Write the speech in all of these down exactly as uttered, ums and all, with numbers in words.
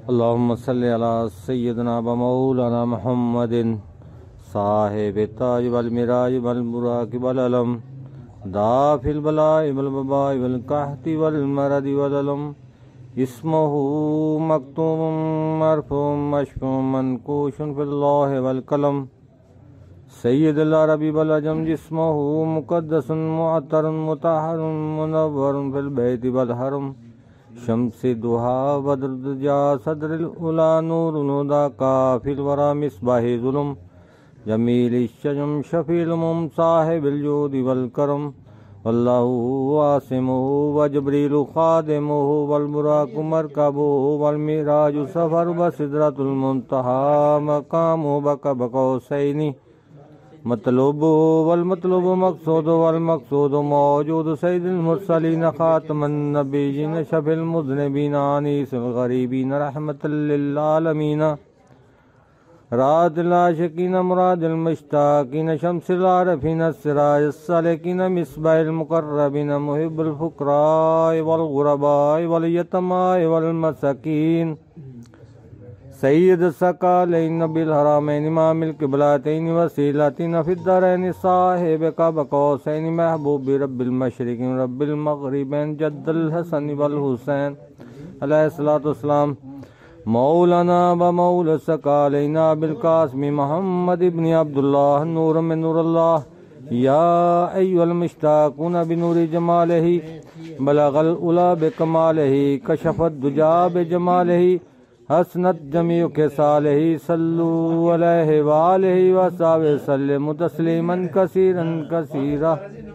اللهم صل على سيدنا ومولانا محمد صاحب التاج والمراج والبراق والعلم دافع البلاء والوباء والقحط والمرض والألم اسمه مكتوب مرفوع مشفوع منقوش في اللوح والقلم سید العرب والعجم جسمه مقدس معطر مطهر منور في البيت والحرم شمس دہا بدر دجا صدر الاولا نور الہدى کافی الورى مصباح ظلم جمیل الشجم شفیع الامم صاحب الجود والکرم واللہ عاصمہ وجبریل خادمہ والبراق مرکبہ والمعراج سفر وسدرۃ المنتہى مقامہ بقب قوسین مطلوب والمطلوب مقصود والمقصود موجود سید المرسلین خاتم النبیین شفیع المذنبین انیس الغریبین رحمۃ للعالمین راد العاشقین مراد المشتاقین شمس العارفین السراج السالکین مصباح المقربین محب الفقراء والغرباء والیتماء والمساکین سید الثقلین بالحرمین امام القبلتین وسیلتین فی الدارین صاحب قاب قوسین محبوب رب المشرقین رب المغربین جد الحسن والحسین علیہ الصلوۃ والسلام مولانا و مولا الثقلین بالقاسم محمد ابن عبداللہ نور من نور اللہ یا ایها المشتاقون بنور جمالہ بلغ العلا بکمالہ کشف الدجا بجمالہ حسنت جمیع خصالہ صلو علیہ وآلہ وصحبہ وسلم تسلیما کثیرا کثیرا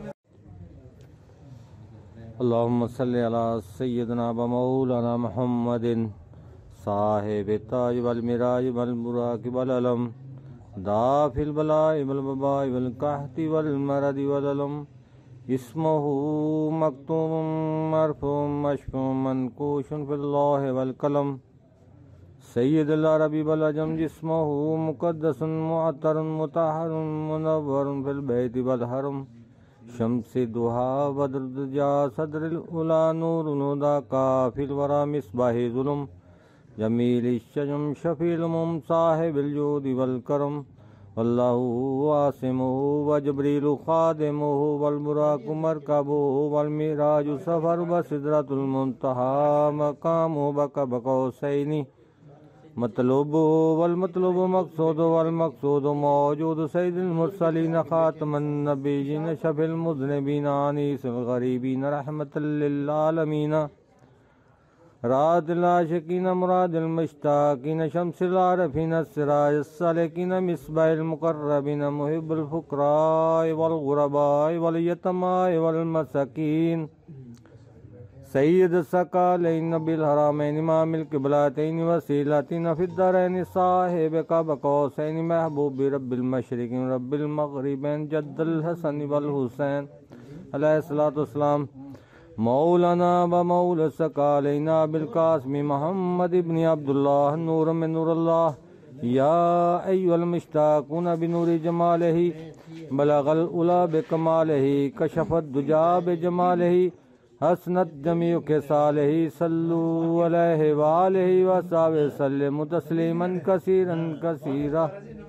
اللہم صلی علی سیدنا و مولانا محمد صاحب التاج والمراج والبراق والعلم دافع البلاء والوباء والقحط والمرض والألم اسمہ مکتوب مرفوع مشفوع منقوش فی اللوح والقلم سید العرب والعجم جسمہ مقدس معطر مطہر منور فی البیت والحرم شمس دہا بدر دجا صدر الاولا نور الہدى کافی الورى مصباح ظلم جمیل الشجم شفیع الامم صاحب الجود والکرم واللہ عاصمہ وجبریل خادمہ والبراق مرکبہ والمعراج سفر وسدرۃ المنتہى مقامہ بقب قوسین مطلوب والمطلوب مقصود والمقصود موجود سید المرسلین خاتم النبیین شفیع المذنبین انیس الغریبین رحمۃ للعالمین راد العاشقین مراد المشتاقین شمس العارفین السراج السالکین مصباح المقربین محب الفقراء والغرباء والیتماء والمساکین سید الثقلین بالحرمین امام القبلتین وسیلتین فی الدارین صاحب قاب قوسین محبوب رب المشرقین رب المغربین جد الحسن والحسین علیہ الصلوۃ والسلام مولانا و مولا الثقلین بالقاسم محمد ابن عبداللہ نور من نور اللہ یا ایها المشتاقون بنور جمالہ بلغ العلا بکمالہ کشف الدجا بجمالہ حسنت جمیع خصالہ صلو علیہ وآلہ وصحبہ وسلم تسلیما کثیرا کثیرا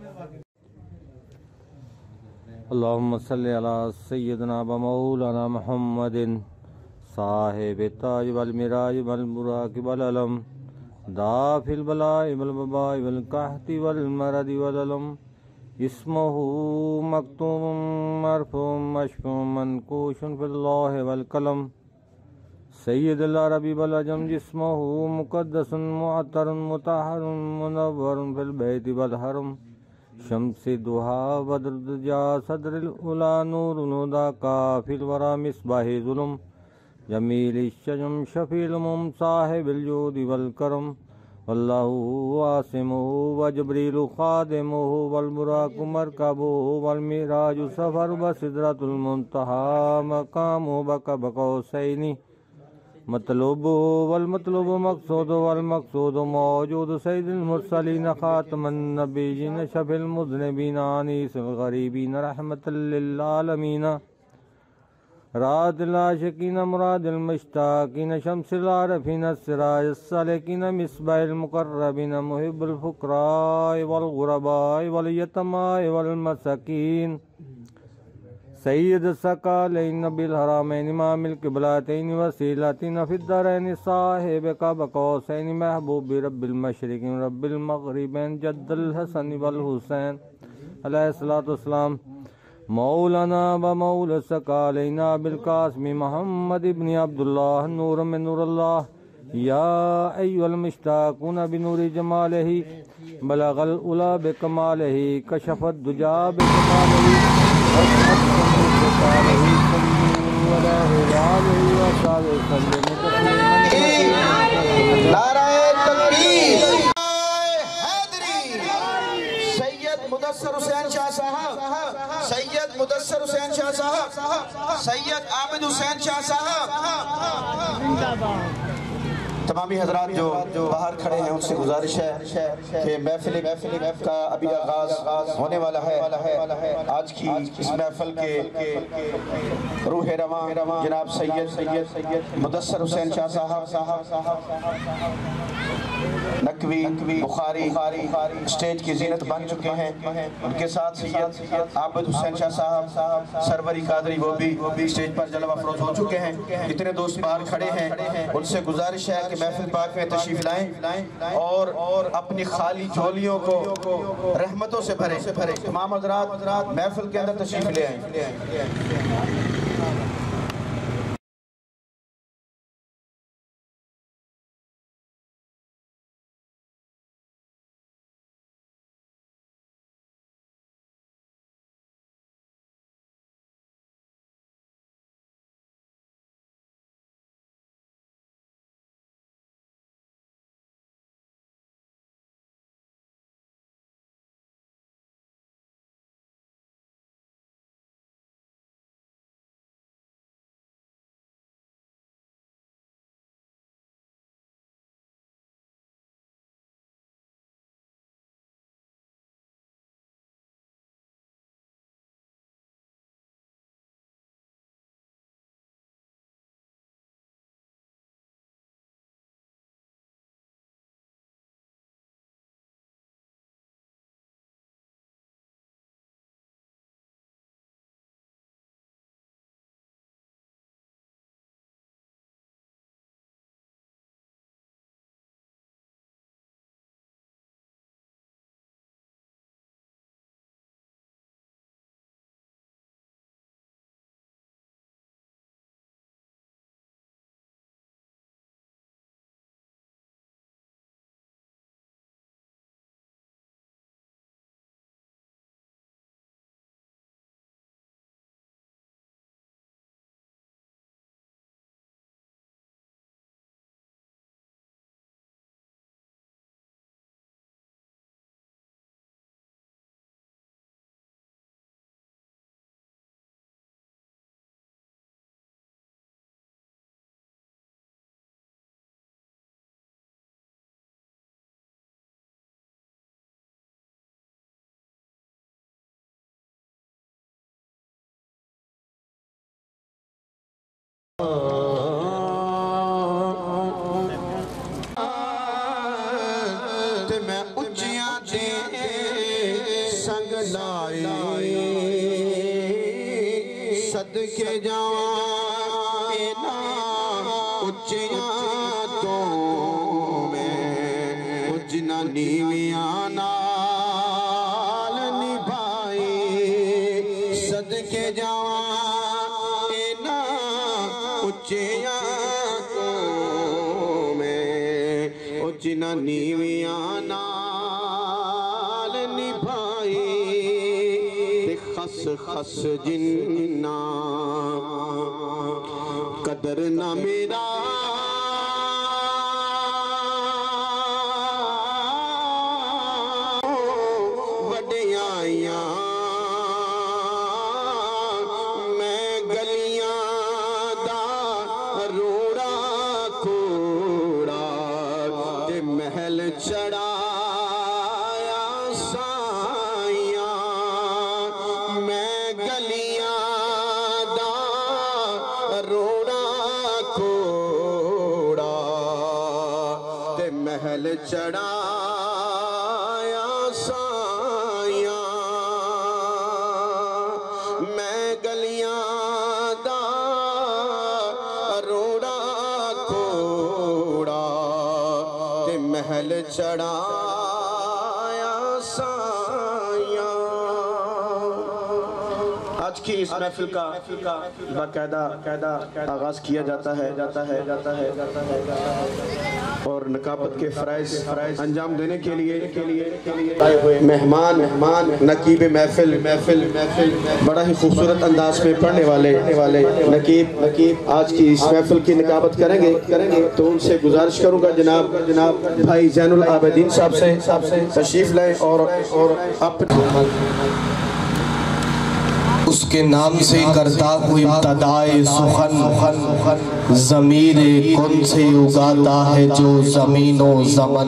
اللہم صلی علی سیدنا و مولانا محمد صاحب التاج والمراج والبراق والعلم دافع البلاء والوباء والقحط والمرض والألم اسمہ مکتوب مرفوع مشفوع منقوش فی اللوح والقلم سید العرب والعجم جسمہ مقدس معطر مطہر منور فی البیت والحرم شمس دہا بدر دجا صدر الاولا نور الہدى کافی الورى مصباح ظلم جمیل الشجم شفیع الامم صاحب الجود والکرم واللہ عاصمہ وجبریل خادمہ والبراق مرکبہ والمعراج سفر وسدرۃ المنتہى مقامہ بقب قوسین مطلوب والمطلوب مقصود والمقصود موجود سید المرسلین خاتم النبیین شفیع المذنبین انیس الغریبین رحمۃ للعالمین رات العاشقین مراد المشتاقین شمس العارفین السراج السالکین مصباح المقربین محب الفقراء والغرباء والیتماء والمساکین سید الثقلین بالحرمین امام القبلتین وسیلتین فی الدارین صاحب قاب قوسین محبوب رب المشرقین رب المغربین جد الحسن والحسین علیہ الصلوۃ والسلام مولانا و مولا الثقلین بالقاسم محمد ابن عبداللہ نور من نور اللہ یا ایها المشتاقون بنور جمالہ بلغ العلا بکمالہ کشف الدجا بکمالہ نعرہ تکبیر سید مدثر حسین شاہ صاحب سید مدثر حسین شاہ صاحب سید عابد حسین شاہ صاحب تمامی حضرات جو باہر کھڑے ہیں ان سے گزارش ہے کہ محفل کا ابھی آغاز ہونے والا ہے آج کی اس محفل کے روح رواں جناب سید مدثر حسین شاہ صاحب نقوی بخاری اسٹیج کی زینت بن چکے ہیں ان کے ساتھ سید عابد حسین شاہ صاحب سروری قادری وہ بھی اسٹیج پر جلوہ افروز ہو چکے ہیں اتنے دوست باہر کھڑے ہیں ان سے گزارش ہے کہ محفل پاک میں تشریف لائیں اور اپنی خالی جھولیوں کو رحمتوں سے بھریں تمام حضرات محفل کے اندر تشریف لے آئیں صدقے جاواں اینا اچیاں تو میں اجنا نیویاں نال نبھائی صدقے جاواں اینا اچیاں تو میں اجنا نیویاں نال نبھائی خس خس جنہ قدر نہ میرا وڈیائیاں میں گلیاں دا روڑا کوڑا تے محل چڑھا تے محل چڑھایا سایاں میں گلیاں دا روڑا کوڑا تے محل چڑھایا سایاں۔ آج کی اس محفل کا باقاعدہ آغاز کیا جاتا ہے اور نقابت کے فرائض انجام دینے کے لیے آئے ہوئے مہمان نقیب محفل بڑا ہی خوبصورت انداز میں پڑھنے والے نقیب آج کی اس محفل کی نقابت کریں گے تو ان سے گزارش کروں گا جناب بھائی زین العابدین صاحب سے تشریف لائیں اور اپنے اس کے نام سے کرتا ہوں ابتدائے سخن، ضمیر کن سے اگاتا ہے جو زمین و زمن۔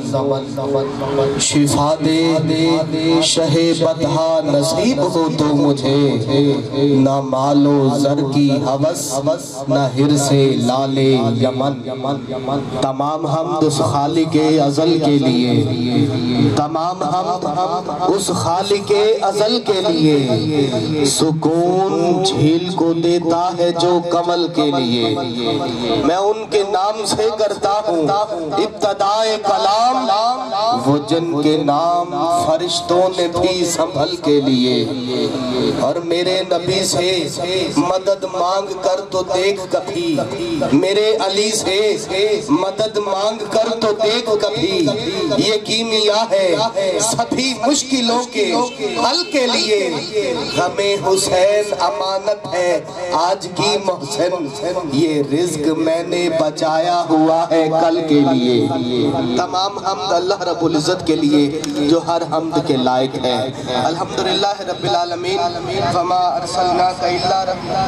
شفا دے شہ بدہا نصیب ہو تو مجھے، نہ مال و زر کی حوث نہ حرص لال یمن۔ تمام حمد اس خالق ازل کے لیے، تمام حمد اس خالق ازل کے لیے، سکون جھیل کو دیتا ہے جو کمل کے لیے۔ میں ان کے نام سے کرتا ہوں ابتدائے کلام، وہ جن کے نام فرشتوں نے بھی سنبھل کے لیے۔ اور میرے نبی سے مدد مانگ کر تو دیکھ کبھی، میرے علی سے مدد مانگ کر تو دیکھ کبھی، یہ کیمیا ہے سبھی مشکلوں کے حل کے لیے۔ ہمیں حسین امانت ہے آج کی محسن، یہ رزق میں نے بچایا ہوا ہے کل کے لیے۔ تمام حمد اللہ رب العزت کے لیے جو ہر حمد کے لائق ہے۔ الحمدللہ رب العالمین، وما ارسلناک الا رحمۃ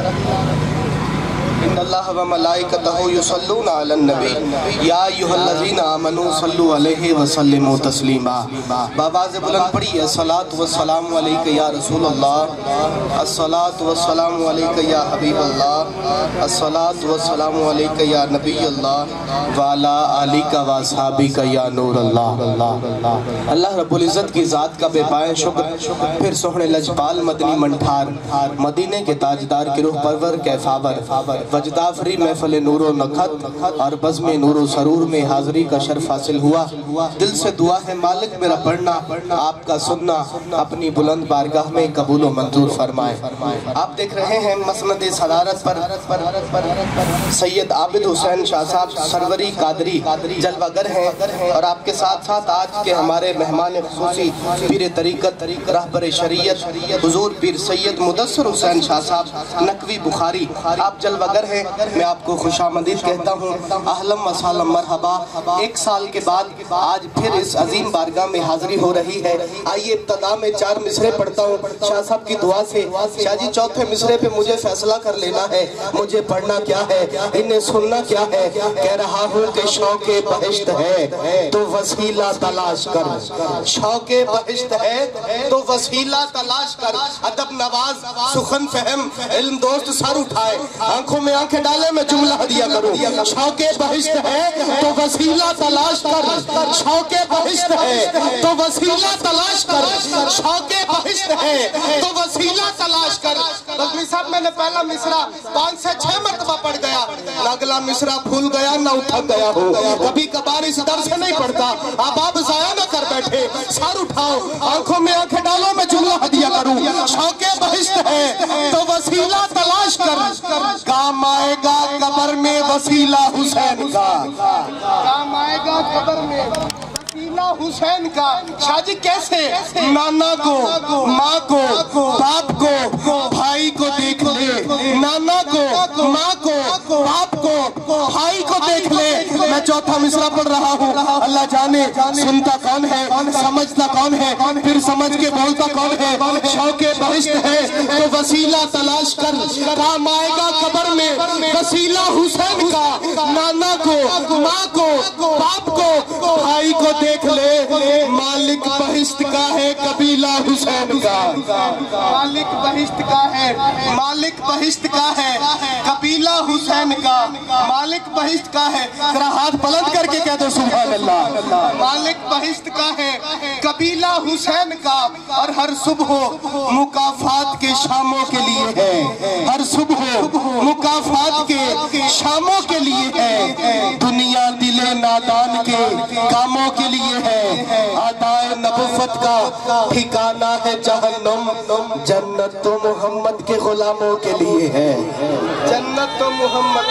ان اللہ و ملائکتہ یصلون علی النبی یا ایھا الذین آمنوا صلوا علیہ وسلموا تسلیما۔ بآواز بلند پڑھی الصلاۃ والسلام علیک یا رسول اللہ، الصلاۃ والسلام علیک یا حبیب اللہ، الصلاۃ والسلام علیک یا نبی اللہ وعلی آلک و اصحابک یا نور اللہ۔ اللہ رب العزت کی ذات کا بے پائے شکر، پھر سوہنے لجپال مدنی منٹھار، مدینے کے تاجدار کے روح پرور کیفاور، وجدافری محفل نور و نکھت اور بزم نور و سرور میں حاضری کا شرف حاصل ہوا۔ دل سے دعا ہے مالک میرا پڑھنا، آپ کا سننا اپنی بلند بارگاہ میں قبول و منظور فرمائے۔ آپ دیکھ رہے ہیں مسند صدارت پر سید عابد حسین شاہ صاحب سروری قادری جلوہ گر ہیں، اور آپ کے ساتھ ساتھ آج کے ہمارے مہمان خصوصی پیر طریقت رہبر شریعت حضور پیر سید مدثر حسین شاہ صاحب نقوی بخاری، آپ جلوہ گر ہیں۔ میں آپ کو خوش آمدید کہتا ہوں، اہلا و سہلا مرحبا۔ ایک سال کے بعد آج پھر اس عظیم بارگاہ میں حاضری ہو رہی ہے۔ آئیے ابتدا میں چار مصرے پڑھتا ہوں شاہ صاحب کی دعا سے۔ شاہ جی چوتھے مصرے پہ مجھے فیصلہ کر لینا ہے، مجھے پڑھنا کیا ہے، انہیں سننا کیا ہے۔ کہہ رہا ہوں کہ شوق بہشت ہے تو وسیلہ تلاش کر، شوق بہشت ہے تو وسیلہ تلاش کر۔ ادب نواز سخن فہم علم دوست سر اٹھائے، آنکھوں میں آنکھیں ڈالے میں جملہ ہدیہ کروں۔ شوق بہشت ہے تو وسیلہ تلاش کر، شوق بہشت ہے تو وسیلہ تلاش کر، شوق بہشت ہے تو وسیلہ تلاش کر۔ بزمی صاحب میں نے پہلا مصرع پانچ سے چھ مرتبہ پڑھ گیا، اگلا مصرع بھول گیا نہ اٹھا گیا ہو۔ کبھی کبھار اس در سے نہیں پڑھتا، آپ آپ ضائع نہ کر بیٹھے، سر اٹھاؤ آنکھوں میں آنکھیں ڈالو میں جملہ ہدیہ کروں۔ شوق بہشت ہے تو وسیلہ تلاش کر، کام آئے گا قبر میں وسیلہ حسین کا، کام آئے گا قبر میں وسیلہ حسین کا۔ شاہ جی کیسے؟ نانا کو، ماں کو، باپ کو، بھائی کو دیکھ لے، نانا کو، ماں کو، باپ کو، بھائی کو دیکھ لے۔ میں چوتھا مصرع پڑھ رہا ہوں، اللہ جانے سنتا کون ہے، سمجھتا کون ہے، پھر سمجھ کے بولتا کون ہے۔ شوق بہشت ہے تو وسیلہ تلاش کر، کام آئے گا قبر میں وسیلہ حسین کا۔ نانا کو، ماں کو، باپ کو، بھائی کو دیکھ لے، مال مالک بہشت کا ہے قبیلہ حسین کا، مالک بہشت کا ہے، مالک بہشت کا ہے قبیلہ حسین کا، مالک بہشت کا ہے، ذرا ہاتھ بلند کر کے کہہ دو سبحان اللہ، مالک بہشت کا ہے قبیلہ حسین کا، اور ہر صبح مکافات کے شاموں کے لیے ہے، ہر صبح مکافات کے شاموں کے لیے ہے، دنیا دل نادان کے کاموں کے لیے ہے، آدائے نبوت کا ٹھکانہ ہے جہنم، جنت تو محمد کے غلاموں کے لیے ہے، جنت تو محمد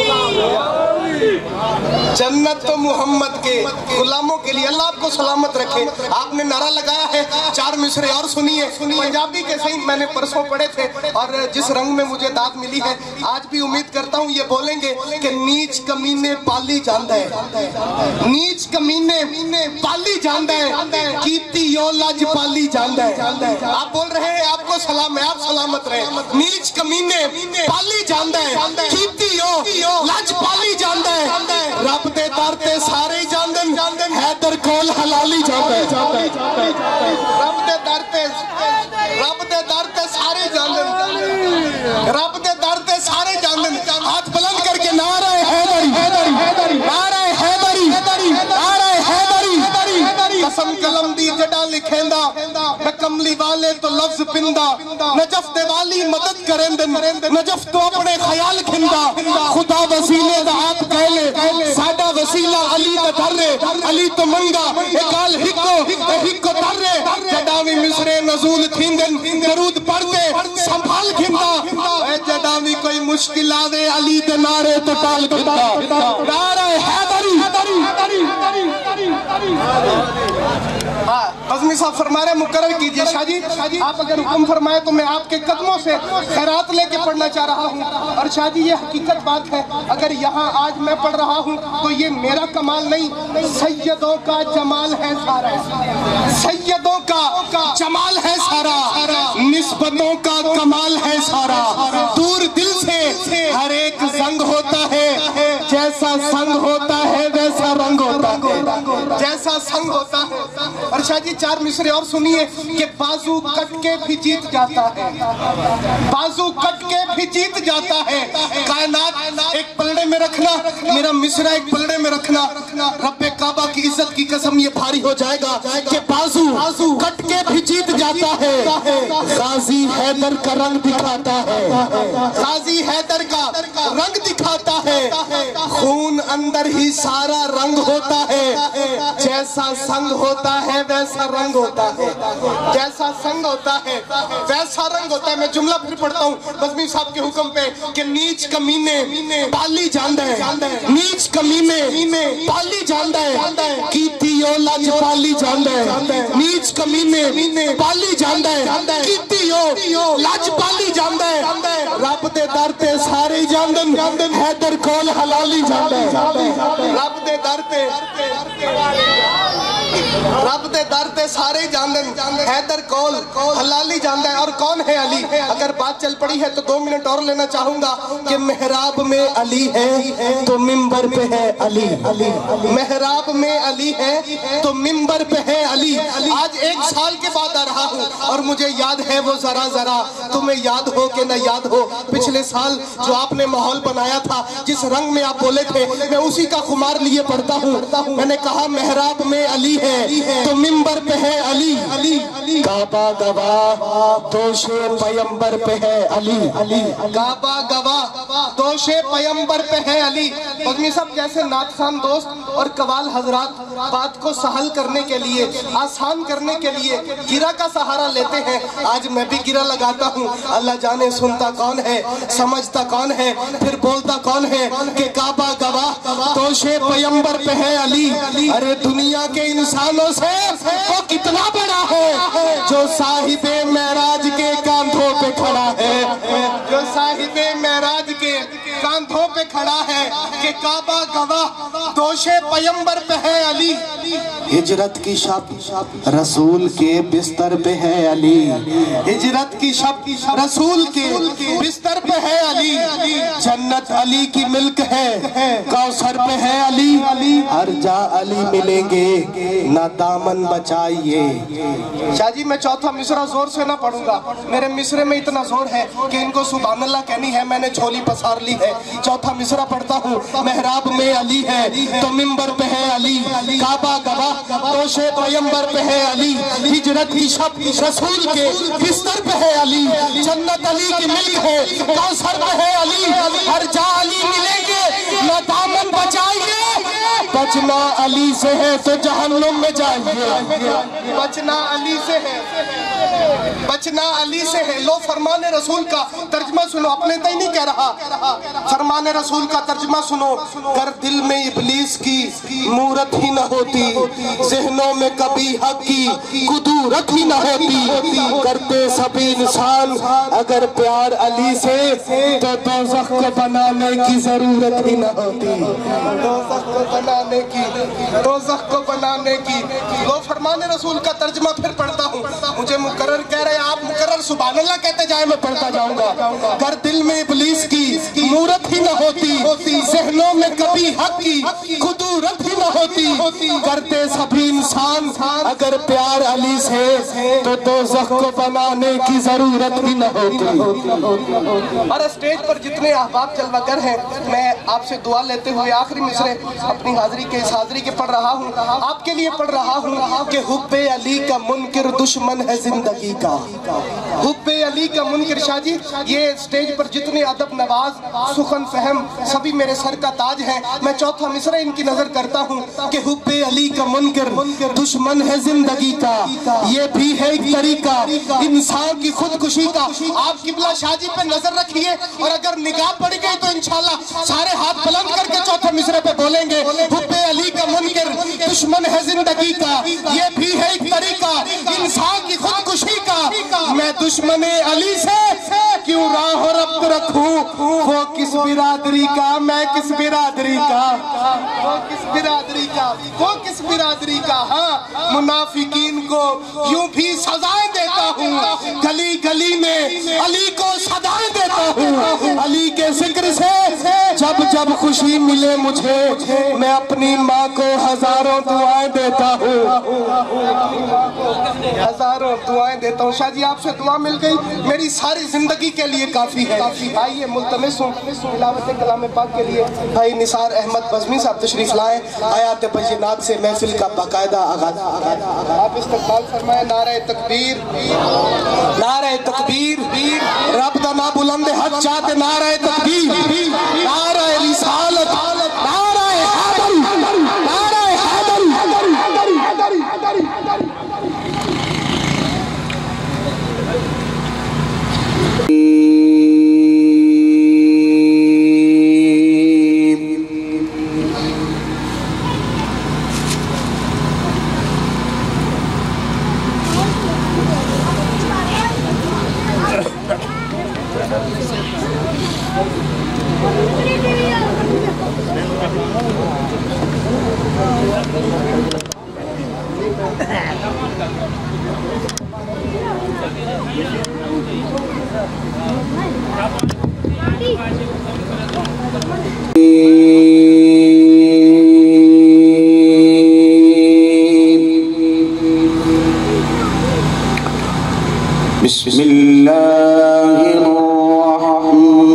جنت تو محمد کے غلاموں کے لیے۔ اللہ آپ کو سلامت رکھے۔ آپ نے نعرہ لگایا ہے، چار مصرے اور سنیے، پنجابی کے صحیح میں نے پرسوں پڑھے تھے، اور جس رنگ میں مجھے داد ملی ہے آج بھی امید کرتا ہوں یہ بولیں گے کہ نیچ کمینے پالی جاندہ ہے، نیچ کمینے پالی جاندہ ہے، کیتی یو لاج پالی جاندہ ہے۔ آپ بول رہے ہیں، آپ کو سلام ہے، آپ سلامت رہے۔ نیچ کمینے پالی جاندہ ہے، کیتی یو لاج پالی جاندہ ہے، رب دے در تے سارے جاندن، حیدر کول حلالی جاندہ ہے، رب دے در تے رب دے در تے سارے جاندن، رب دے در تے سارے جاندن۔ ہاتھ بلند کر کے نعرہ حیدری، نعرہ حیدری، نعرہ حیدری، قسم قلم دی جڑا لکھیندا، میں کملی والے تو لفظ پندا، نجف دے والی مدد کرندن، نجف تو اپنے خیال کھندا، خدا وسیلے دا آپ کہلے، ساڈا وسیلہ علی دا دھرے، علی تو منگا، اکال ہکو، ہکو دھرے، جڑاوی مصرے نزول تھیندن، درود پڑھتے، سنبھال کھندا، اے جڑاوی کوئی مشکل آوے، علی دے نعرے تو ٹال کھندا، نعرہ حیدری۔ بزمی صاحب فرما رہے مقرر کیجئے، شاہ جی آپ اگر حکم فرمائے تو میں آپ کے قدموں سے خیرات لے کے پڑھنا چاہ رہا ہوں، اور شاہ جی یہ حقیقت بات ہے، اگر یہاں آج میں پڑھ رہا ہوں تو یہ میرا کمال نہیں، سیدوں کا جمال ہے سارا، سیدوں کا جمال ہے سارا، نسبتوں کا کمال ہے سارا، دور دل سے ہر ایک زنگ ہوتا ہے، جیسا سنگ ہوتا ہے ویسا رنگ ہوتا ہے، جیسا سنگ ہوتا ہے۔ اور شاہ جی چار مصرے اور سنیے کہ بازو کٹ کے بھی جیت جاتا ہے، بازو کٹ کے بھی جیت جاتا ہے، کائنات ایک پلڑے میں رکھنا، میرا مصرع ایک پلڑے میں رکھنا، رب کعبہ کی عزت کی قسم یہ بھاری ہو جائے گا کہ بازو کٹ کے بھی جیت جاتا ہے، غازی حیدر کا رنگ دکھاتا ہے، غازی حیدر کا رنگ دکھاتا ہے، خون اندر ہی سارا رنگ ہوتا ہے، جیسا سنگ ہوتا ہے ویسا رنگ ہوتا ہے، جیسا سنگ ہوتا ہے ویسا رنگ ہوتا ہے۔ میں جملہ پھر پڑھتا ہوں بزمی صاحب کے حکم پہ کہ نیچ کمینے پالی جاندہ ہے، نیچ کمینے پالی جاندہ ہے، کیتیو لاج پالی جاندہ ہے، نیچ کمینے پالی جاندہ ہے، کیتیو لاج پالی جاندہ ہے، رب دے در تے سارے جاندن، حیدر کول حلالی جاندہ ہے، رب دے در تے رب دے در تے سارے جاندن، حیدر کول حلالی جاندہ ہے۔ اور کون ہے علی؟ اگر بات چل پڑی ہے تو دو منٹ اور لینا چاہوں گا کہ محراب میں علی ہے تو ممبر پہ ہے علی، محراب میں علی ہے تو ممبر پہ ہے علی۔ آج ایک سال کے بعد آ رہا ہوں اور مجھے یاد ہے وہ ذرا ذرا، تمہیں یاد ہو کہ نہ یاد ہو، پچھلے سال جو آپ نے ماحول بنایا تھا، جس رنگ میں آپ بولے تھے، میں اسی کا خمار لیے پڑھتا ہوں۔ میں نے کہا محراب میں علی ہے تو ممبر پہ ہے علی، کعبہ گواہ دوش پیمبر پہ ہے علی، کعبہ گواہ دوش پیمبر پہ ہے علی۔ بزمی صاحب جیسے نعت خوان دوست اور قوال حضرات بات کو سہل کرنے کے لیے، آسان کرنے کے لیے گرہ کا سہارا لیتے ہیں، آج میں بھی گرہ لگاتا ہوں۔ اللہ جانے سنتا کون ہے، سمجھتا کون ہے، پھر بولتا کون ہے کہ کعبہ گواہ دوش پیمبر پہ ہے علی۔ ارے دنیا کے انسانوں سے وہ کتنا بڑا ہے جو صاحب معراج کے کاندھوں پہ کھڑا ہے، جو صاحب معراج کے کاندھوں پہ کھڑا کھڑا ہے کہ کعبہ گواہ دوش پیمبر پہ ہے علی، ہجرت کی شب رسول کے بستر پہ ہے علی، ہجرت کی شب رسول کے بستر پہ ہے علی، جنت علی کی ملک ہے کوثر پہ ہے علی، ہر جا علی ملیں گے نہ دامن بچائیے۔ شاہ جی میں چوتھا مصرع زور سے نہ پڑھوں گا، میرے مصرے میں اتنا زور ہے کہ ان کو سبحان اللہ کہنی ہے، میں نے جھولی پسار لی ہے۔ چوتھا مصرع پڑھتا ہوں، محراب میں علی ہے تو منبر پہ ہے علی، کعبہ گواہ دوش پیمبر پہ ہے علی، ہجرت کی شب رسول کے بستر پہ ہے علی، جنت علی کی ملک ہے کوثر پہ ہے علی، ہر جا علی ملیں گے نہ دامن بچائیے، بچنا علی سے ہے تو جہنم میں جائیے، بچنا علی سے ہے، بچنا علی سے ہے۔ لو فرمان رسول کا ترجمہ سنو، اپنے تئی نہیں کہہ رہا، فرمان رسول کا ترجمہ سنو۔ گر دل میں ابلیس کی مورت ہی نہ ہوتی، ذہنوں میں کبھی حق کی قدورت ہی نہ ہوتی، کرتے سبھی انسان اگر پیار علی سے تو دوزخ کو بنانے کی ضرورت ہی نہ ہوتی، دوزخ کو بنانے کی دوزخ کو بنانے کی لو فرمان رسول کا ترجمہ پھر پڑھتا ہوں، مجھے مقرر کہہ رہے ہیں، آپ مقرر سبحان اللہ کہتے جائیں، میں پڑھتا جاؤں گا۔ گر دل میں ابلیس کی مورت ہی نہ ہوتی، ذہنوں میں کبھی حق کی قدورت ہی نہ ہوتی، کرتے سبھی انسان اگر پیار علی سے تو دوزخ کو بنانے کی ضرورت ہی نہ ہوتی۔ اور اسٹیج پر جتنے احباب جلوہ گر ہیں، میں آپ سے دعا لیتے ہوئے آخری مصرے اپنی حاضری کے اس حاضری کے پڑھ رہا ہوں، آپ کے لیے پڑھ رہا ہوں کہ حب علی کا منکر دشمن ہے زندگی کا، حب علی کا منکر۔ شاہ جی یہ سٹیج پر جتنے ادب نواز سخن فہم سبھی میرے سر کا تاج ہیں، میں چوتھا مصرع ان کی نظر کرتا ہوں کہ حب علی کا منکر دشمن ہے زندگی کا، یہ بھی ہے ایک طریقہ انسان کی خودکشی کا۔ آپ قبلہ شاہ جی پہ نظر رکھیے، اور اگر نگاہ پڑ گئی تو انشاءاللہ سارے ہاتھ بلند کر کے چوتھے مصرع پہ بولیں گے، حب علی کا منکر دشمن ہے زندگی کا، یہ بھی ہے ایک طریقہ انسان کی خودکشی کا، میں دشمن علی سے کیوں راہ ربط رکھوں، وہ کس برادری کا، میں کس برادری کا، وہ کس برادری کا، وہ کس برادری کا۔ ہاں منافقین کو یوں بھی سزائیں دیتا ہوں، گلی گلی میں علی کو صدائیں دیتا ہوں، علی کے ذکر سے جب جب خوشی ملے مجھے میں اپنی ماں کو ہزاروں دعائیں دیتا ہوں، ہزاروں دعائیں دیتا ہوں۔ شاہ جی آپ سے دعا مل گئی، میری ساری زندگی کے لیے کافی ہے۔ آئیے ملتمس ہوں تلاوت کلام پاک کے لیے بھائی نثار احمد بزمی صاحب تشریف لائیں، آیات بینات سے محفل کا باقاعدہ آغاز۔ آپ استقبال فرمائیں، نعرہ تکبیر، نعرہ تکبیر، رب دا نا بلند حق چاہتے، نعرہ تکبیر، نعرہ رسالت، نعرہ حیدر، نعرہ حیدر، بسم اللہ الرحمن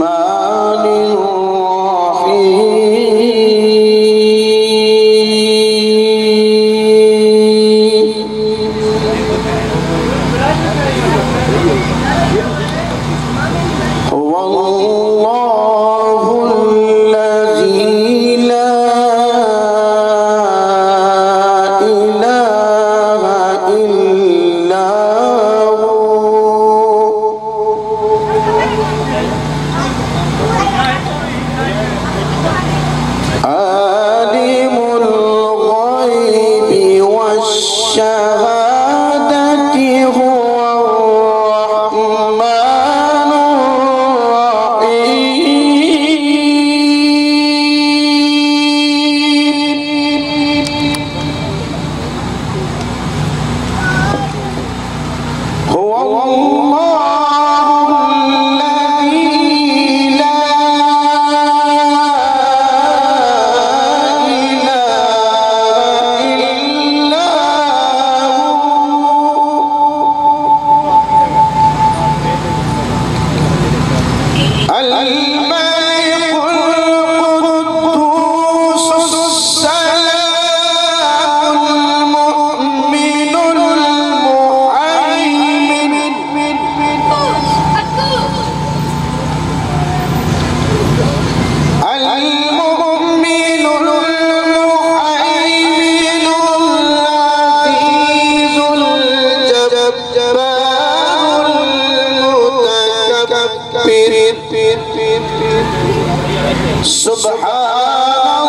سبحان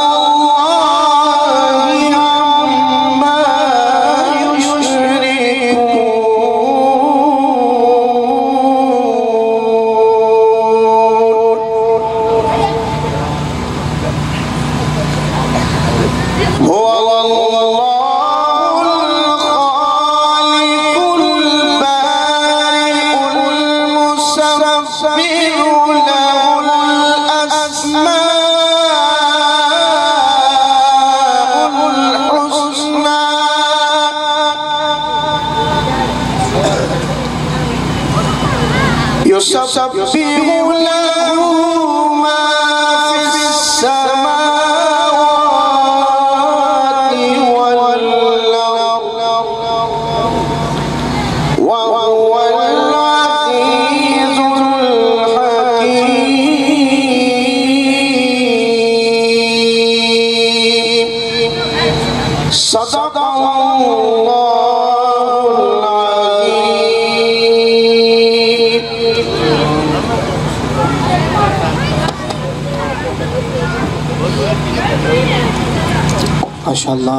اللہ عما یشرکون هو يسبح له ما في السماوات والأرض وهو العزيز الحكيم صدق الله ماشاءاللہ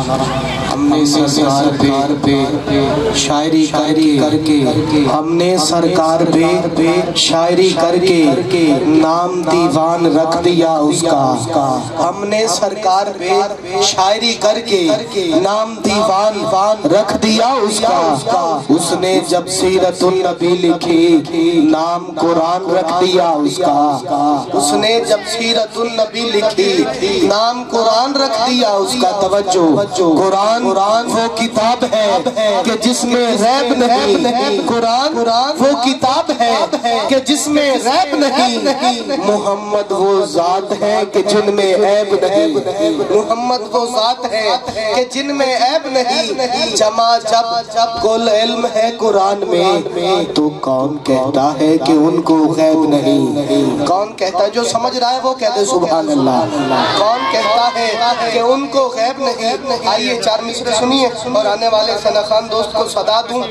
ہم نے سرکار پہ شاعری کر کے ہم نے سرکار پہ شاعری کر کے نام دیوان رکھ دیا اس کا ہم نے سرکار پہ شاعری کر کے نام دیوان رکھ دیا اس کا اس نے جب سیرت النبی لکھی نام قرآن رکھ دیا اس کا اس نے جب سیرت النبی لکھی نام قرآن رکھ دیا اس کا توجہ قرآن وہ کتاب ہے کہ جس میں ریب نہیں قرآن وہ کتاب ہے کہ جس میں ریب نہیں محمد وہ ذات ہے کہ جن میں عیب نہیں محمد وہ ذات ہے کہ جن میں عیب نہیں جمع جب کل علم ہے قرآن میں تو کون کہتا ہے کہ ان کو غیب نہیں کون کہتا ہے جو سمجھ رہا ہے وہ کہتے سبحان اللہ کون کہتا ہے کہ ان کو غیب نہیں آئیے چار مصرے سنیے اور آنے والے ثنا خان دوست کو صدا دوں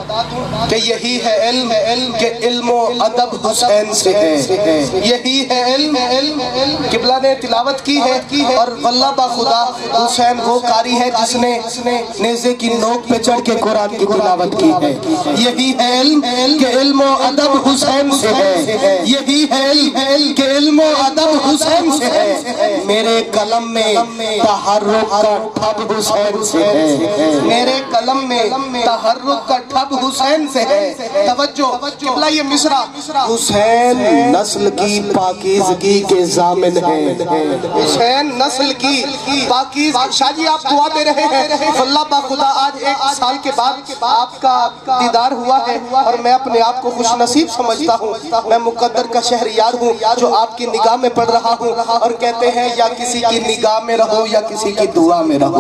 کہ یہی ہے علم کہ علم و ادب حسین سے ہے یہی ہے علم قبلہ نے تلاوت کی ہے اور واللہ با خدا حسین وہ قاری ہے جس نے نیزے کی نوک پہ چڑھ کے قرآن کی تلاوت کی ہے یہی ہے علم کہ علم و ادب حسین سے ہے یہی ہے علم کہ علم و ادب حسین سے ہے میرے قلم میں تحرک کا ٹھب حسین سے ہے میرے قلم میں تحرک کا ٹھب حسین سے ہے توجہ قبلہ یہ مصرع حسین نسل کی پاکیزگی کے ضامن ہے حسین نسل کی پاکیز شاہ جی آپ دعا دے رہے ہیں اللہ با خدا آج ایک سال کے بعد آپ کا دیدار ہوا ہے اور میں اپنے آپ کو خوش نصیب سمجھتا ہوں میں مقدر کا شہریار ہوں جو آپ کی نگاہ میں پڑھ رہا ہوں اور کہتے ہیں یا کسی کی نگاہ میں رہو یا کسی کی دعا میں رہو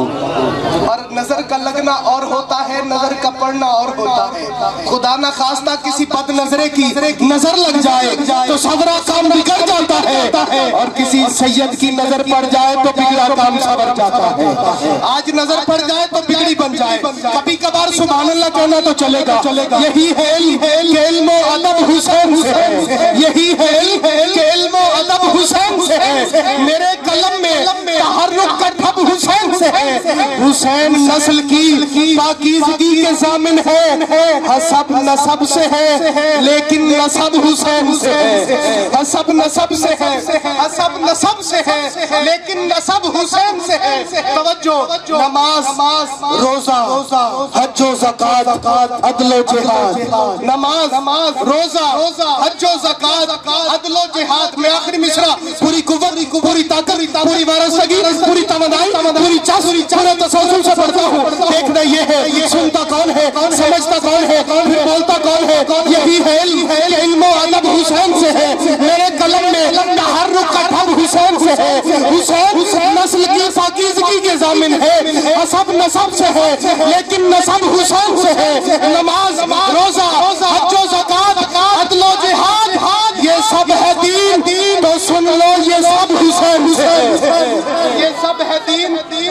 اور نظر کا لگنا اور ہوتا ہے نظر کا پڑھنا اور ہوتا ہے خدا نہ خواستہ کسی بد نظرے کی نظر لگ جائے تو صبرہ کام بگڑ جاتا ہے اور کسی سید کی نظر پڑ جائے تو بگڑا کام صبر جاتا ہے آج نظر پڑ جائے تو بگڑی بن جائے کبھی کبھار سبحان اللہ کہنا تو چلے گا یہی ہے علم و ادب حسین سے ہے یہی ہے علم و ادب حسین سے ہے میرے قلم میں تحرک کا ٹھب حسین سے ہے حسین نسل کی پاکیزگی کے ضامن ہے حسب نسب سے ہے لیکن نسب حسین سے ہے حسب نسب سے ہے حسب نسب سے ہے لیکن نسب حسین سے ہے توجہ نماز روزہ حج و زکاة عدل و جہاد نماز روزہ حج و زکاة عدل و جہاد میں آخری مصرع پوری قوت پوری طاقت پوری وارثگی پوری تمدائی پوری چاس پورے تسلسل سے پڑھتا ہوں دیکھنا یہ ہے سنتا کون ہے سمجھتا کون ہے پھر بولتا کون ہے یہی ہے علم و ادب حسین سے ہے میرے قلم میں تحرک کا ٹھب حسین سے ہے حسین نسل کی پاکیزگی کے ضامن ہے حسب نسب سے ہے لیکن نسب حسین سے ہے نماز روزہ حج و زکاة عدل و جہاد یہ سب ہے دین تو سن لو یہ سب حسین سے یہ سب ہے دین تو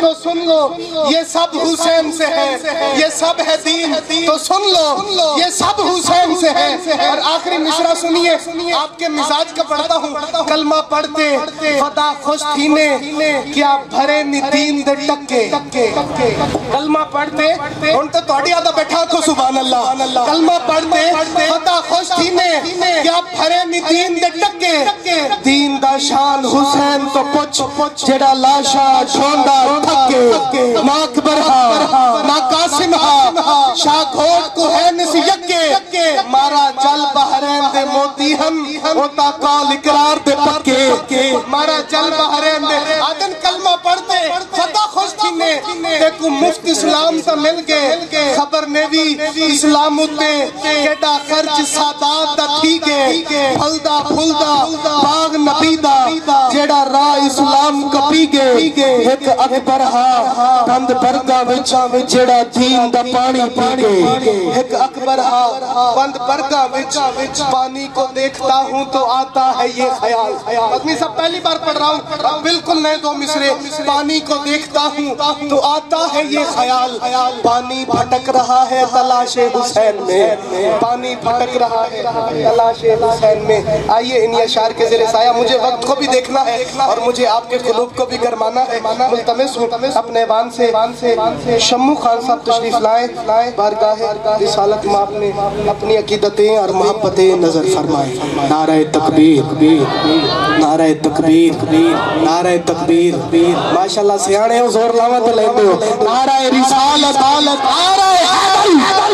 تو سن لو یہ سب حسین سے ہے، یہ سب ہے دین تو سن لو یہ سب حسین سے ہے۔ اور آخری مصرع سنیے، آپ کے مزاج کا پڑھتا ہوں۔ کلمہ پڑھتے فتح خوش تھینے، کیا بھرے نی دین دے ٹکے۔ کلمہ پڑھتے ان تو توڑی آدھا بیٹھا کو سبحان اللہ۔ کلمہ پڑھتے فتح خوش تھینے، کیا بھرے نی دین دے ٹکے۔ دین دا شان حسین تو پچھ جڑا لاشا ڈھونڈا تھکے۔ نہ اکبر ہاں نہ قاسم ہاں، شاہ گھوٹ کو ہے نس یکے۔ مارا جل بحرین دے موتی ہم، ہوتا کال اقرار دے پکے۔ مارا جل بحرین دے آدن کلمہ پڑھتے فتح خوش تھینے، دیکھو مفت اسلام تا مل گئے۔ خبر نیوی اسلام ہوتے کیڈا خرچ سادات دا تھی گئے۔ پھلدا پھلدا باغ نبیدہ جیڑا راہ اسلام کپی گئے۔ ایک اکبر ہاں بند برگا وچا جیڑا دین دا پانی پی گئے۔ ایک اکبر ہاں بند برگا وچا پانی کو دیکھتا ہوں تو آتا ہے یہ خیال۔ آدمی صاحب پہلی بار پڑھ رہا ہوں، بالکل نئے دو مصرے۔ پانی کو دیکھتا ہوں تو آتا ہے یہ خیال، پانی بھٹک رہا ہے تلاش حسین میں، پانی بھٹک رہا ہے تلاش حسین میں۔ آئیے انہی اشعار کے زیر سایہ، مجھے وقت کو بھی دیکھنا ہے اور مجھے آپ کے قلوب کو بھی گرمانا ہے۔ ملتمس ہوں اپنے وان سے شمو خان صاحب تشریف لائیں، بارگاہ رسالت میں اپنے اپنی عقیدتیں اور محبتیں نظر فرمائیں۔ نعرہ تکبیر، نعرہ تکبیر، نعرہ تکبیر۔ ماشاءاللہ سیانے ہو، زور لاوہ تو لیندے ہو۔ نعرہ رسالت، نعرہ حیدر۔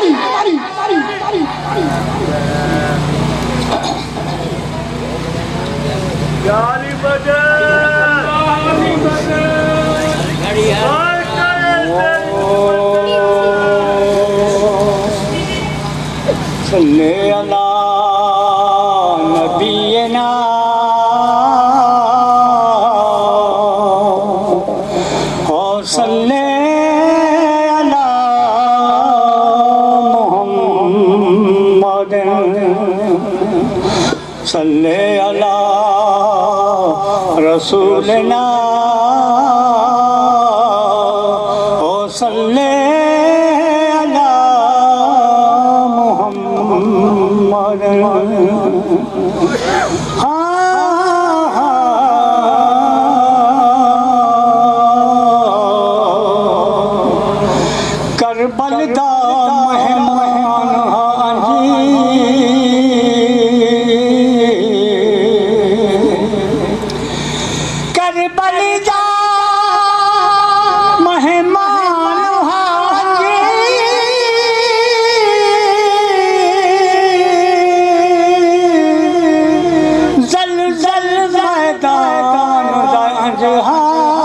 پیاری بجے صلی علی نبینا اور صلی علی محمد، صلی علی رسولنا اور صلی علی محمد۔ کربل دا مہمان کربل دا مہمان زلزل میدان رنجہا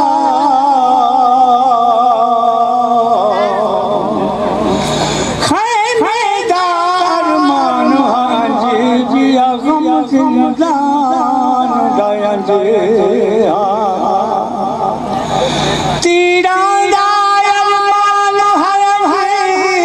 خیمے دار مانو ہانجی جیا غم زندان رنجہا تیران دار مانو ہانجی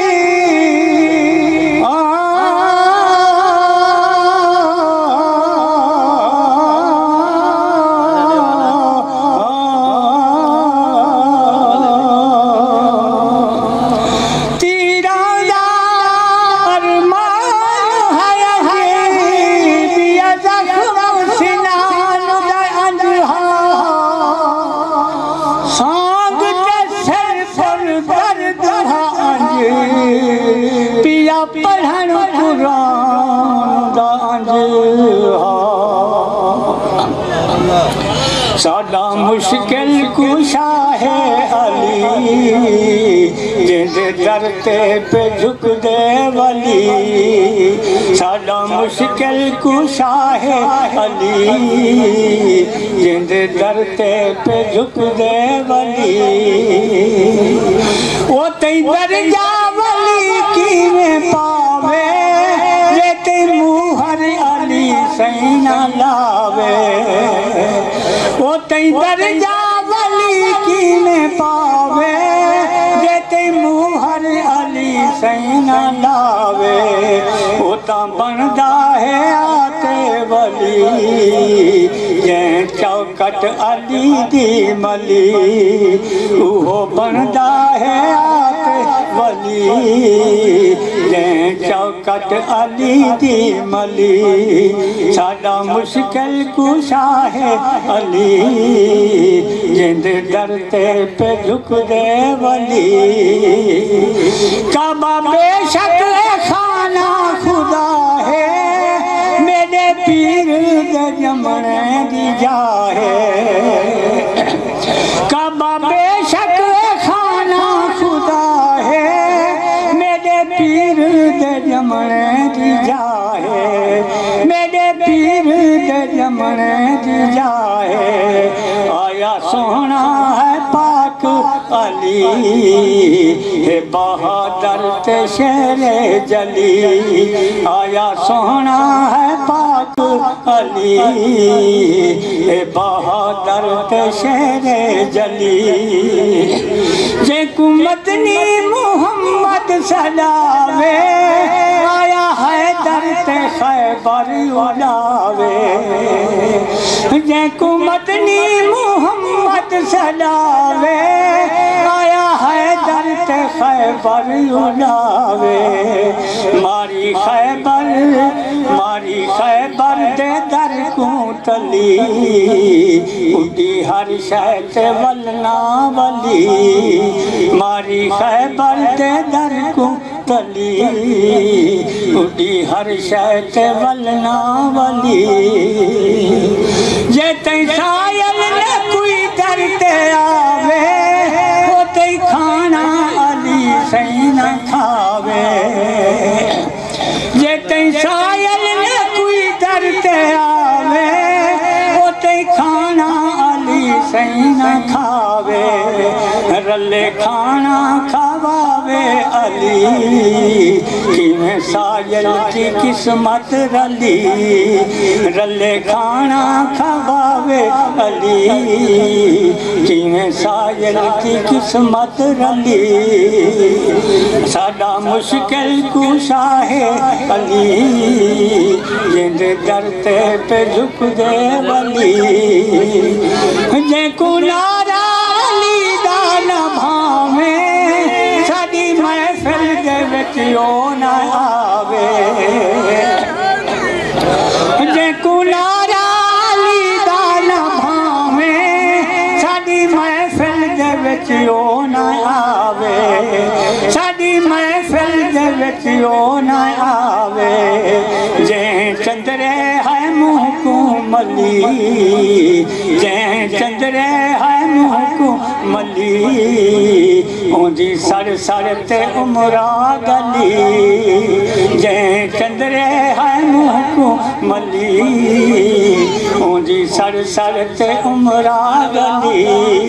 پیا پڑھن قرآن دا انجہا ساڈا مشکل کشا ہے علی، جند در تے پہ جھک دے ولی۔ ساڈا مشکل کشا ہے علی، جند در تے پہ جھک دے ولی۔ وہ تی در جا ولی کی میں پاوے، لیتے موہر علی سینہ لاوے۔ وہ تی در جا ولی کی میں پاوے، لیتے موہر علی سینہ لاوے۔ وہ تا بندہ ہے آتے ولی، جین چوکا चौकट अली दी मली वो बनदा है आके वली जैं चौकट अली दी मली साडा मुश्किल कुशा है अली जिंद डरते पे झुक दे वली काबा बेशक खाना खुदा है मेरे पीर दे जमने दी जाए काबा बेशक खाना खुदा है मेरे पीर दे जमने दी जाए मेरे पीर दे जमने दी जाए आया सोना है पाक अली हे बहादुर ते शेरे जली आया सोना है पाक अली हे बहादुर ते शेरे जली जे कुमतनी मुहम्मद सलावे आया है दर ते खैबर उड़ावे जे कुमतनी मुहम्मद सलावे आया है दर ते खैबर उड़ावे मारी खैबर मारी खैबर दे दर को तली उड़ी हर शहत वलना वली मारी खैबर दे दर को तली उड़ी हर शहत वलना वली जे तै सायल ने कोई डरते आवे वो तै खाना अली सही न खावे जे तै सायल ने कोई डरते आवे वो तै खाना अली सही न खावे रले खाना खावावे अली किवें सायल की किस्मत रली रले खाना खावावे अली किवें सायल की किस्मत रली साडा मुश्किल कुशा है अली जिंद डरते पे झुक दे वली जे को नारा अली दा न भावे साडी महफिल दे विच ओ न आवे जे को नारा अली दा न भावे साडी महफिल दे विच ओ न आवे साडी महफिल दे विच ओ न आवे जे चंद्रे है मुँह को मली जे चंद्रे है मुँह को मली ओंदी सर सर ते उमरा गली जे चंद्रे है मुँह को मली ओंदी सर सर ते उमरा गली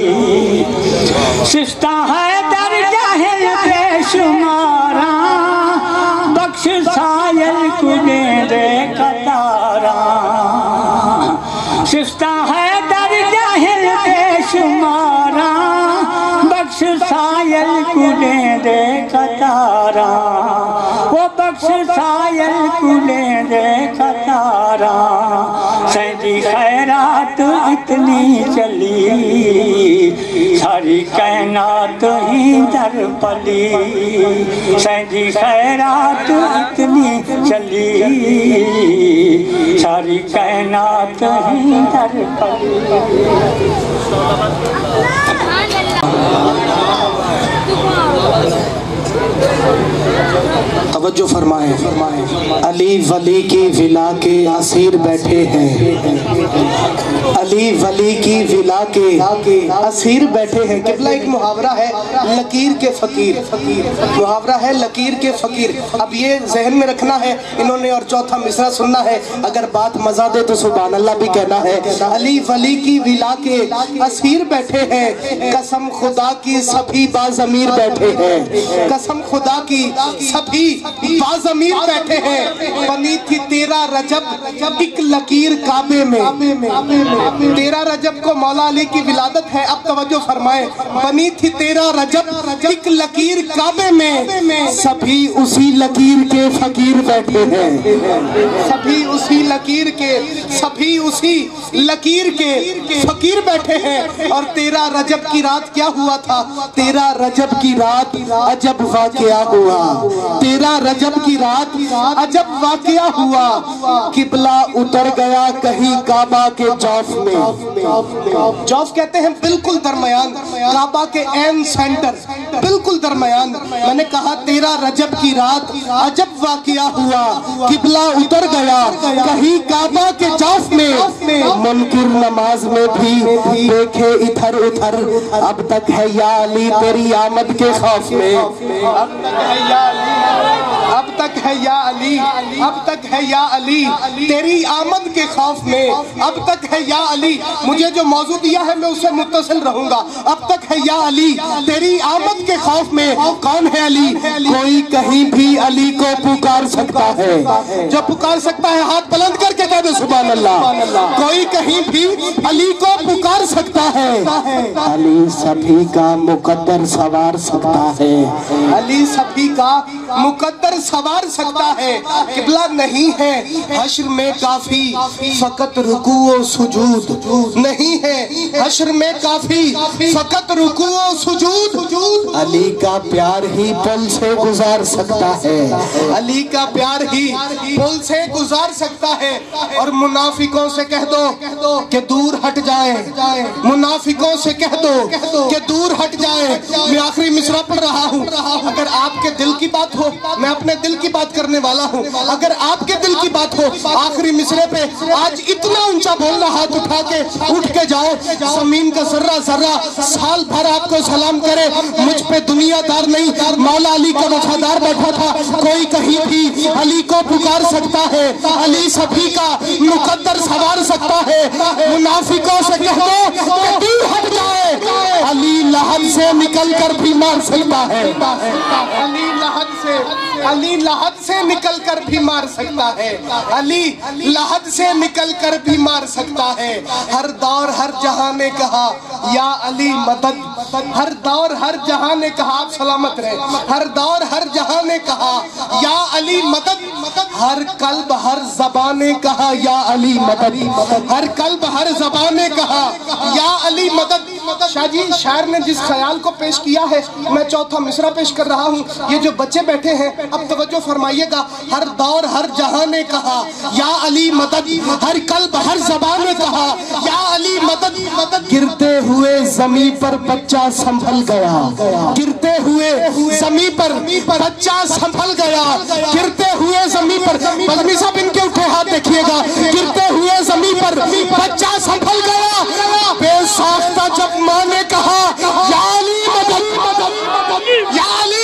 सिस्ता है दर जाहिल बेशुमारा बख्श सायल कुने दे कतारा सिस्ता है दर जाहिल बेशुमारा बख्श सायल कुने दे कतारा वो बख्श सायल कुने दे कतारा सैदी खैरात इतनी चली सारी कायनात ही दर पली सैदी खैरात इतनी चली सारी कायनात ही दर पली तवज्जो फरमाए अली वली की विला के असीर बैठे हैं अली वली की विला के असीर बैठे हैं किबला एक मुहावरा है लकीर के फकीर मुहावरा है लकीर के फकीर अब ये जहन में रखना है इन्होंने और चौथा मिसरा सुनना है अगर बात मजा दे तो सुभान अल्लाह भी कहना है अली वली की विला के असीर बैठे हैं कसम खुदा की सभी बाज़मीर बैठे हैं कसम खुदा की सभी बाज़मीर बैठे हैं बनी थी तेरह रजब एक लकीर काबे में तेरह रजब को मौला अली की विलादत है अब तवज्जो फरमाए बनी थी तेरह रजब एक लकीर काबे में सभी उसी लकीर के फकीर बैठे हैं सभी उसी लकीर के सभी उसी لکیر کے فقیر بیٹھے ہیں اور تیرہ رجب کی رات کیا ہوا تھا؟ تیرہ رجب کی رات عجب واقعہ ہوا، تیرہ رجب کی رات عجب واقعہ ہوا، قبلہ اتر گیا کہیں کعبہ کے جوف میں، جوف کہتے ہیں بالکل درمیان، کعبہ کے این سینٹر بالکل درمیان۔ میں نے کہا تیرہ رجب کی رات عجب واقعہ ہوا، قبلہ اتر گیا کہیں کعبہ کے جوف میں، منکر نماز میں بھی دیکھے ادھر ادھر، اب تک ہے یا علی تیری آمد کے خوف میں، اب تک ہے یا علی اب تک ہے یا علی اب تک ہے یا علی تیری آمد کے خوف میں، اب تک ہے یا علی، مجھے جو موضوع دیا ہے میں اس سے متصل رہوں گا، اب تک ہے یا علی تیری آمد کے خوف میں۔ کون ہے علی؟ کوئی کہیں بھی علی کو پکار سکتا ہے، جو پکار سکتا ہے ہاتھ بلند کر کے کہہ دے سبحان اللہ۔ کوئی کہیں بھی علی کو پکار سکتا ہے، علی سبھی کا مقدر سوار سکتا ہے، علی سبھی کا مقدر سوار سکتا ہے۔ قبلہ نہیں ہے حشر میں کافی فقط رکوع و سجود، نہیں ہے حشر میں کافی فقط رکوع و سجود، علی کا پیار ہی پل سے گزار سکتا ہے، علی کا پیار ہی پل سے گزار سکتا ہے۔ اور منافقوں سے کہہ دو کہ دور ہٹ جائیں، منافقوں سے کہہ دو کہ دور ہٹ جائیں۔ میں آخری مصرع پڑھ رہا ہوں، اگر آپ کے دل کی بات ہو، میں اپنے دل کی بات کرنے والا ہوں، اگر آپ کے دل کی بات ہو آخری مصرع پہ آج اتنا اونچا بولنا، ہاتھ اٹھا کے اٹھ کے جاؤ، زمین کا ذرہ ذرہ سال بھر آپ کو سلام کرے، مجھ پہ دنیا دار نہیں، مولا علی کا وفادار بیٹھا تھا، کوئی کہیں بھی علی کو پکار سکتا ہے، علی سبھی کا مقدر سوار سکتا ہے۔ منافقوں سے کہہ دو کہ دور ہٹ جائے، علی لحد سے نکل کر بھی مار سکتا ہے، علی لحد سے علی لحد سے نکل کر بھی مار سکتا ہے، علی لحد سے نکل کر بھی مار سکتا ہے۔ ہر دور ہر جہاں نے کہا یا علی مدد، ہر دور ہر جہاں نے کہا، آپ سلامت رہے، ہر دور ہر جہاں نے کہا یا علی مدد، ہر قلب ہر زبان نے کہا یا علی مدد، ہر قلب ہر زبان نے کہا یا علی مدد۔ شاہ جی شاعر نے جس خیال کو پیش کیا ہے میں چوتھا مصرع پیش کر رہا ہوں، یہ جو بچے بیٹھے ہیں اب توجہ فرمائیے گا۔ ہر دور ہر جہاں نے کہا یا علی مدد، ہر قلب ہر زبان نے کہا یا علی مدد۔ گرتے ہوئے زمین پر بچہ سنبھل گیا، گرتے ہوئے زمین پر بچہ سنبھل گیا، گرتے ہوئے زمین پر، بلمی صاحب ان کے اٹھے ہاتھ دیکھیے گا، گرتے ہوئے زمین پر بچہ سنبھل گیا، بے ساختہ جب ماں نے کہا یا علی مدد، یا علی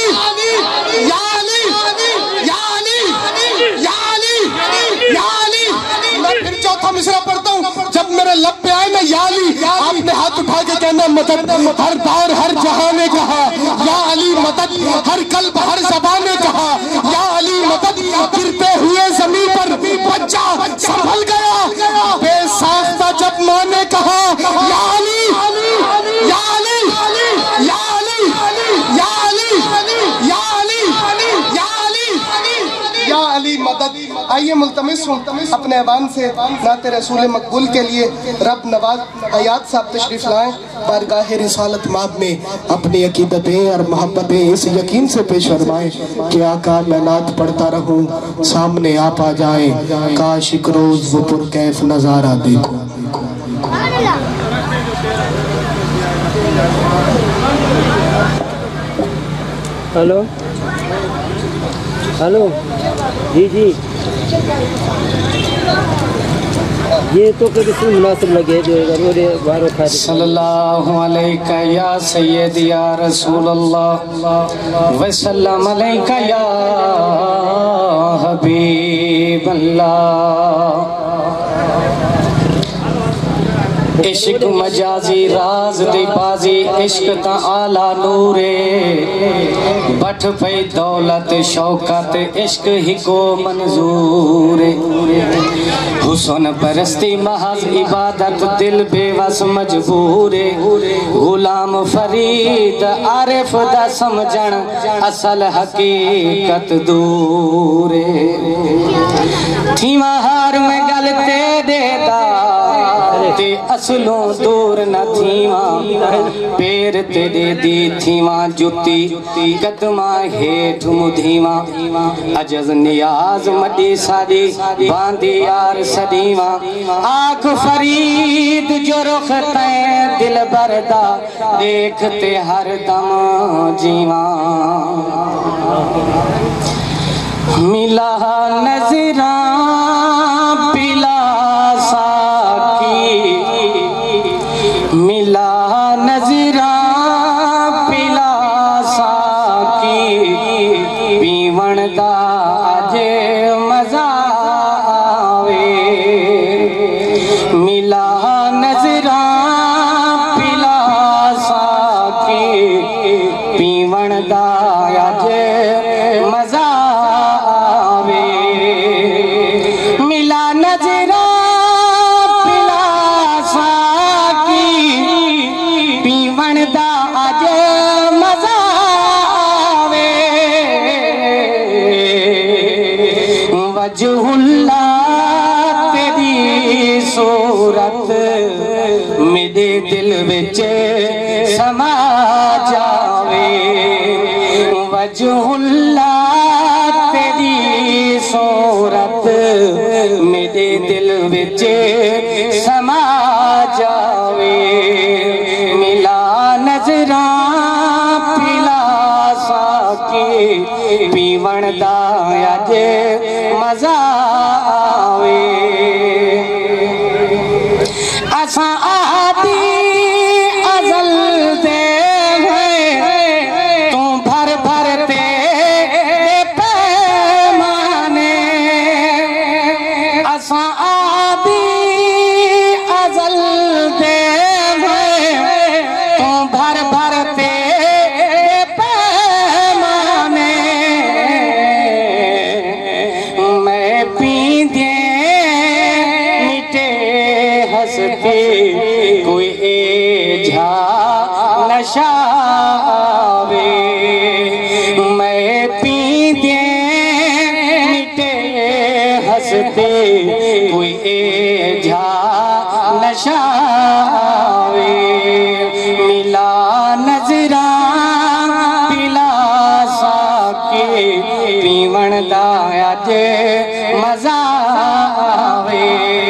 یا علی یا علی یا علی یا علی۔ میں پھر چوتھا مصرع پڑھتا ہوں، جب میرے لب پہ آئے نا یا علی، آپ نے ہاتھ اٹھا کے کہنا مدد۔ ہر دور ہر جہاں نے کہا یا علی مدد، ہر قلب ہر زبان نے کہا یا علی مدد۔ گرتے ہوئے زمین پر بچہ سنبھل گیا، بے ساختہ جب ماں نے کہا یا علی یا علی یا علی یا علی یا علی یا علی یا علی مدد۔ آئیے ملتمس ہوں اپنے ایوان سے نعت رسول مقبول کے لیے رب نواز حیات صاحب تشریف لائیں، بارگاہ رسالت ماب میں اپنی عقیدتیں اور محبتیں اس یقین سے پیش فرمائیں کہ آقا میں نعت پڑھتا رہوں سامنے آپ آ جائیں، کاش ایک روز وہ پرکیف نظارہ دیکھو۔ ہلو ہلو جی جی یہ تو کبھی سے مناسب لگے جو بارو کھا صلی اللہ علیکہ یا سید یا رسول اللہ وسلم علیکہ یا حبیب اللہ۔ عشق مجازی راز دی بازی، عشق تا آلہ نورے، بٹھ پئی دولت شوکت، عشق ہی کو منظور، حسن پرستی محض عبادت، دل بے وس مجبور، غلام فرید عارف دا سمجھن اصل حقیقت دور، تھیمہ ہار میں گلتے دے دا اصلوں دور نہ تھیواں پیر تیرے دی تھیواں جتی قدماں ہیٹھ مدھیواں عجز نیاز مڈی ساڑی باندی یار سڑیواں آنکھ فرید جو رخ تین دل بردہ دیکھتے ہر دم جیواں ملا نظراں پلا ساکی ملا نظراں پلا ساکی پیون دا اج مزہ آوے ملا نظراں پلا ساکی پیون دا اج مزہ وجہ اللہ تیری صورت میرے دل وچ سما جاوے وجہ اللہ تیری صورت میرے دل وچ سما جاوے ملا نظراں پلا ساکی پیون دا اج مزہ آوے اساں آدی ازل دے ہیں تو بھر بھر تے پیمانے اساں آدی ازل دے ہیں تو بھر بھر تے کوئی ایجھا نشہ آوے میں پیندے مٹے ہستے کوئی ایجھا نشہ آوے ملا نظراں پلا ساکی پیون دا اج مزہ آوے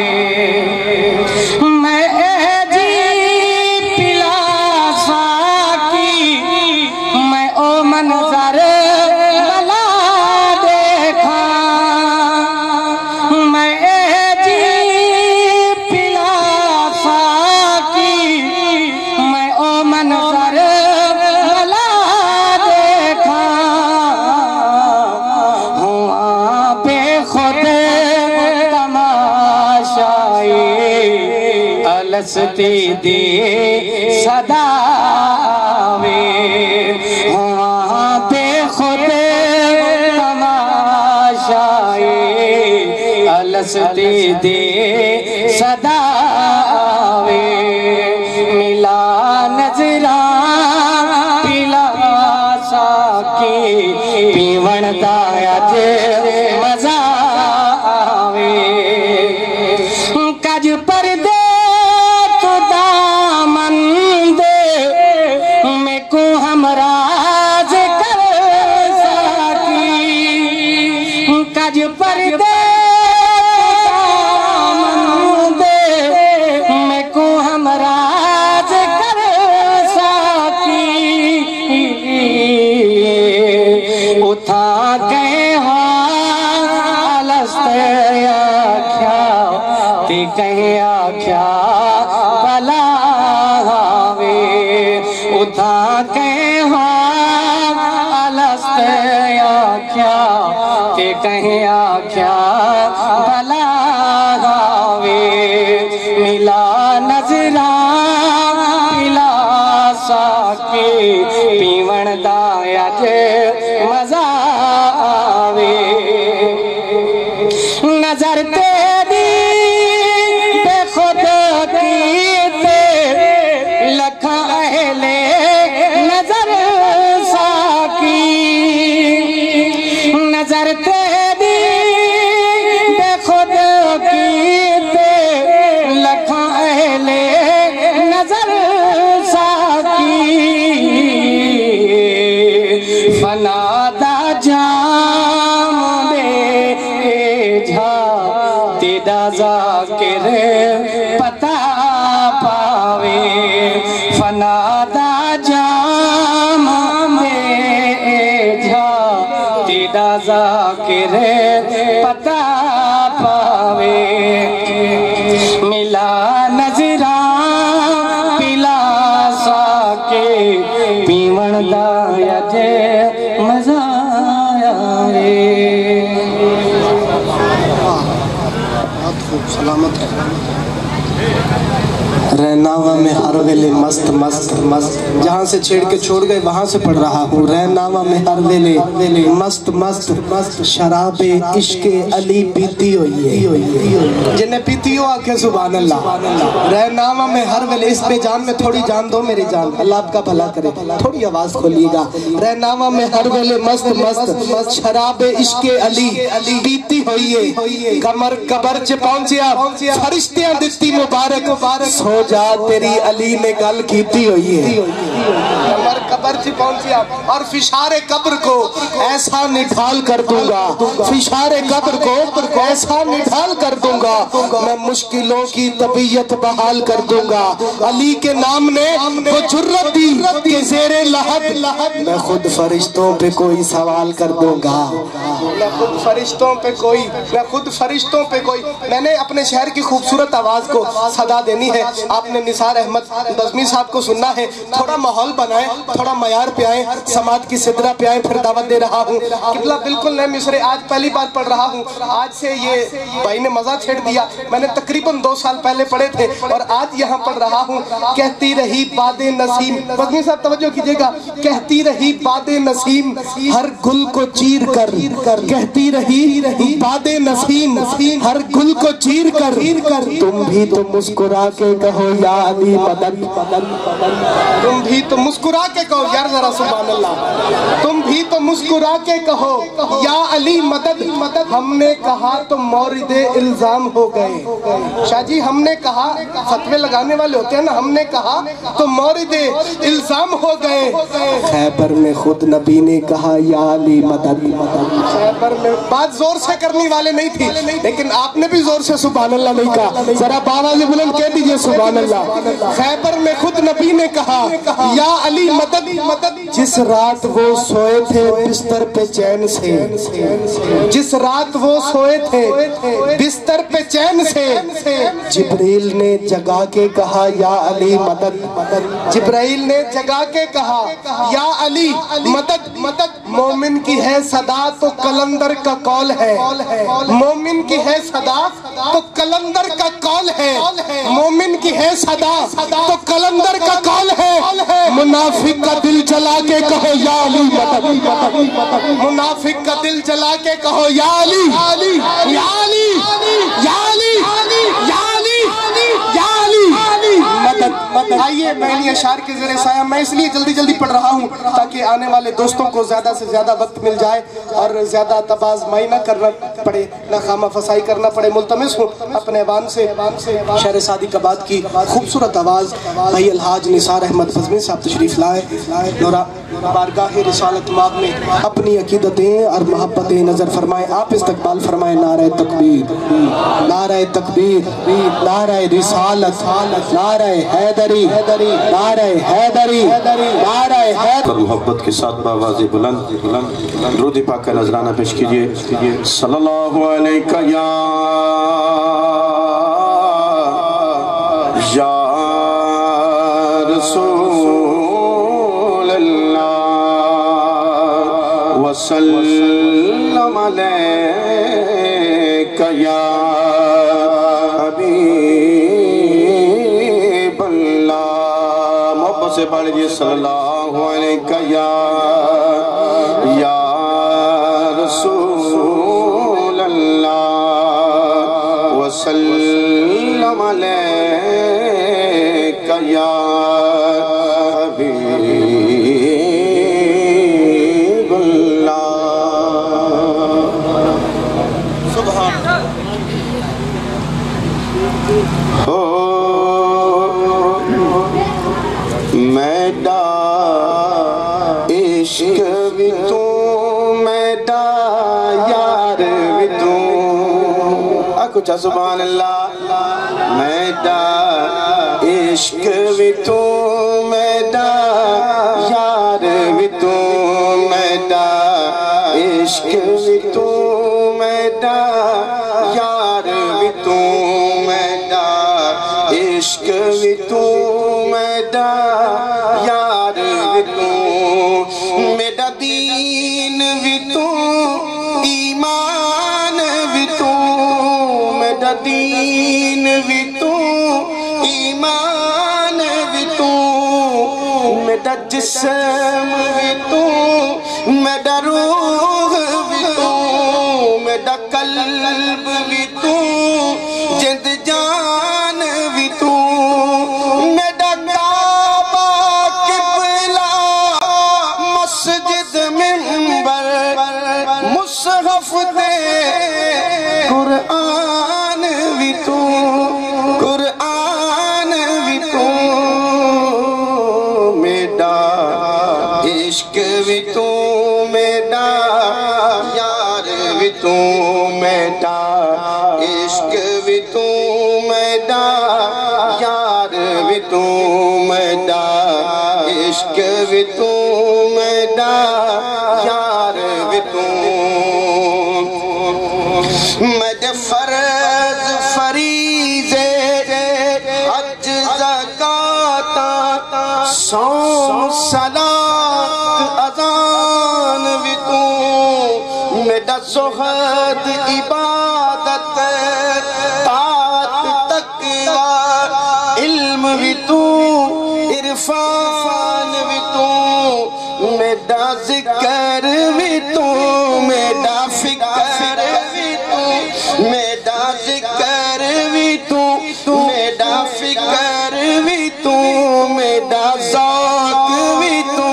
لستی دے صدا آوے وہاں پہ خود تماشائے لستی دے صدا آوے ملا نظراں پلا ساکی پیون دا اج مزہ آوے کج پردے کج پردے دامن دے میں کو ہمراز کر ساکی اتھا گئے ہاں لست آکھیا تے کہیں آکھیا بلا آوے اتھا گئے ہاں لست آکھیا تے کہیں آکھیا بلا آوے ملا نظراں پلا ساکی پیون دا اج مزہ آوے نظر تیری بے خود کیتے لکھاں اہلِ نظر ساکی نظر تیری بے خود کیتے لکھاں اہلِ فنادا جام دے جھا تیرا ذاکر پتا پاوے فنادا جام دے جھا تیرا ذاکر پتا پاوے ملا نظران پلا ساکے پیون دایا جے مزہ آئے بہت خوب سلامت ہے رہناوا میں ہر ویلے مست مست مست جہاں سے چھیڑ کے چھوڑ گئے وہاں سے پڑھ رہا ہوں رہناوا میں ہر ویلے مست مست مست شراب عشق علی پیتی ہوئی ہے جنہیں پیتی ہو آکھیں سبحان اللہ رہناوا میں ہر ویلے اس پہ جان میں تھوڑی جان دو میری جان اللہ آپ کا بھلا کرے تھوڑی آواز کھولیے گا رہناوا میں ہر ویلے مست مست شراب عشق علی پیتی ہوئی ہے کمر قبر چ پہنچیا فرشتیاں دتی مبارک سو جا تیری علی نے گل کیتی ہوئی ہے کمر قبر چ پہنچیا اور فشار قبر کو ایسا نڈھال کر دوں گا فشار قبر کو ایسا نڈھال کر دوں گا میں مشکلوں کی طبیعت بحال کر دوں گا علی کے نام نے وہ جرت دی کہ زیر لحد میں خود فرشتوں پہ کوئی سوال کر دوں گا میں خود فرشتوں پہ کوئی میں خود فرشتوں پہ کوئی میں نے اپنے شہر کی خوبصورت آواز کو صدا دینی ہے آپ نے نثار احمد بزمی صاحب کو سننا ہے تھوڑا ماحول بنائیں تھوڑا معیار پہ آئیں سماعت کی صدرہ پہ آئیں پھر دعوت دے رہا ہوں قبلہ بالکل نئے مصرے آج پہلی بار پڑھ رہا ہوں آج سے یہ بھائی نے مزہ چھیڑ دیا میں نے تقریباً دو سال پہلے پڑھے تھے اور آج یہاں پڑھ رہا ہوں کہتی رہی باد نسیم بزمی صاحب توجہ کیجئے گا کہتی رہی باد نسیم ہر گل کو چیر کر کہتی رہی باد نسیم ہر گل کو چیر کر تم بھی تو مسکرا کے کہو یا علی مدد تم بھی تو مسکرا کے کہو یار ذرا سبحان اللہ تم بھی تو مسکرا کے کہو یا علی مدد ہم نے کہا تو مورد الزام ہو گئے شاہ جی ہم نے کہا فتوے لگانے والے ہوتے ہیں نا ہم نے کہا تو مورد الزام ہو گئے خیبر میں خود نبی نے کہا یا علی مدد خیبر میں بات زور سے کرنی والے نہیں تھی لیکن آپ نے بھی زور سے سبحان اللہ نہیں کہا ذرا باواز بلند کہہ دیجئے سبحان اللہ خیبر میں خود نبی نے کہا یا علی مدد جس رات وہ سوئے تھے بستر پہ چین سے جس رات وہ سوئے تھے بستر پہ چین سے جبریل نے جگا کے کہا یا علی مدد جبریل نے جگا کے کہا یا علی مدد مومن کی ہے صدا تو کلندر کا قول ہے مومن کی ہے صدا تو کلندر کا قول ہے مومن کی ہے صدا تو کلندر کا قول ہے منافق کا دل جلا کے کہو یا علی مدد منافق کا دل جلا کے کہو یا علی یا علی یا علی یا علی یا علی مدد آئیے میں انہی اشعار کے زیر سایہ میں اس لیے جلدی جلدی پڑھ رہا ہوں تاکہ آنے والے دوستوں کو زیادہ سے زیادہ وقت مل جائے اور زیادہ تبازمائی نہ کرنا پڑے نہ خامہ فسائی کرنا پڑے ملتمس ہوں اپنے ایوان سے شہر سعدی کباد کی خوبصورت آواز بھائی الحاج نثار احمد بزمی صاحب تشریف لائے نورا بارگاہ رسالت ماب میں اپنی عقیدتیں اور محبتیں نظر فرمائیں آپ استقبال فرمائیں نعرہ تکبیر نعرہ تکبیر نعرہ رسالت نعرہ حیدری نعرہ حیدری نعرہ حیدری محبت کے ساتھ باواز بلند درود پاک کا نذرانہ پیش کیجئے صلی اللہ علیہ یا یا رسول اللہ وسلم علیک یا حبیب اللہ محبت سے پڑھ لیجئے صلی اللہ علیہ یا یا رسول اللہ وسلم علیک یا حبیب اللہ سبحان ہو میڈا عشق بھی تو میڈا یار بھی تو اکچھا سبحان اللہ میڈا عشق بھی تو میڈا یار بھی تو میڈا عشق بھی تو میڈا یار بھی تو میڈا عشق بھی تو میڈا یار بھی تو میڈا دین بھی تو ایمان بھی تو میڈا دین بھی تو ایمان بھی تو میڈا جسم بھی تو میڈا روح بھی تو میڈا قلب بھی تو جند جان بھی تو میڈا کعبہ قبلہ مسجد منبر مصحف دے قرآن بھی تو قرآن بھی تو میڈا عشق بھی تو میڈا یار بھی تو میڈا عشق بھی تو میڈا یار بھی تو میڈا عشق بھی تو میڈا یار بھی تو میڈا فرض فریضے حج زکاة صوم صلاة اذان بھی تو میڈا زہد عبادت طاعت تقوی علم بھی تو عرفان بھی تو میڈا ذکر بھی تو میڈا فکر بھی تو میڈا ذکر بھی تو میڈا فکر بھی تو میڈا ذوق بھی تو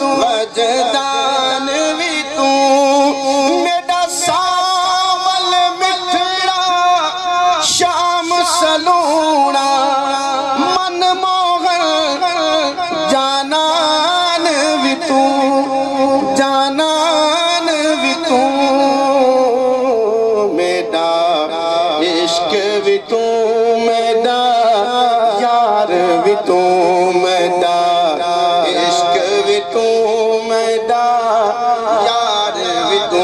وجدان بھی تو میڈا ساول مٹھڑا شام سلونا من موغل جانان بھی تو جانان بھی تو میڈا عشق بھی تو میڈا یار بھی تو میڈا عشق بھی تو میڈا یار بھی تو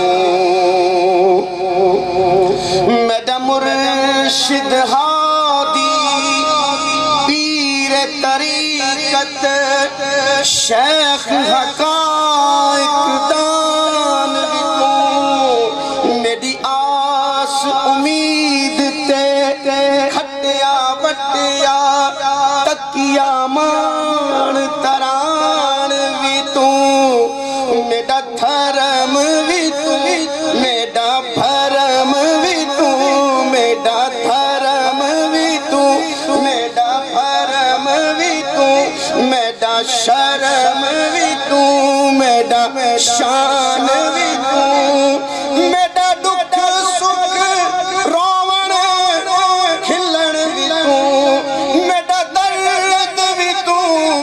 میڈا مرشد ہادی پیر طریقت شیخ حقائق دان بھی تو میری آس امید تے کھٹیا بٹیا تکیا مان تران بھی تو میڈا دھرم بھی تو میڈا بھرم بھی تو میڈا دھرم بھی تو میڈا بھرم بھی تو میڈا شرم بھی تو میڈا شان بھی تو میڈا دکھ سکھ روون کھلن بھی تو میڈا درد بھی تو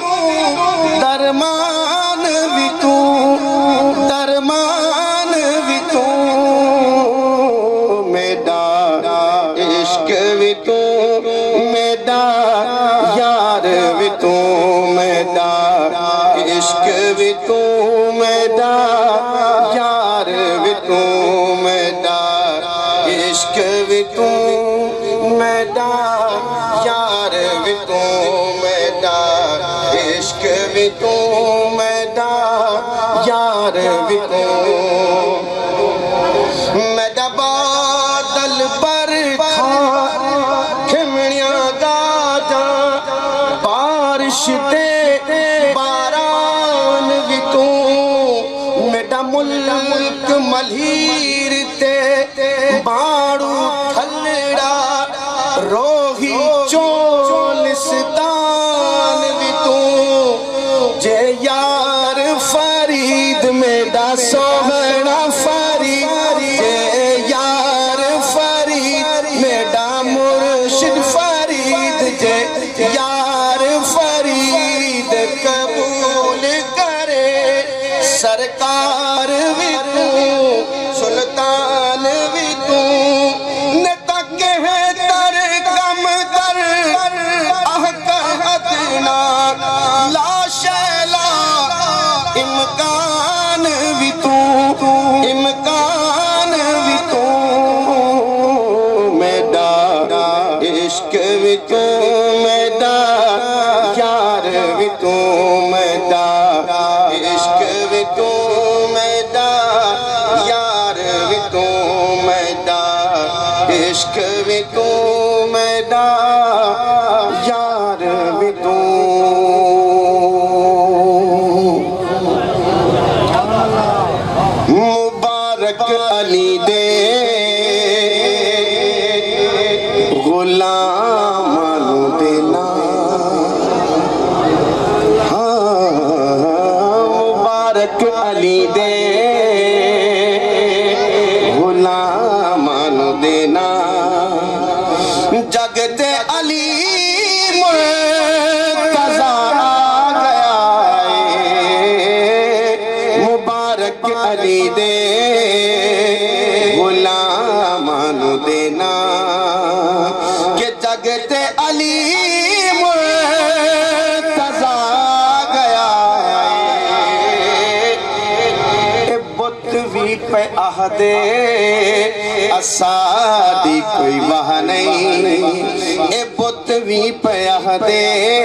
درمان بھی تو درمان بھی تو میڈا عشق بھی تو میڈا یار بھی تو میڈا عشق بھی تو میڈا یار بھی تو میڈا عشق بھی تو میڈا یار بھی تو میڈا عشق بھی تو میڈا یار بھی تو میڈا بادل پر کھا کھمڑیاں گاجاں بارش دے باران بھی تو میڈا ملک ملہیر تے باڑو تھلڑا روہی چولستان بھی تو جے یار فرید میڈا سوہنا فرید جے یار فرید میڈا مرشد فرید جے یار فرید قبول کرے سرکار بھی تو سلطان بھی تو نتک ہے تر کم تر احکر ادنا لا شیلا امکان بھی تو امکان بھی تو میڈا عشق بھی تو میڈا یار بھی تو میڈا عشق بھی تو میڈا یار بھی تو میڈا عشق بھی تو میڈا یار بھی تو مبارک علی دے غلام دینا مبارک علی دے غلام دینا جگتے علی مرتضی آ گیا ہے مبارک علی دے غلام دینا کہ جگتے علی مرتضی آ گیا ہے اے بت بھی پہ آہدے اسادی کوئی وہاں نہیں اے بت بھی پہ آہدے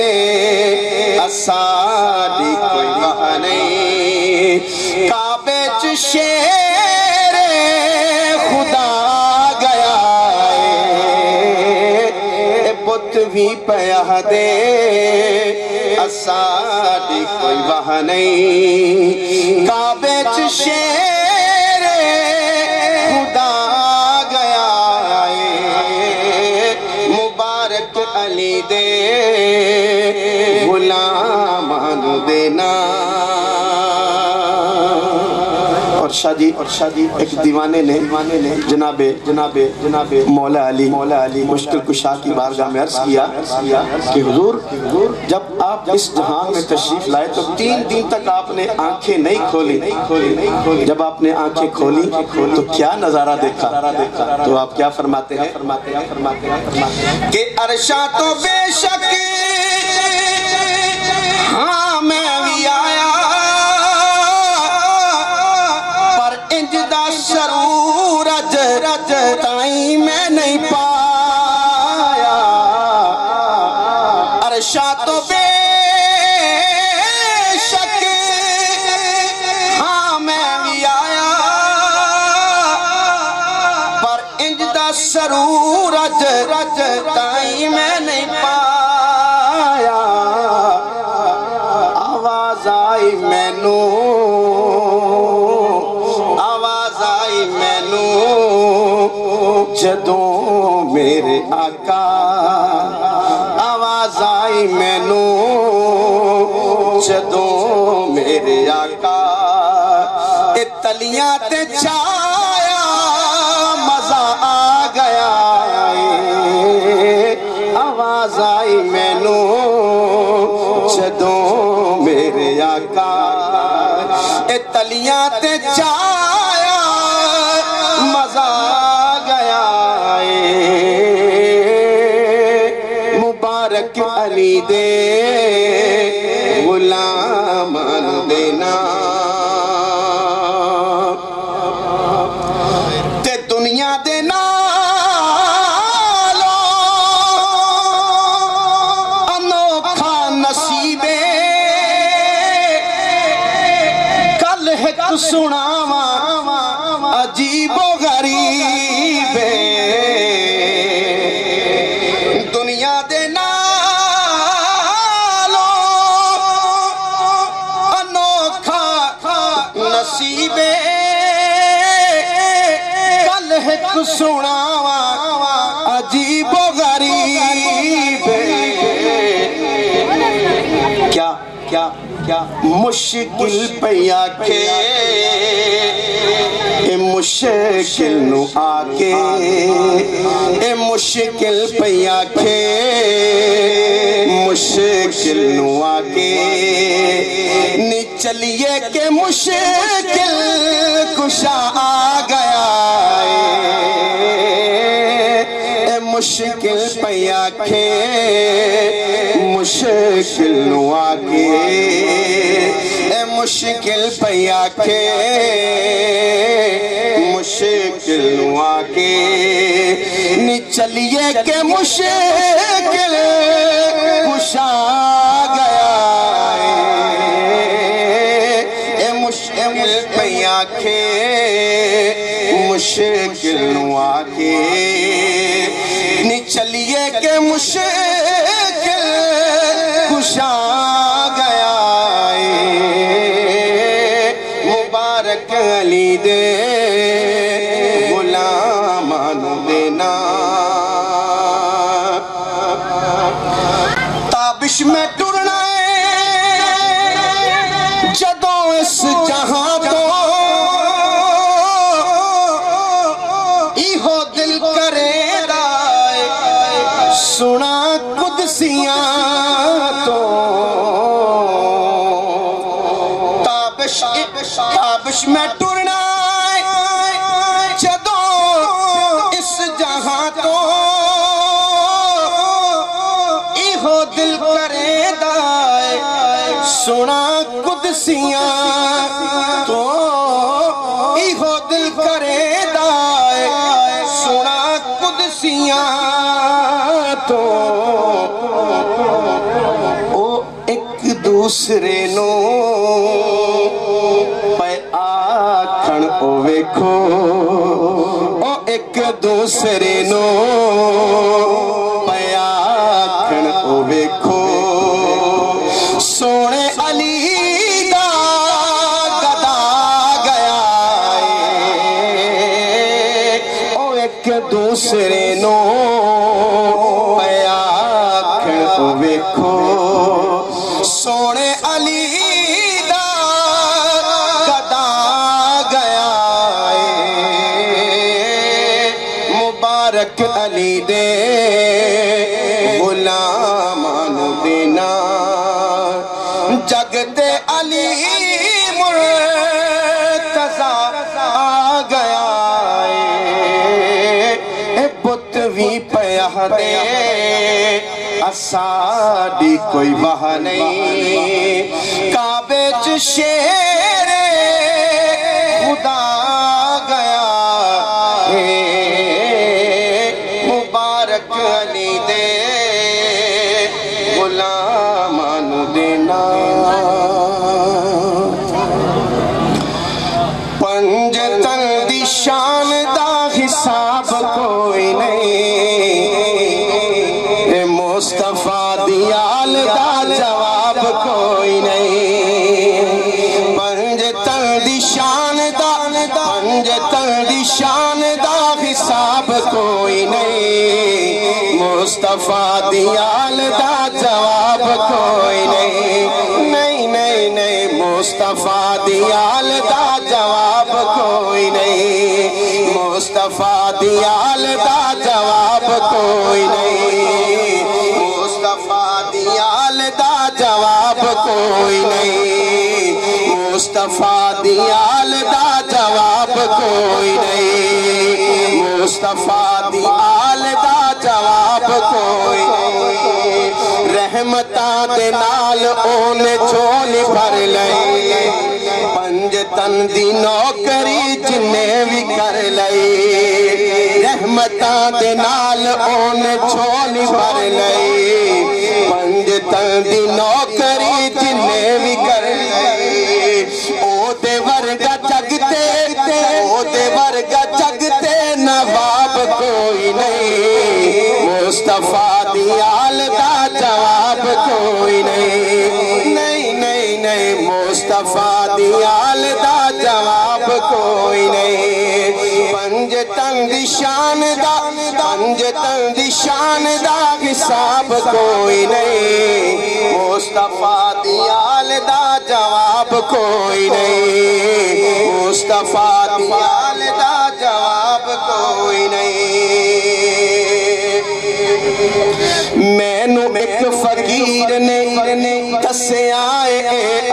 اسادی کوئی وہاں نہیں کعبے چ شیر خدا گیا اے بت بھی پہ آہدے اسادی کوئی وہاں نہیں کعبے چ شیر خدا گیا ہے مبارک علی دے غلام دینا اور شاہ جی اور شاہ جی ایک دیوانے نے جناب جناب جناب مولا علی مولا علی مشکل کشا کی بارگاہ میں عرض کیا کہ حضور جب آپ اس جہان میں تشریف لائے تو تین دن تک آپ نے آنکھیں نہیں کھولی جب آپ نے آنکھیں کھولی تو کیا نظارہ دیکھا تو آپ کیا فرماتے ہیں فرماتے ہیں فرماتے ہیں فرماتے ہیں کہ عرشہ تو بے شک ہاں میں بھی آیا سرورج رج تائیں میں نہیں پایا عرشہ تو بے شک ہاں میں بھی آیا پر انجدہ سرورج رج تائیں میں نہیں پایا آواز آئی میں نو جدوں میرے آقا آواز آئی میں نو جدوں میرے آقا اے تلیاں تے چھایا مزہ آ گیا آواز آئی میں نو جدوں میرے آقا اے تلیاں تے چھایا مزہ مبارک علی دے غلام دینا تے دنیا دے نالوں انوکھا نصیبے کل ایک سناواں عجیب و غریب دنیا دے نصیبے کل ایک سناواں عجیب و غریب کیا کیا کیا مشکل پیا کے مشکل مشکل نو آکے اے مشکل پیا کھے مشکل نو آکے نی چلیے کہ مشکل کشا آ گیا اے مشکل پیا کھے مشکل نو آکے اے مشکل پیا کھے مشکل نو آکے نی چلیے کہ مشکل کشا گیا اے مشکل پیا کھے مشکل نو آکے نی چلیے کہ مشکل کشا گیا مبارک علی دے غلامان دینا تابش میں ٹرنا ہے جدوں اس جہاں تو ایہو دل کرے دائے سنا قدسیاں تو تابش تابش میں ٹرنا ہے جدوں اس جہاں تو ایہو دل کرے دائے سنا قدسیاں تو ایہو دل کرے دائے سنا قدسیاں تو او ایک دوسرے نو پہ آکھن او ویکھو او ایک دوسرے نو پہ آکھن او ویکھو سونے علی دا گدا گیا او ایک دوسرے نو پہ آکھن او ویکھو سونے علی دا گدا گیا مبارک علی دے غلامان دینا جگ دے علی مرتضی آ گیا اے بتوی پیہ دے اساڑی کوئی وہاں نہیں کعبے چ شیر خدا گیا مبارک علی دے غلامان دینا پنجتن دی شان دا حساب کوئی نہیں مصطفیٰ دیال دا جواب کوئی نہیں پنجتن دی شان دا پنجتن دی شان دا حساب کوئی نہیں مصطفیٰ دیال دا جواب کوئی نہیں نہیں نہیں نہیں مصطفیٰ دیال دا جواب کوئی نہیں مصطفیٰ دیال دا جواب کوئی نہیں مصطفیٰ دیال دا جواب کوئی نہیں مصطفیٰ دیال دا جواب کوئی نہیں مصطفیٰ دیال دا جواب کوئی نہیں رحمتاں دے نال اون چولی بھر لئی پنجتن دی نوکری جنے بھی کر لئی رحمتاں دے نال اون چولی بھر لئی پنجتن دی نوکری جنے بھی کر لئی او دے ورگا جگتے او دے ورگا جگتے نواب کوئی نہیں مصطفیٰ دیال دا جواب کوئی نہیں نہیں نہیں نہیں مصطفیٰ دیال دا جواب کوئی نہیں پنجتن دی شان دا پنجتن دی شان دا حساب کوئی نہیں مصطفیٰ دیال دا جواب کوئی نہیں مصطفیٰ دیال دا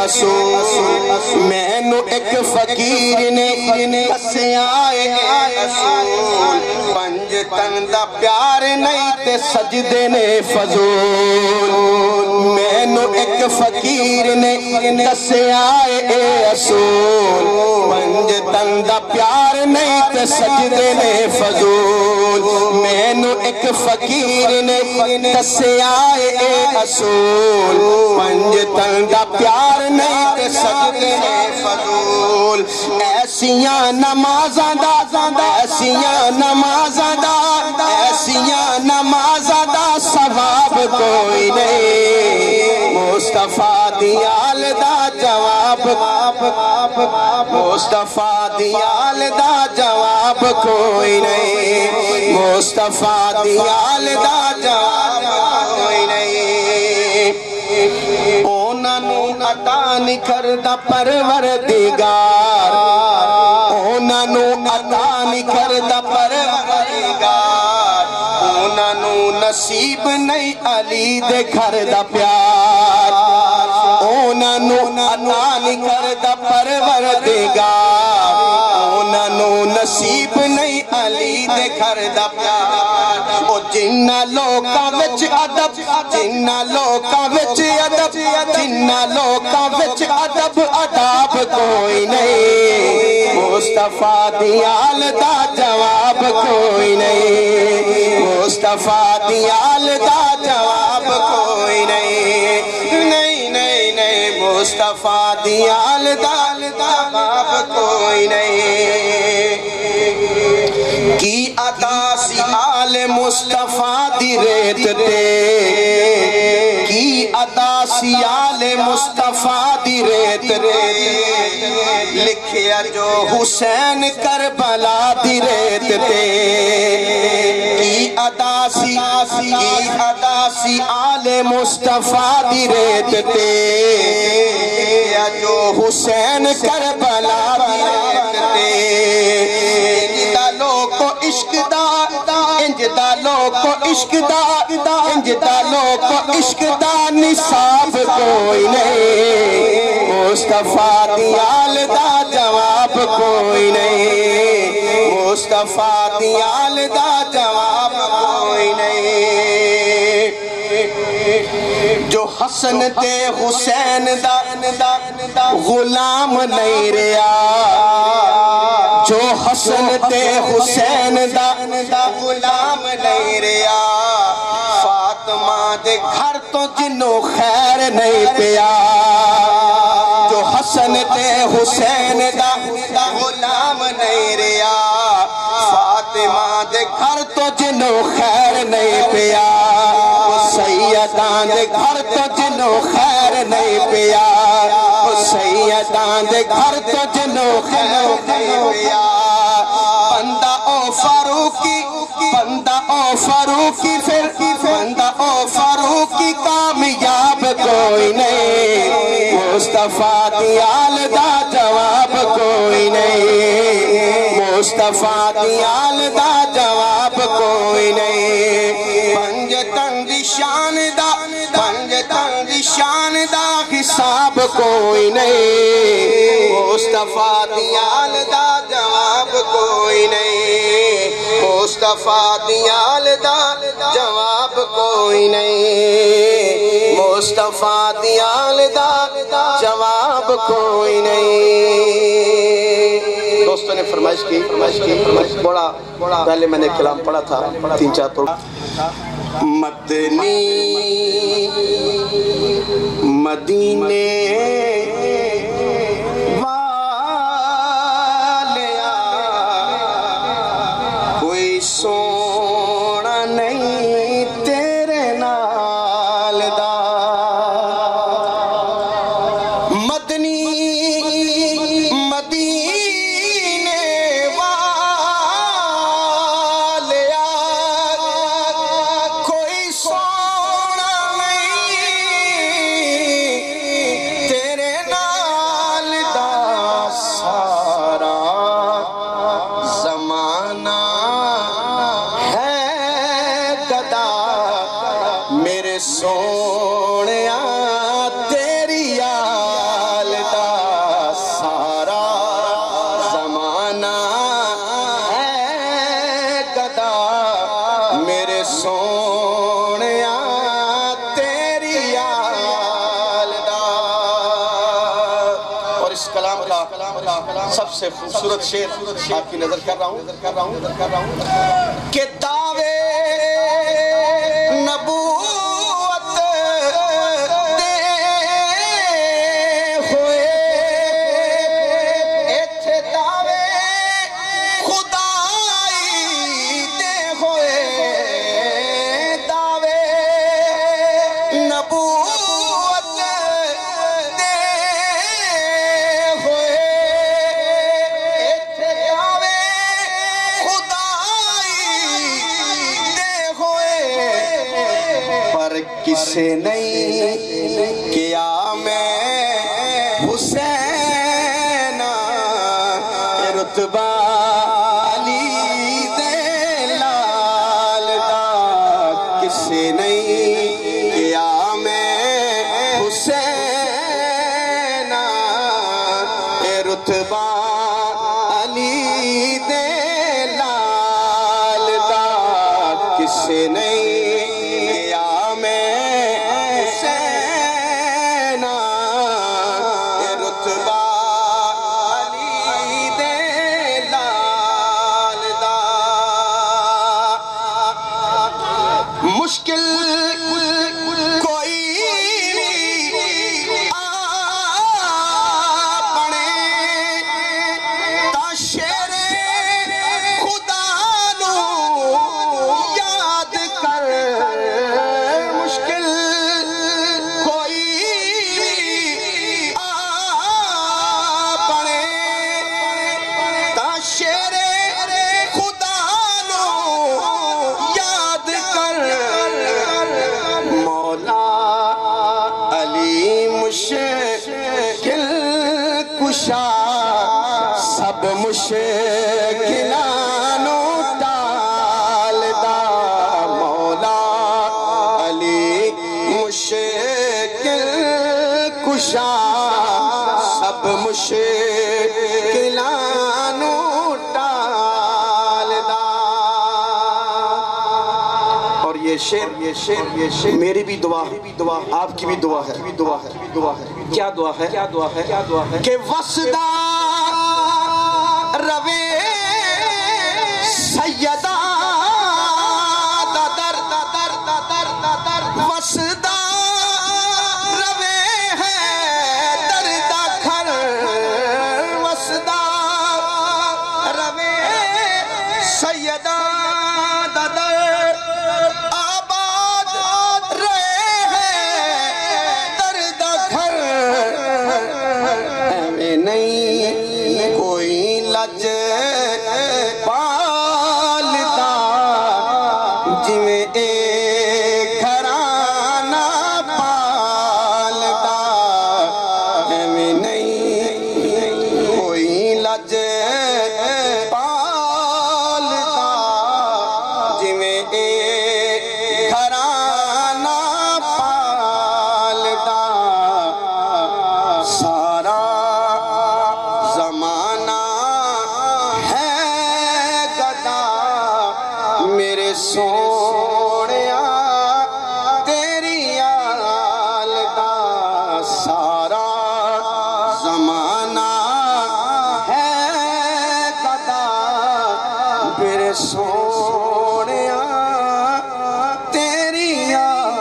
اصول مینو ایک فقیر نے دسیا اے اصول پنج تن دا پیار نہیں تے سجدے نے فضول مینو ایک فقیر نے دسیا اے اصول پنج تن دا پیار نہیں تے سجدے نے فضول مینو ایک فقیر نے دسیا اے اصول پنج تن دا پیار نہیں تے سجدے نے فضول ایسیاں نمازاں دا ایسیاں نمازاں دا ایسیاں نمازاں دا ثواب کوئی نہیں مصطفیٰ دی آل دا جواب مصطفیٰ دی آل دا جواب کوئی نہیں مصطفیٰ دی آل دا جواب کوئی نہیں اونا نو عطا نہیں کردہ پروردگار اونا نو عطا نہیں کردہ پروردگار اونا نو نصیب نہیں علی دے گھر دا پیار اونا نو عطا نہیں کردہ پروردگار اونا نو نصیب نہیں علی دے گھر دا پیار او جنہ لوکاں وچ ادب جنہ لوکاں وچ ادب جنہ لوکاں وچ ادب اداب کوئی نہیں مصطفیٰ دی آل دا جواب کوئی نہیں مصطفیٰ دی آل دا جواب کوئی نہیں نہیں نہیں نہیں مصطفیٰ دی آل دا جواب کوئی نہیں کی عطا سی آل مصطفیٰ دی ریت تے کی عطا سی آل مصطفیٰ دی ریت تے لکھیا جو حسین کربلا دی ریت تے کی عطا سی کی عطا سی آل مصطفیٰ دی ریت تے لکھیا جو حسین کربلا دی ریت تے کو عشق دا انج دا لوکو عشق دا انج دا لوکو عشق دا نصاب کوئی نہیں مصطفیٰ دی آل دا جواب کوئی نہیں مصطفیٰ دی آل دا جواب کوئی نہیں جو حسن تے حسین دا غلام نہیں ریا جو حسن تے حسین دا غلام نہیں ریا فاطمہ دے گھر تو جنوں خیر نہیں پیا جو حسن تے حسین دا غلام نہیں ریا فاطمہ دے گھر تو جنوں خیر نہیں پیا سیدان دے گھر تو جنوں خیر نہیں پیا سیدان دے گھر تو جنوں خیر نہیں پیا بندہ او فاروقی بندہ او فاروقی پھر بندہ او فاروقی کامیاب کوئی نہیں مصطفیٰ دی آل دا جواب کوئی نہیں مصطفیٰ دی آل دا جواب کوئی نہیں پنج تن دی شان دا پنج تن دی شان دا حساب کوئی نہیں مصطفیٰ دی آل دا جواب کوئی نہیں مصطفیٰ دی آل دا جواب کوئی نہیں مصطفیٰ دی آل دا جواب کوئی نہیں دوستوں نے فرمائش کی فرمائش کی بڑا پہلے میں نے کلام پڑھا تھا تین چار تو مدنی مدینے سونا نہیں تیرے نال دا مدنی مدینے والیا کوئی سونا نہیں تیرے نال دا سارا زمانہ میرے سونیا تیری آل سب سے خوبصورت شعر آپ کی نظر کر رہا ہوں کر رہا ہوں کر رہا ہوں کہ دعوے نبوت دے ہوئے ایتھے دعوے خدائی دے ہوئے دعوے نبوت دے ہوئے ایتھے دعوے خدائی دے ہوئے پر کسے نہیں کیا میں حسین رتبہ علی دے لال دا کسے نہیں کیا میں حسین رتبہ علی دے لال دا کسے نہیں کیا میں حسین رتبہ علی دے لال دا مشکل کوئی بنے تا شیر خدا نو یاد کر مشکل کوئی بنے تا شیر خدا نو یاد کر مولا علی مشکل کشا سب مشکلانو ٹال دا مولا علی مشکل کشا سب مشکلانو ٹال دا اور یہ شعر یہ شعر یہ شعر میری بھی دعا دعا آپ کی بھی دعا ہے دعا ہے دعا ہے کیا دعا ہے کیا دعا ہے کیا دعا ہے کہ وسدا روے سیدہ در در در در وسدا روے ہے در دکھر وسدا روے سیدہ در آباد رہے ہیں در دکھر ایویں نہیں کوئی لج پالتا جویں ایک گھرانہ پالتا ایویں نہیں کوئی لج پالتا جویں ایک گھرانہ پالتا سارا زمانہ ہے گدا میرے سونیا تیری آل دا سارا زمانہ ہے گدا میرے سونیا تیری آل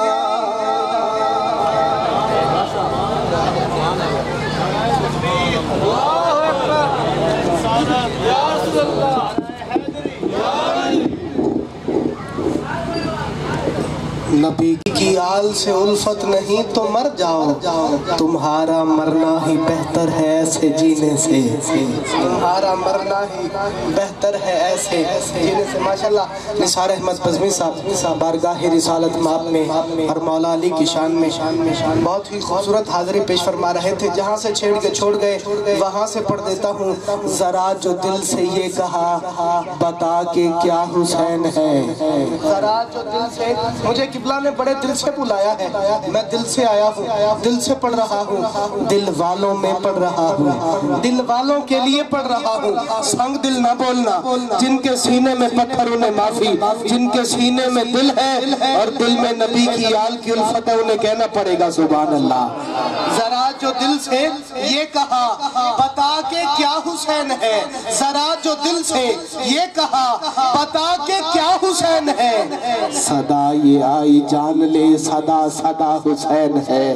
نبی کی آل سے الفت نہیں تو مر جاؤ تمہارا مرنا ہی بہتر ہے ایسے جینے سے تمہارا مرنا ہی بہتر ہے ایسے جینے سے ماشاءاللہ نثار احمد بزمی صاحب بارگاہ رسالت ماب میں اور مولا علی کی شان میں بہت ہی خوبصورت حاضری پیش فرما رہے تھے جہاں سے چھیڑ کے چھوڑ گئے وہاں سے پڑھ دیتا ہوں ذرا جو دل سے یہ کہا بتا کہ کیا حسین ہے ذرا جو دل سے مجھے قبلہ نے بڑے دل سے بلایا ہے میں دل سے آیا ہوں دل سے پڑھ رہا ہوں دل والوں میں پڑھ رہا ہوں دل والوں کے لیے پڑھ رہا ہوں سنگ دل نہ بولنا جن کے سینے میں پتھر انہیں معافی جن کے سینے میں دل ہے اور دل میں نبی کی آل کی الفت ہے انہیں کہنا پڑے گا سبحان اللہ ذرا جو دل سے یہ کہا بتا کے کیا حسین ہے، ذرا جو دل سے یہ کہا بتا کے کیا حسین ہے، صدا یہ آئی جان لے صدا صدا حسین ہے،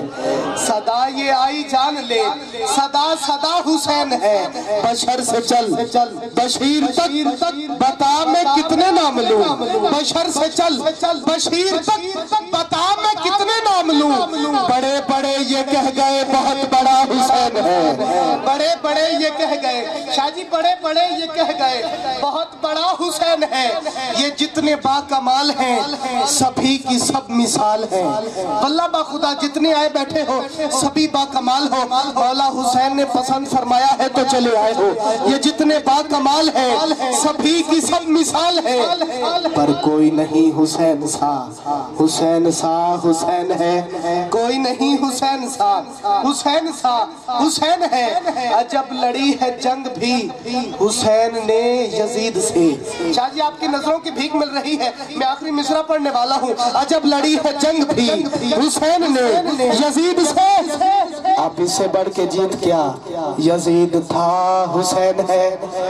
صدا یہ آئی جان لے صدا صدا حسین ہے، بشر سے چل بشیر تک بتا میں کتنے نام لوں، بشر سے چل بشیر تک بتا میں کتنے نام لوں، بڑے بڑے یہ کہہ گئے بہت بڑا حسین ہے، بڑے بڑے یہ کہہ گئے شاہ جی بڑے بڑے یہ کہہ گئے بہت بڑا حسین ہے، یہ جتنے با کمال ہیں سبھی کی سب مثال ہیں، واللہ با خدا جتنے آئے بیٹھے ہو سبھی با کمال ہو، مولا حسین نے پسند فرمایا ہے تو چلے آئے ہو، یہ جتنے با کمال ہیں سبھی کی سب مثال ہے، پر کوئی نہیں حسین سا، حسین سا حسین ہے، کوئی نہیں حسین سا، حسین سا حسین ہے، عجب لڑی ہے جنگ بھی حسین نے یزید سے، شاہ جی آپ کی نظروں کی بھیک مل رہی ہے، میں آخری مصرع پڑھنے والا ہوں، عجب لڑی ہے جنگ بھی حسین نے یزید سے، اب اس سے بڑھ کے جیت کیا یزید تھا حسین ہے،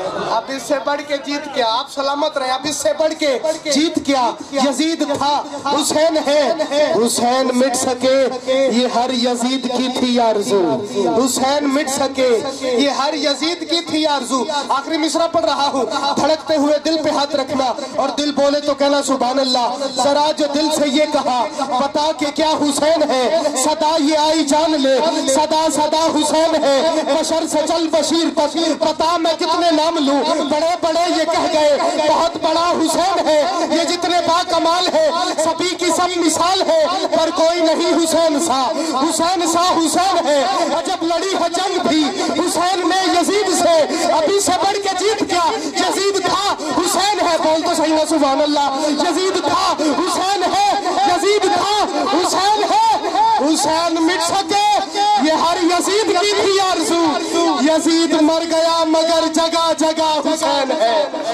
اب اس سے بڑھ کے جیت کیا آپ سلامت رہے، اب اس سے بڑھ کے جیت کیا یزید تھا حسین ہے، حسین مٹ سکے یہ ہر یزید کی تھی آرزو، حسین مٹ سکے یہ ہر یزید کی تھی آرزو، آخری مصرع پڑھ رہا ہوں، دھڑکتے ہوئے دل پہ ہاتھ رکھنا اور دل بولے تو کہنا سبحان اللہ، ذرا جو دل سے یہ کہا بتا کہ کیا حسین ہے، صدا یہ آئی جان لے صدا صدا حسین ہے، بشر سے چل بشیر تک بتا میں کتنے نام لوں، بڑے بڑے یہ کہہ گئے بہت بڑا حسین ہے، یہ جتنے با کمال ہے سبھی کی سب مثال ہے، پر کوئی نہیں حسین سا، حسین سا حسین ہے، عجب لڑی ہے جنگ بھی حسین نے یزید سے، ابھی سے بڑھ کے جیت کیا یزید تھا حسین ہے، بول تو صحیح نہ سبحان اللہ، یزید تھا حسین ہے، یزید تھا حسین ہے، حسین مٹ سکے یہ ہر یزید کی تھی آرزو، یزید مر گیا مگر جگہ جگہ حسین ہے،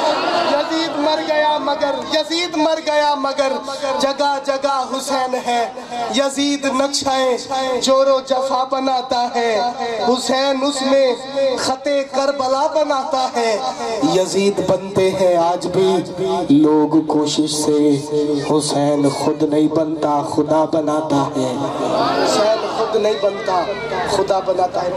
یزید مر گیا مگر یزید مر گیا مگر جگہ جگہ حسین ہے، یزید نقشہ جور و جفا بناتا ہے، حسین اس میں خط کربلا بناتا ہے، یزید بنتے ہیں آج بھی لوگ کوشش سے، حسین خود نہیں بنتا خدا بناتا ہے، حسین خود نہیں بنتا خدا بناتا ہے۔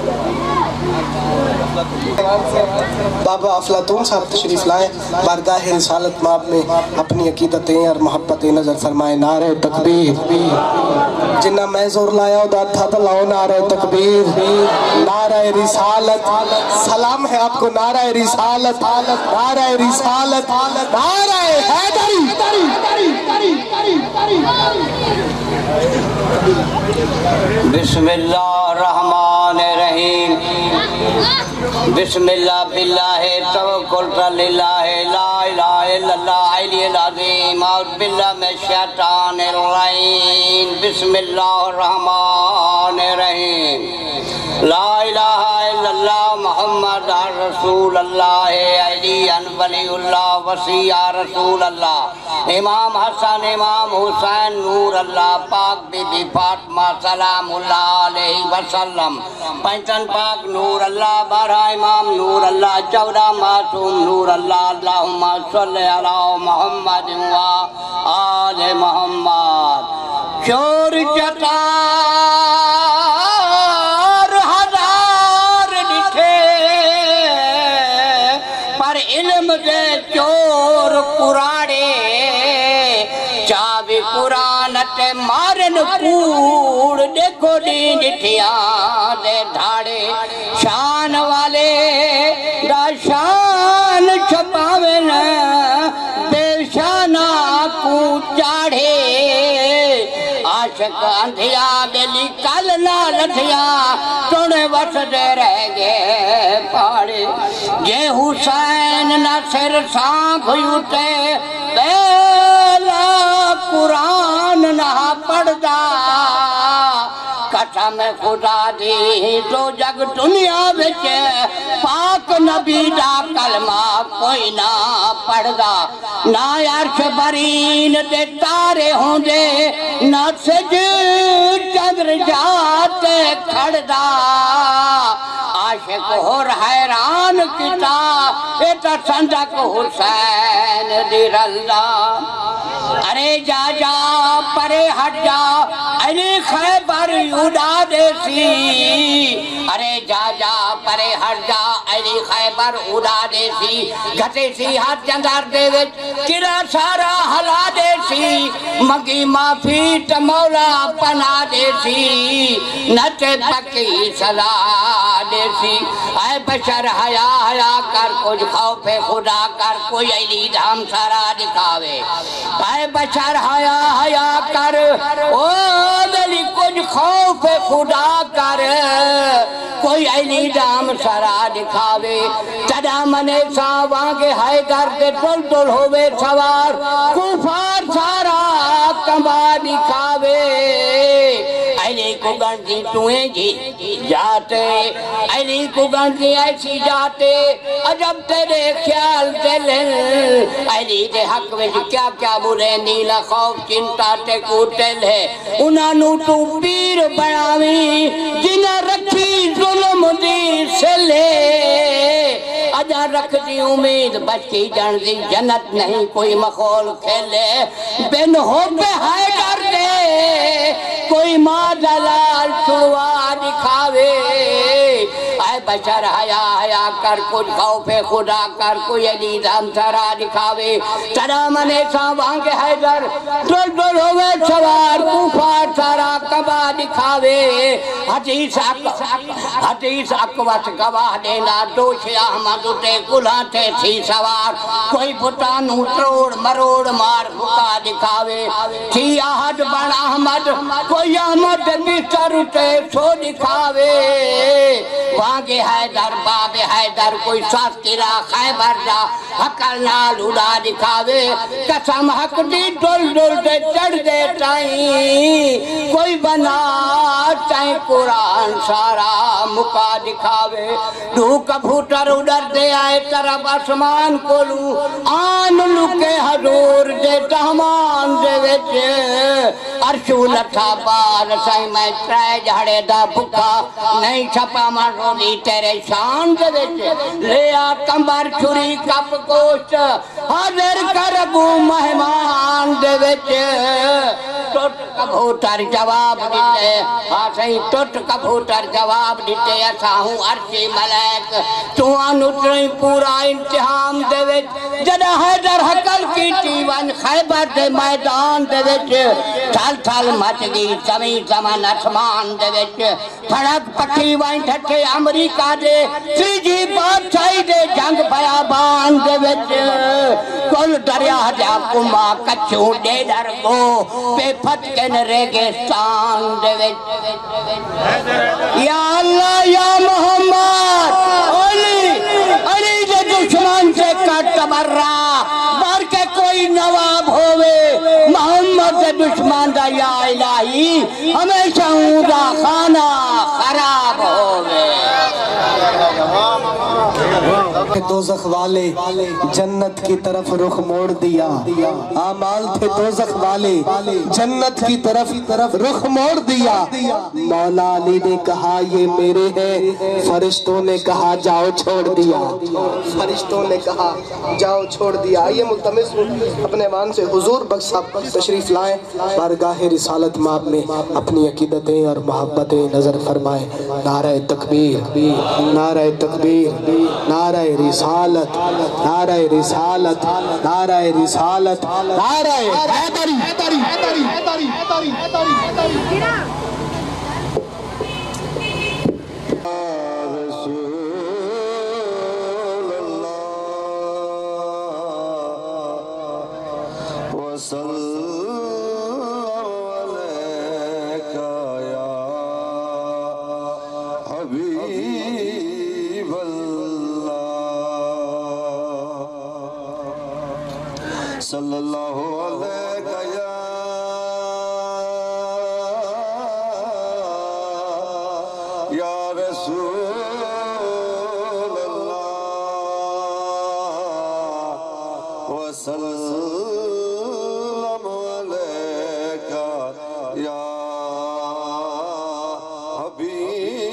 بابا افلاطون صاحب تشریف لائیں، بارگاہ رسالت مآب میں اپنی عقیدتیں اور محبتیں نظر فرمائیں، نعرہ تکبیر، جنہ میں زور لایا ہوں داد تھا تو لاؤ نعرہ تکبیر، نعرہ رسالت، سلام ہے آپ کو نعرہ رسالت، نعرہ رسالت، نعرہ حیدری۔ بسم اللہ الرحمن الرحیم، بسم اللہ باللہ توکلت للہ لا الہ الا اللہ علی العظیم، اعوذ باللہ من الشیطان الرجیم، بسم اللہ الرحمن الرحیم، لا الہ الا اللہ محمد رسول اللہ، علی ولی اللہ وسیع رسول اللہ، امام حسن امام حسین نور اللہ پاک بی بی فاطمہ سلام اللہ علیہ وسلم، پنچن پاک نور اللہ، بارہ امام نور اللہ، چودہ معصوم نور اللہ، اللہم صلی علی محمد و آل محمد، چور چکار ہزار ڈٹھے پر علم دے چور قرانے، چاوی قرآن تے مارن کوڑ، دیکھو دی ڈٹھیاں دے دھاڑے، شان والے دا شان چھپاوین، بے شانہ کو چاڑھے، عاشق اندھیا دلی کل نہ لٹھیا، توڑے وس دے رہ گئے پاڑے، یہ حسین نہ سر سانپ یوٹے، پہلا قرآن نہ پڑھدا، قسم خدا دی تو جگ دنیا بچ پاک نبی دا کلمہ کوئی نہ پڑھدا، نہ عرش برین دے تارے ہوں دے، نہ سج چندر جاتے کھڑ پڑھدا عاشق ہور حیران کتا ایتا سندک حسین دی رضا ارے جا جا پرے ہٹ جا علی خیبر اڑا دے سی ارے جا جا پرے ہٹ جا علی خیبر اڑا دے سی گھٹے سی ہاتھ جندار دے وچ کرا سارا ہلا دے سی مگی معافی مولا پنا دے سی نت پکی سلا دے سی اے بشر حیا حیا کر کچھ خوف خدا کر کوئی علی دھام سارا دکھاوے اے بشر حیا حیا کر او دلی کچھ خوف خدا کر کوئی علی دھام سارا دکھاوے تدا منے سا وانگے ہائے در دے ٹل ٹل ہوئے سوار کفار سارا کمبا دکھاوے علی کو گنجی تویں جی جاتے علی کو گنجی ایسی جاتے عجب تیرے خیال دل علی دے حق میں کیا کیا برے نیلا خوف چنتا تے کوٹل ہے انہوں تو پیر بناوی جنہ رکھی ظلم دی سے لے اجا رکھ دی امید بچی جان دی جنت نہیں کوئی مخول کھیلے بن ہو پہ ہائے ڈر دے کوئی ماں دلال چھوڑوا دکھاوے اے بشر حیا حیا کر کچھ خوف خدا کر کوئی علی دھام سارا دکھاوے ترا منے سا وانگے حیدر ڈل ڈل ہوئے سوار کوفار سارا کبا دکھاوے حدیث حدیث اقوت گواہ دینا دوش احمد تے کلہ تے تھی سوار کوئی بتانو تروڑ مروڑ مار بکا دکھاوے تھی آہد بن احمد کوئی احمد بستر تے سو دکھاوے وانگے حیدر باب حیدر کوئی ساس کرا خیبر جا حقل نال اڑا دکھاوے قسم حق دی ڈل ڈل دے چڑھ دے ٹائیں کوئی بنا ٹائیں قرآن سارا مکا دکھاوے دو کبھوٹر اڑر دے آئے طرف آسمان کو لوں آن لکے حضور دے تہمان دے وچے عرشو لٹھا بار سائیں میں ترائے جھڑے دا بکا نہیں چھپا مرولی تیرے شان دے وچے لیا کمبر چھری کپ کوشت حاضر کربو مہمان دے وچے ٹوٹ کبھوٹر جواب دیتے ہاں صحیح ٹوٹ کبھوٹر جواب دیتے ایسا ہوں عرشی ملیک تو انتریں پورا انتحام دے وچ جدہ حیدر حقل کی تیون خیبر دے میدان دے وچ تھل تھل مچ گئی زمین زمان اسمان دے وچ پھڑک پٹھی وائن ٹھٹھے امریکہ دے تیجی بادشاہی دے جنگ بیابان دے وچ کل دریا جا کمبا کچھوں دے در گو پہ پھٹکن ریگستان دے وچ یا اللہ یا محمد علی علی دے دشمن سے کٹ برا بار کے کوئی نواب ہوئے محمد دے دشمن دا یا الہی ہمیشہ ہوں دا خانہ خراب ہوئے دوزخ والے جنت کی طرف رخ موڑ دیا آمال تھے دوزخ والے جنت کی طرف رخ موڑ دیا مولا علی نے کہا یہ میرے ہیں فرشتوں نے کہا جاؤ چھوڑ دیا فرشتوں نے کہا جاؤ چھوڑ دیا آئیے ملتمس اپنے وان سے حضور بخش صاحب تشریف لائیں بارگاہ رسالت ماب میں اپنی عقیدتیں اور محبتیں نظر فرمائیں نعرہ تکبیر نعرہ تکبیر نعرہ رسالت نعرہ رسالت نعرہ رسالت نعرہ حیدری حیدری حیدری حیدری حیدری حیدری صلی اللہ علیہ یا یا رسول اللہ وسلم علیکہ یا حبیب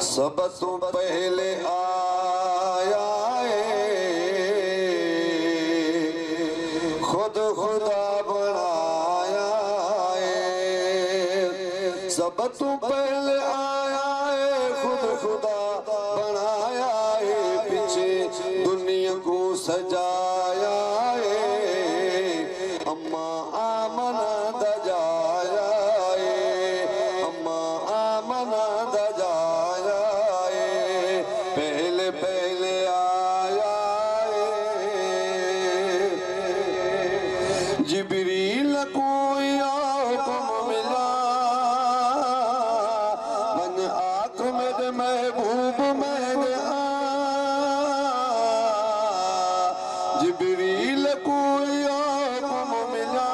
سب تو پہلے آیا ہے خود خدا بنایا ہے سب تو پہلے آیا ہے خود خدا بنایا ہے پیچھے دنیا کو سجایا ہے اما آمنہ دجایا ہے اما آمنہ دجایا ہے پہلے پہلے آیا ہے جبریل کو حکم ملا من آنکھ میں محبوب میں آ جبریل کو حکم ملا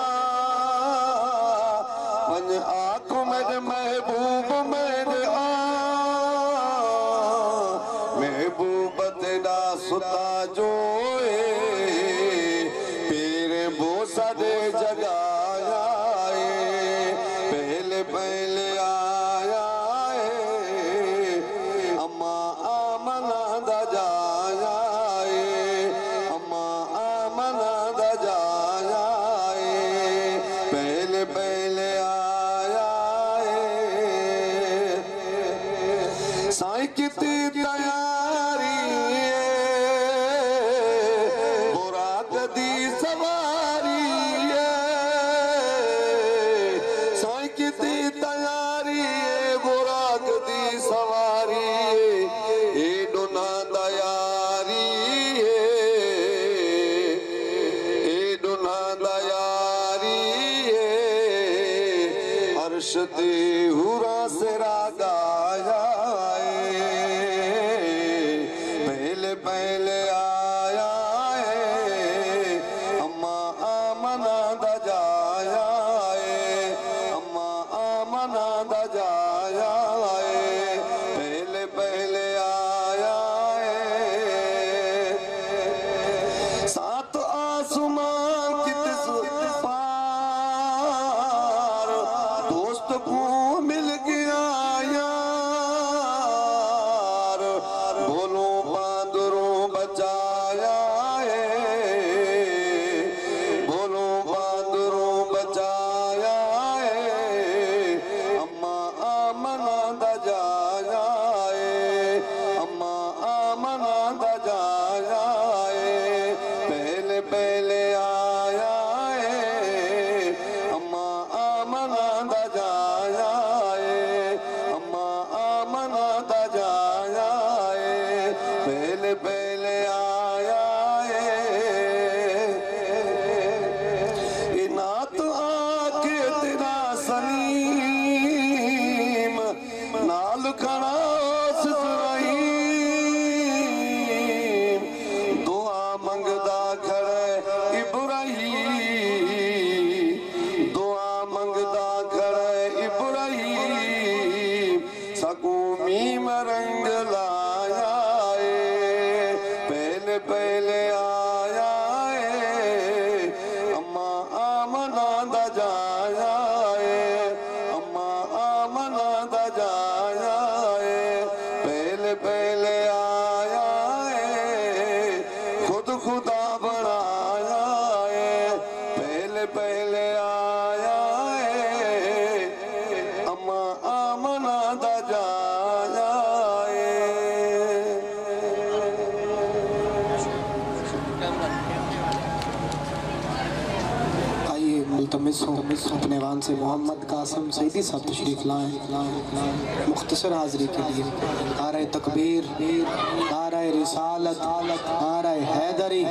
من آنکھ میں محبوب میں آ محبوب تیرا ستا جو پیر بوسا دے جگایا ہے پہلے پہلے آیا ہے اما آمنہ دجایا ہے اما آمنہ دجایا ہے پہلے پہلے آیا ہے سائیں کتنی تیاری ہے براق دی سواری ہے سائیں کتنی تیاری ہے براق دی سواری ہے اے ڈونا دیاری ہے اے ڈونا دیاری ہے عرش تے ہورا سے راگایا پہلے پہلے آیا ہے اما آمنہ دجایا ہے اما آمنہ دجایا ہے پہلے پہلے آیا ہے سات آسمان کی تس پار دوست کو مل گیا بولو باندروں بچایا ہے بولو باندروں بچایا ہے اما آمنہ دجایا ہے اما آمنہ دجایا ہے پہلے پہلے آیا ہے اما آمنہ دجایا ہے اما آمنہ دجایا پہلے پہلے آیا ہے نعت آکے تیرا سلیم نال کھڑا سسرائیم دعا منگدا کھڑے ابراہیم دعا منگدا کھڑے ابراہیم سکومی میں رنگ لایا پہلے پہلے آیا ہے اما آمنہ دجایا ہے اما آمنہ دجایا ہے پہلے پہلے آیا ہے خود خدا بنایا ہے پہلے پہلے آیا ہے اما آمنہ دجایا ملتمس ہوں اپنے وان سے محمد قاسم سیدی صاحب تشریف لائیں مختصر حاضری کے لیے نعرہ تکبیر نعرہ رسالت نعرہ حیدری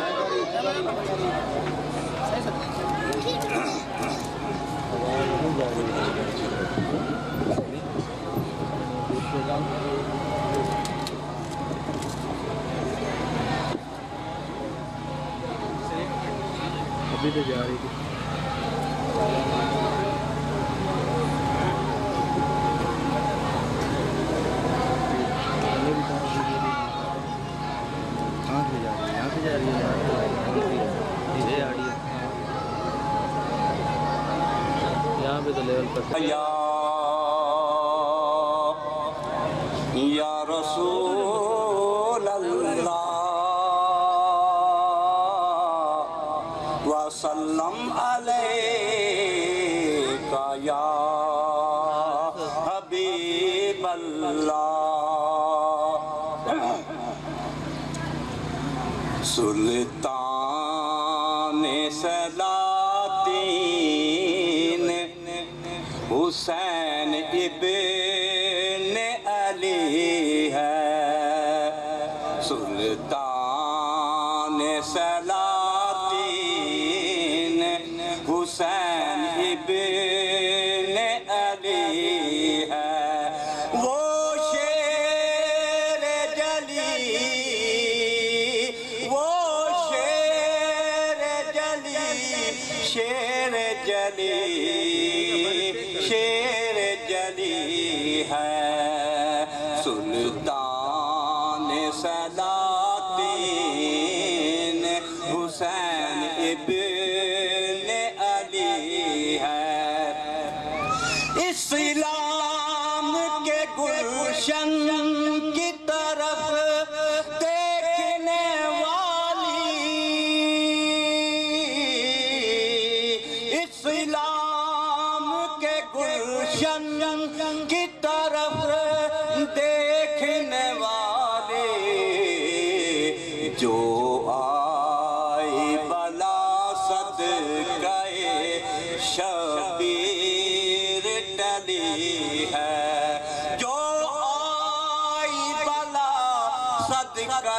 ابھی تو جا رہی تھی یہاں پہ تو لیول پر سلطان سلاطین حسین ابن علی ہے سلطان سلاطین حسین ابن علی ہے وہ شیر جلی وہ شیر جلی شیر جلی شیر جلی ہے سلطان سلاطین حسین ابن علی ہے اسلام کے گلشن کی طرف دیکھنے والی اسلام کے گلشن کی طرف دیکھنے والے جو آئی بلا صدقہ شبیر ٹلی ہے جو آئی بلا صدقہ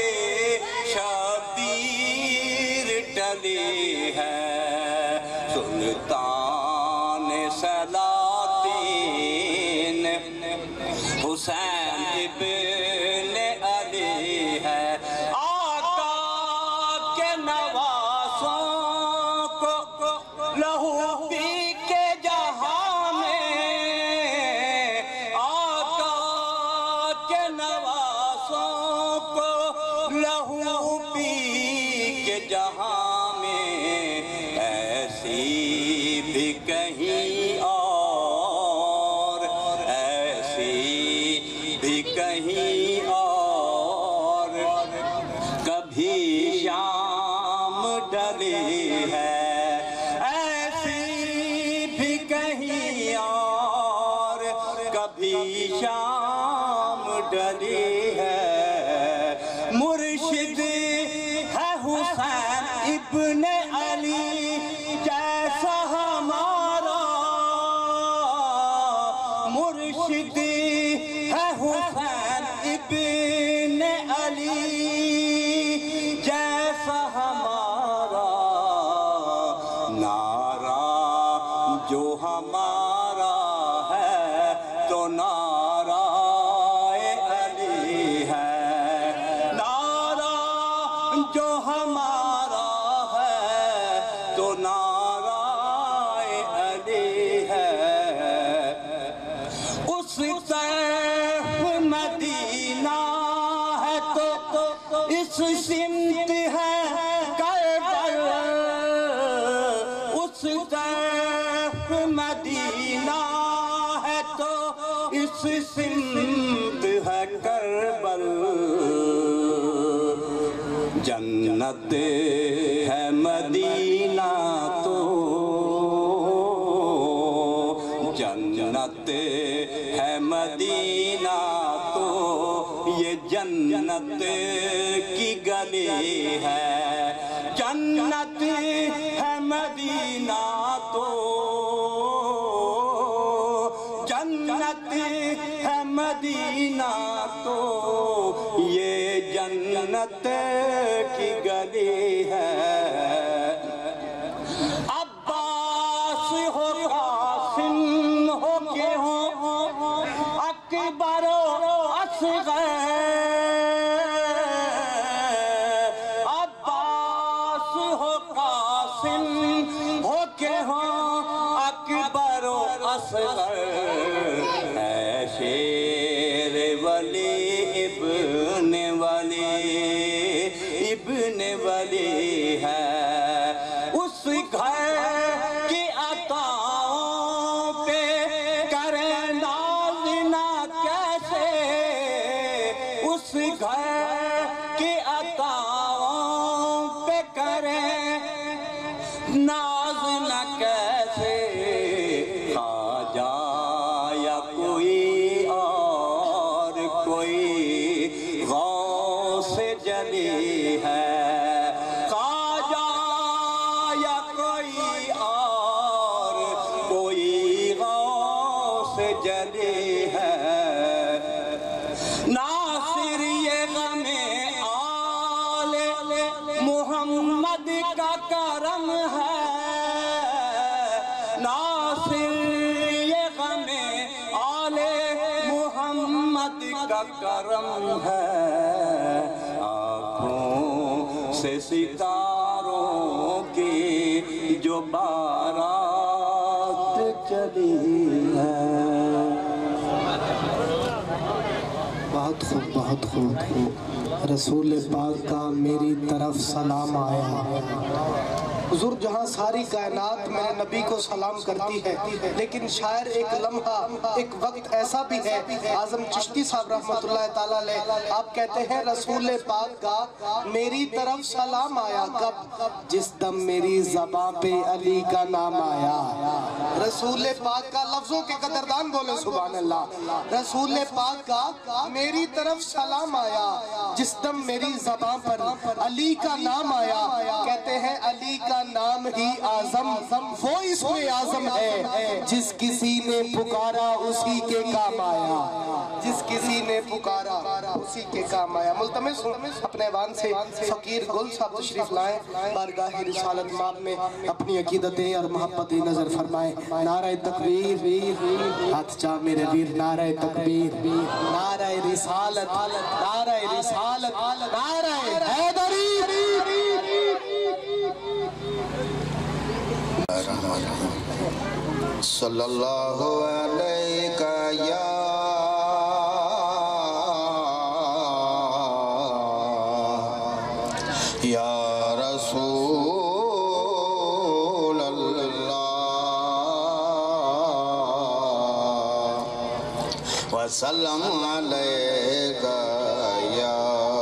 شبیر ٹلی ہے سلطان سلاطین حسین ابن علی ہے آقا کے نواسوں کو لہو پی کے جہاں میں آقا کے نواسوں کو لہو پی کے جہاں میں ایسی بھی کہیں اور ایسی بھی کہیں اور کبھی شام ڈلی ہے ایسی بھی کہیں اور کبھی شام ڈلی ہے مرشد ہے حسین ابن علی جیسا ہمارا مرشد ہے حسین ابن علی جیسا ہمارا نعرہ جو ہمارا ہے تو نعرہ علی ہے نعرہ جو ہمارا ہے تو نعرہ علی ہے اس طرف مدینہ ہے تو اس سمت ہے کربل اس طرف مدینہ ہے تو اس سمت ہے کربل جنت ہے مدینہ تو جنت ہے مدینہ تو یہ جنت کی گلی ہے جنت ہے مدینہ تو جنت ہے مدینہ تو یہ جنت کی گلی ہے عباس ہو قاسم ہو کے ہو اکبر و اصغر عباس ہو قاسم ہو کے ہو اکبر و اصغر اے شیر ولی ابن ولی ابن ولی ہے اس گھر کی عطاؤں پہ کرے ناز نہ کیسے اس گھر کی عطاؤں پہ کرے ناز نہ کیسے خواجہ کا کرم ہے آنکھوں سے ستاروں کی جو بارات چلی ہے. بہت خوب بہت خوب. رسول پاک کا میری طرف سلام آیا. حضور جہاں ساری کائنات میرے نبی کو سلام کرتی ہے لیکن شاعر ایک لمحہ ایک وقت ایسا بھی ہے. اعظم چشتی صاحب رحمت اللہ تعالیٰ علیہ آپ کہتے ہیں رسول پاک کا میری طرف سلام آیا کب؟ جس دم میری زباں پہ علی کا نام آیا. رسول پاک کا لفظوں کے قدردان بولے سبحان اللہ. رسول پاک کا میری طرف سلام آیا جس دم میری زباں پر علی کا نام آیا. کہتے ہیں علی کا نام ہی اعظم وہ اس میں اعظم ہے جس کسی نے پکارا اسی کے کام آیا. جس کسی نے پکارا اسی کے کام آیا. ملتمس ہوں اپنے وان سے فقیر گل صاحب تشریف لائیں بارگاہ رسالت ماب میں اپنی عقیدتیں اور محبتیں نظر فرمائیں. نعرہ تکبیر ہاتھ چاہ میرے ویر. نعرہ تکبیر نعرہ رسالت نعرہ رسالت نعرہ حیدری. صلی اللہ علیہ یا یا رسول اللہ وسلم علیہ یا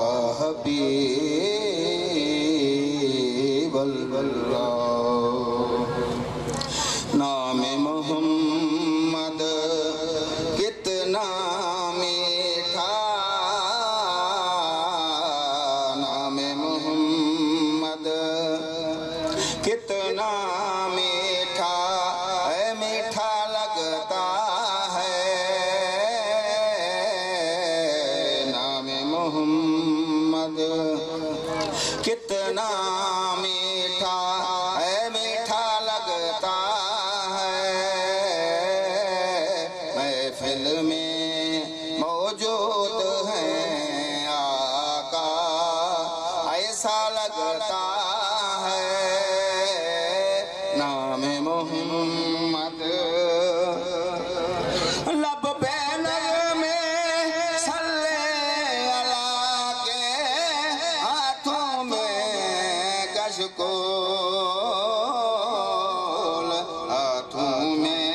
حبیب اللہ. نام محمد کتنا میٹھا نام محمد کتنا میٹھا اے میٹھا لگتا ہے. نام محمد کتنا میٹھا اے میٹھا لگتا میں موجود ہیں آقا ایسا لگتا ہے. نام محمد لب پہ نغمے صلی اللہ کے ہاتھوں میں کشکول ہاتھوں میں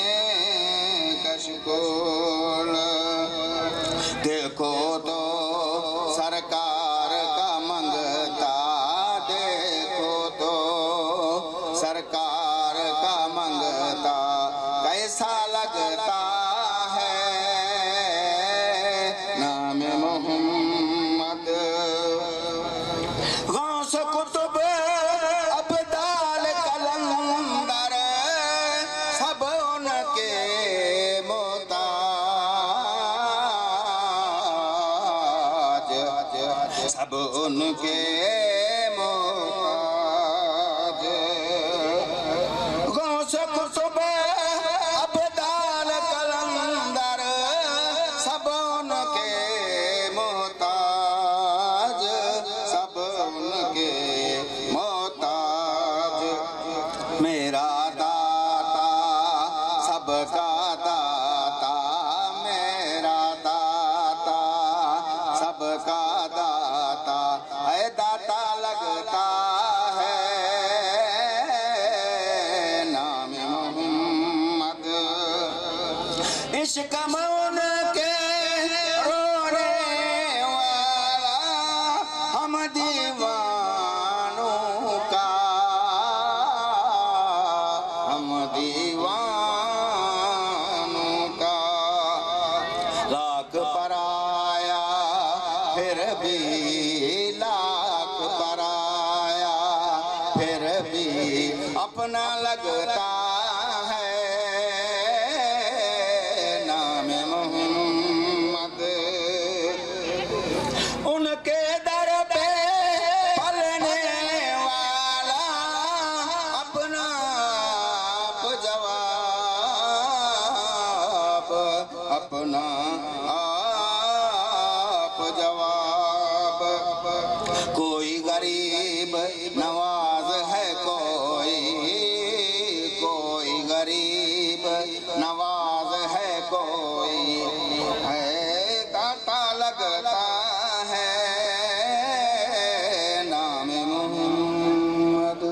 کشکول. دیکھو تو سرکار کا منگتا دیکھو تو سرکار کا منگتا کیسا لگتا ہے. نام محمد غوث قطب ابدال کلندر سب ان کے سب ان کے محتاج. غوث قطب ابدال کلندر سب ان کے محتاج سب ان کے محتاج. میرا داتا سب کا داتا میرا داتا سب کا داتا اے داتا لگتا ہے. نام محمد عشق مون کے رونے والا ہم دیوانوں کا ہم دیوانوں کا. لاکھ پرایا پھر بھی لاکھ پرایا پھر بھی اپنا لگتا ہے. نام محمد ان کے در پہ پلنے والا اپنا آپ جواب اپنا آپ जवाब। कोई गरीब नवाज है कोई, कोई गरीब नवाज है कोई, है कांटा लगता है नाम मोहम्मद।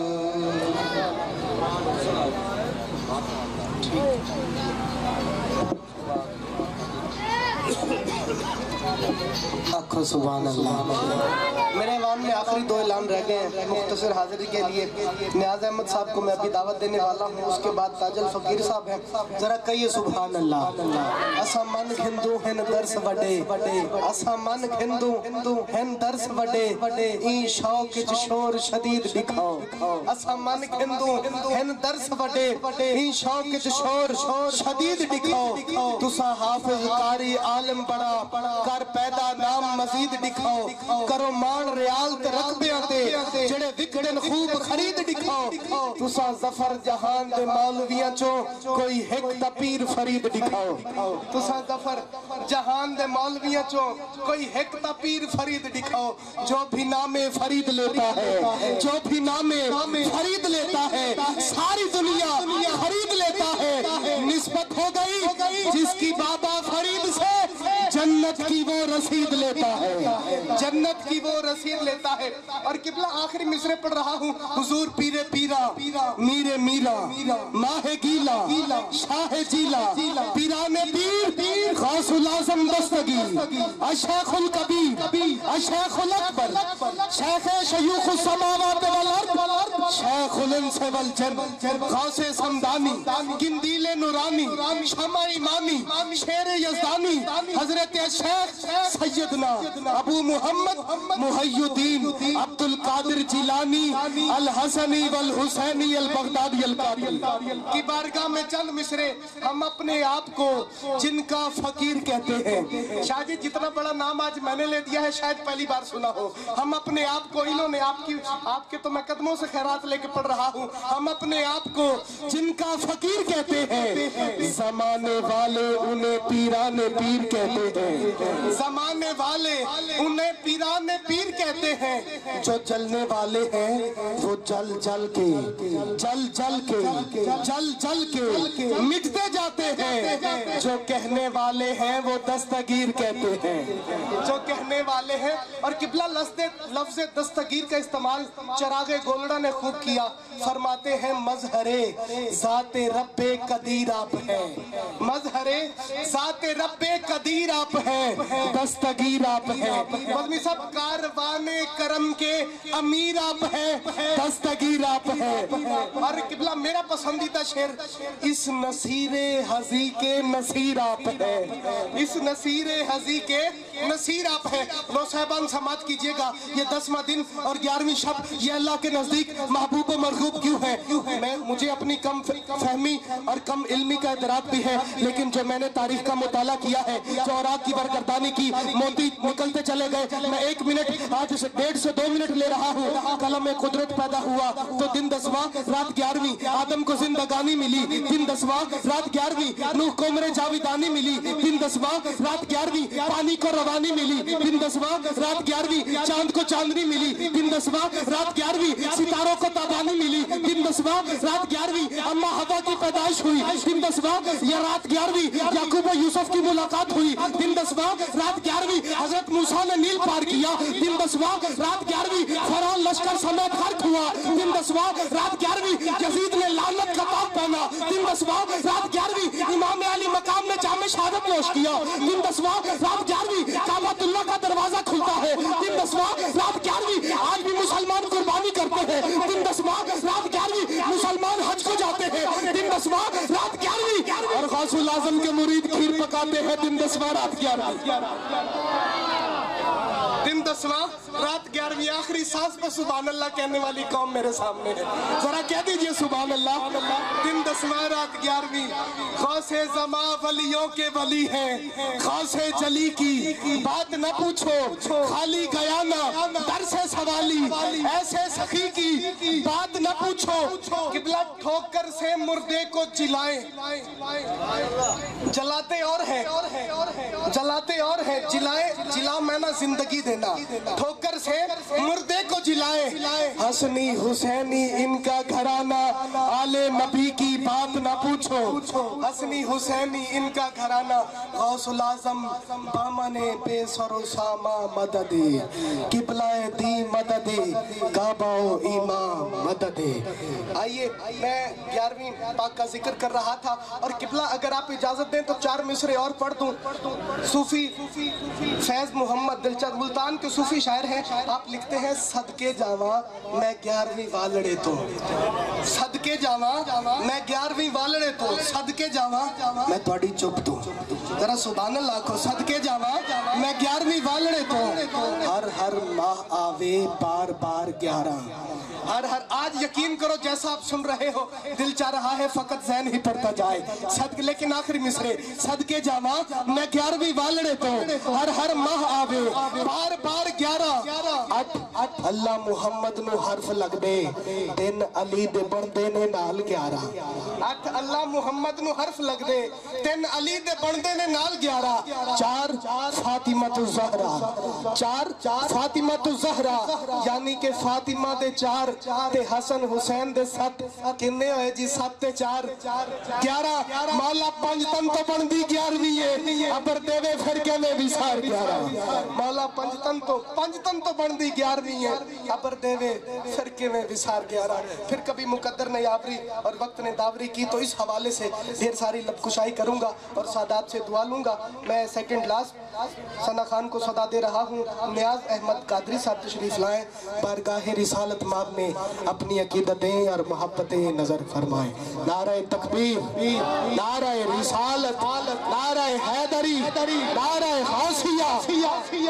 आखो सुभान अल्लाह। मेरे इमाम में आखिरी दो ऐलान रह गए हैं मुख्तसर हाजिरी के लिए। नियाज अहमद साहब को मैं अभी दावत देने वाला हूँ, उसके बाद ताजल फकीर साहब हैं। जरा कहिए सुभान अल्लाह। असा मन हिंदू हैं दर्स वडे, असा मन हिंदू हिंदू हैं दर्स वडे, ई शौक च शोर शदीद दिखाओ। असा मन हिंदू हैं दर्स वडे, ई शौक च शोर शदीद दिखाओ। तुसा हाफिज कारी आलिम बड़ा कर पैदा नाम मजीद दिखाओ। करो मान रियाल ते रकबियां ते जेड़े विकड़न खूब खरीद दिखाओ। तुसा जफर जहान दे मौलवियां चो कोई हिक दा पीर फरीद दिखाओ। तुसा जफर जहान दे मौलवियां चो कोई हिक दा पीर फरीद दिखाओ। जो भी नामे फरीद लेता है, जो भी नामे फरीद लेता है, सारी दुनिया खरीद लेता है। निस्बत हो गई जिसकी बाबा फरीद से, जन्नत की वो रसीद लेता है, जन्नत की वो रसीद लेता है। और किबला आखिरी मिसरे पढ़ रहा हूँ। हुजूर पीरे पीरा मीरे मीरा माहे गीला शाह जीला पीराने पीर गौसुल आज़म दस्तगीर अशेखुल कबीर अशेखुल अकबर शेख शयूखुस समावात वल अर्द शेखुल इंस वल जन्न गौसे समदानी गिंदीले नूरानी शमा इमामी शेर यज़दानी हजरत शेख सैयदना अबू मोहम्मद मुहय्युद्दीन अब्दुल कादिर जिलानी अल हसनी वल हुसैनी अल बगदादी अल कारी की बारगाह में चंद मिसरे हम अपने आप को जिनका फकीर कहते हैं। शायद जितना बड़ा नाम आज मैंने ले दिया है शायद पहली बार सुना हो। हम अपने आप को, इन्होंने आपकी आपके तो मैं कदमों से खैरात लेके पढ़ रहा हूँ। हम अपने आप को जिनका फकीर कहते हैं, जमाने वाले उन्हें पीराने पीर कहते हैं। जमाने वाले उन्हें पीराने पीर कहते हैं। जो जलने वाले हैं वो जल जल के जल जल के जल जल के मिटते जाते हैं। जो कहने वाले हैं वो दस्तगीर कहते हैं। जो कहने वाले हैं। और किबला लफ्ज़ दस्तगीर का इस्तेमाल चरागे गोलड़ा ने खूब किया। फरमाते हैं मजहरे ज़ाते रब्बे कदीर आप हैं, मजहरे ज़ाते रब्बे कदीर आप हैं, दस्तगीर आप हैं। मदनी साहब कारवाने करम के अमीर आप हैं, दस्तगीर आप हैं। और किबला मेरा पसंदीदा शेर, इस नसीरे हजी के नसीर आप हैं, इस नसीरे हजी के नसीर आप हैं। लो साहबान समात कीजिएगा, ये दसवां दिन और ग्यारहवीं शब ये अल्लाह के नजदीक महबूब व मरगूब क्यों है? मैं मुझे अपनी कम फहमी और कम इल्मी का इतराज भी है, लेकिन जो मैंने तारीख का मुताला किया है, जो औरात की बरकरदानी की, मोती निकलते चले गए। मैं एक मिनट आज से डेढ़ से दो मिनट ले रहा हूँ। कलम में कुदरत पैदा हुआ तो दिन दसवां रात ग्यारहवीं, आदम को जिंदगानी मिली दिन दसवां रात ग्यारहवीं, नूह को उम्र जाविदानी मिली दिन दसवां रात ग्यारहवीं, पानी को रवानी मिली दिन दसवां रात ग्यारहवीं, चांद को चांदनी मिली दिन दसवां रात ग्यारहवीं, सितारों को ताबानी मिली दिन दसवां रात ग्यारहवीं, अम्मा हवा की पैदाइश हुई दिन दसवां या रात ग्यारहवीं, याकूब और यूसुफ की मुलाकात हुई दिन दसवां रात ग्यारहवीं, हजरत मूसा ने नील पार किया दिन दसवां रात ग्यारहवीं, फरौन लश्कर समेत गर्क हुआ दिन दसवां रात ग्यारहवीं, यजीद ने लानत का ताज पहना दिन दसवां रात ग्यारहवीं, इमाम अली मकाम ने जामे शहादत नोश किया दिन दसवां रात ग्यारहवीं, काबतुल्लाह का दरवाजा खुलता है दिन दसवां रात ग्यारहवीं, आज भी मुसलमान कुर्बानी करते हैं दिन दसवां रात ग्यारहवीं, मुसलमान हज को जाते हैं दिन दसवां रात ग्यारहवीं, और गौसुल आज़म के मुरीद खीर पकाते हैं दिन दसवां रात ग्यारहवीं। दिन دسواں رات گیارہویں آخری سانس پہ سبحان اللہ کہنے والی قوم میرے سامنے ہے، ذرا کہہ دیجئے سبحان اللہ۔ دن دسواں رات گیارہویں، غوث زماں ولیوں کے ولی ہیں، غوث جلی کی بات نہ پوچھو، خالی گیا نا در سے سوالی، ایسے سخی کی بات نہ پوچھو، قبلہ ٹھوکر سے مردے کو جلائیں، جلاتے اور ہیں جلاتے اور ہیں جلائیں، جلا میں نہ زندگی دینا، ٹھوکر سے مردے کو جلائیں، حسنی حسینی ان کا گھرانہ، آل نبی کی بات نہ پوچھو، حسنی حسینی ان کا گھرانہ، غوث العظم بامن بے سر و سامہ مدد، قبلہ دی مدد، کعبہ و امام مدد۔ آئیے میں گیارہویں پاک کا ذکر کر رہا تھا، اور قبلہ اگر آپ اجازت دیں تو چار مصرے اور پڑھ دوں۔ صوفی فیض محمد دلچسپ ملتان کے صوفی شاعر ہیں، آپ لکھتے ہیں صدقے جاواں میں گیارہویں والڑے تو، صدقے جاواں میں گیارہویں والڑے تو، صدقے جاواں میں تھوڑی چپ تو، ذرا سبحان اللہ کو، صدقے جاواں میں گیارہویں والڑے تو، ہر ہر ماہ آوے بار بار گیارہ، ہر ہر آج یقین کرو جیسا آپ سن رہے ہو دل چاہ رہا ہے فقط ذہن ہی پڑتا جائے، صدقے لیکن آخری مصرے، صدقے جاواں میں گیارہویں والڑے تو، ہر ہر ماہ آوے بار بار گیارہ، اٹھ اللہ محمد نو حرف لگ دے تین علی دے بندے نے نال گیارہ، اٹھ اللہ محمد نو حرف لگ دے تین علی دے بندے نے نال گیارہ، چار فاطمہ الزہرا، چار فاطمہ الزہرا یعنی کہ فاطمہ دے چار تے حسن حسین دے ست، کنے ہوئے جی سات تے چار گیارہ، مولا پنج تن تو بندی گیارہویں ہے، ابر دیوے فرقے میں وسار گیارہ، مولا پنج تن تو پنج تن تو بندی گیارہویں ہے، ابر دیوے فرقے میں وسار گیارہ۔ پھر کبھی مقدر نے یاوری اور وقت نے داوری کی تو اس حوالے سے ڈھیر ساری لب کشائی کروں گا اور سادات سے دعا لوں گا۔ میں سیکنڈ لاسٹ ثنا خان کو صدا دے رہا ہوں، نیاز احمد قادری صاحب تشریف لائیں، بارگاہ رسالت ماب میں اپنی عقیدتیں اور محبتیں نظر فرمائیں۔ نعرہ تکبیر، نعرہ رسالت، نعرہ حیدری، نعرہ غوثیہ۔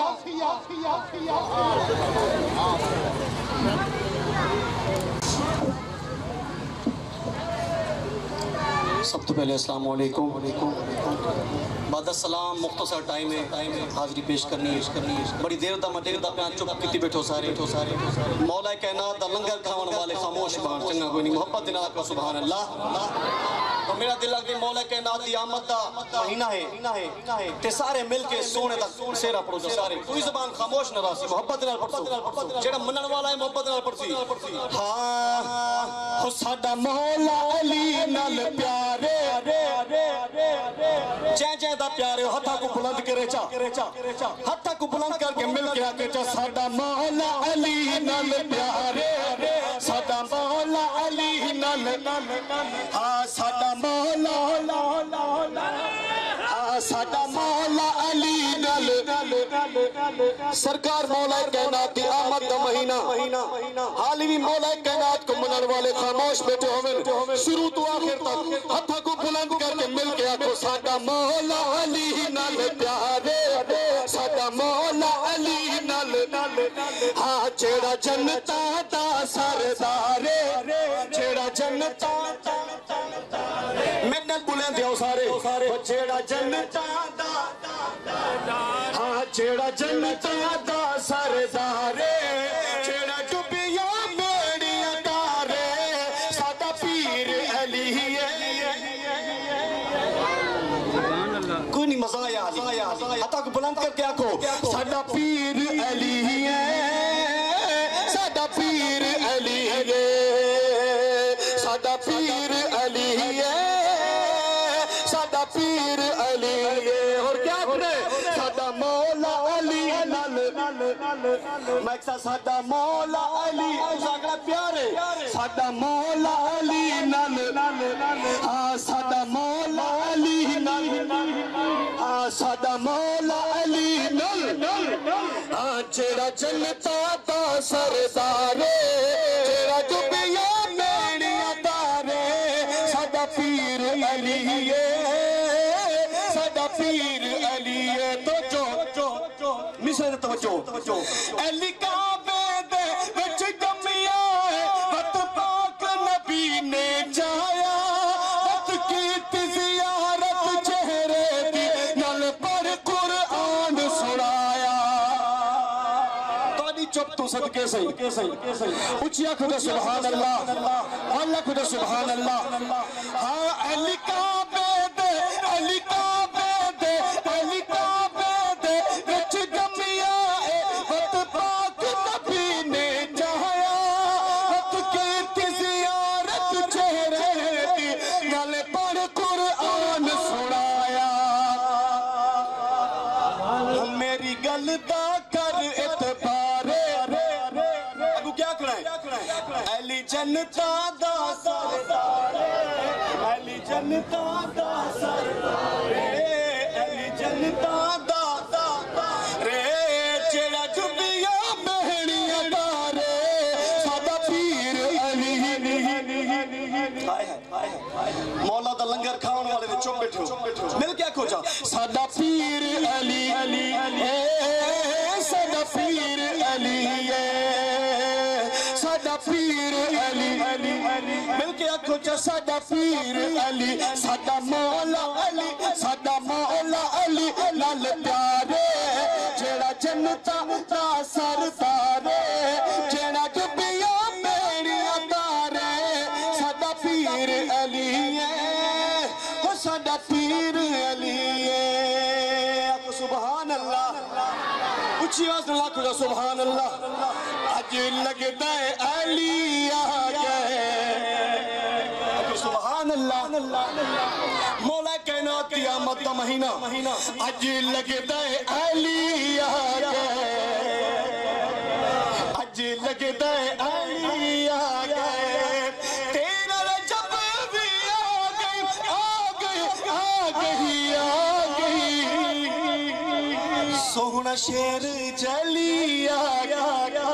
سب تو پہلے السلام علیکم، بعد السلام مختصر ٹائم ہے حاضری پیش کرنی ہے، بڑی دیر دا مدیر دا پیان چپ کتی بیٹھو سارے، مولا کائنات دا لنگر کھاون والے خاموش بان چنگا کوئی نہیں، محبت دینا کو سبحان اللہ۔ تو میرا دل لگتی مولا کائنات دی آمد دا مہینہ ہے تے سارے مل کے سونے دا سیرہ پڑھو جو سارے، کوئی زبان خاموش نہ راسی، محبت دینا پڑھو، جیڑا منن والا ہے محبت دینا پڑھسی۔ ہاں ساڈا مولا علی نال پیار جے جے دا پیارے ہتھا کو بلند کرے چا، ہتھا کو بلند کر کے مل کے آکے چا، ساڈا مولا علی نال پیارے، ساڈا مولا علی نال، ہاں ساڈا مولا، ہاں ساڈا مولا علی نال، سرکار مولا کائنات دی آمد دا مہینہ، حالی بھی مولا کائنات کو منن والے خاموش بیٹھے ہوئے، شروع تو آخر تک ہتھا کو بلند کر کے مل کے آکو، ساڈا مولا علی نال پیارے، ساڈا مولا علی نال، ہاں جیڑا جنتاں دا سردارے، جیڑا جنتاں میں نال بلند دیاؤ سارے، جیڑا جنتاں دا، ہاں جیڑا جنتاں دا سردارے، جیڑا ڈبیا بیڑیاں دارے، ساڈا پیر علی ہے۔ کوئی نہیں مزہ آیا علی، ہتھا کو بلند کر کے آکھو، ساڈا پیر علی ہے، ساڈا پیر علی ہے، ساڈا پیر علی ہے، ساڈا پیر علی ہے، اور کیا کرے ساڈا مولا علی نال، میں ایک ساڈا مولا علی ساڈا پیارے، ساڈا مولا علی نال، ہاں ساڈا مولا علی نال، ہاں ساڈا مولا علی نال، ہاں جیڑا جنتاں دا سردارے، جیڑا ڈبیا بیڑیاں دارے، ساڈا پیر علی ہے، ساڈا پیر علی ہے۔ تو جو مصر توجہ توجہ علی کعبے دے وچ جمیا ہے وقت پاک نبی نے جایا وقت کی زیارت چہرے دی نل پر قرآن سنایا تانی چپ تو صدقے سے اچھیا خدا سبحان اللہ اللہ خدا سبحان اللہ ہاں علی کعبے دے علی کعبے دے علی کعبے دے وچ جمیا ہے وقت پاک نبی نے چاہیا وقت کی زیارت چہرے دی گل پڑھ قرآن سنایا میری گل دا کر اعتبار ابو کیا کرائیں علی جنتا دا سردار علی جنتا دا سردار علی جنتا دا رے جیڑا جبیا مہنیاں دارے سادہ پیر علی مولا دا لنگر کھاؤن والے نے چپ بیٹھے ہو مل کیا کھوچا سادہ پیر علی سادہ پیر علی سادہ پیر علی مل کے آنکھوں چا سادہ پیر علی سادہ مولا علی سادہ مولا علی لال پیارے جیڑا جنتا دا سردارے جیڑا جبیا میری ادارے سادہ پیر علی ہے سادہ پیر علی ہے سبحان اللہ اچھی آواز اللہ کو سبحان اللہ اج لگتا ہے علی آگئے سبحان اللہ مولا کائنات قیامت دا مہینہ اج لگتا ہے علی آگئے اج لگتا ہے علی آگئے تیرا رجب بھی آگئی آگئی آگئی آگئی سونا شیر چلی آگیا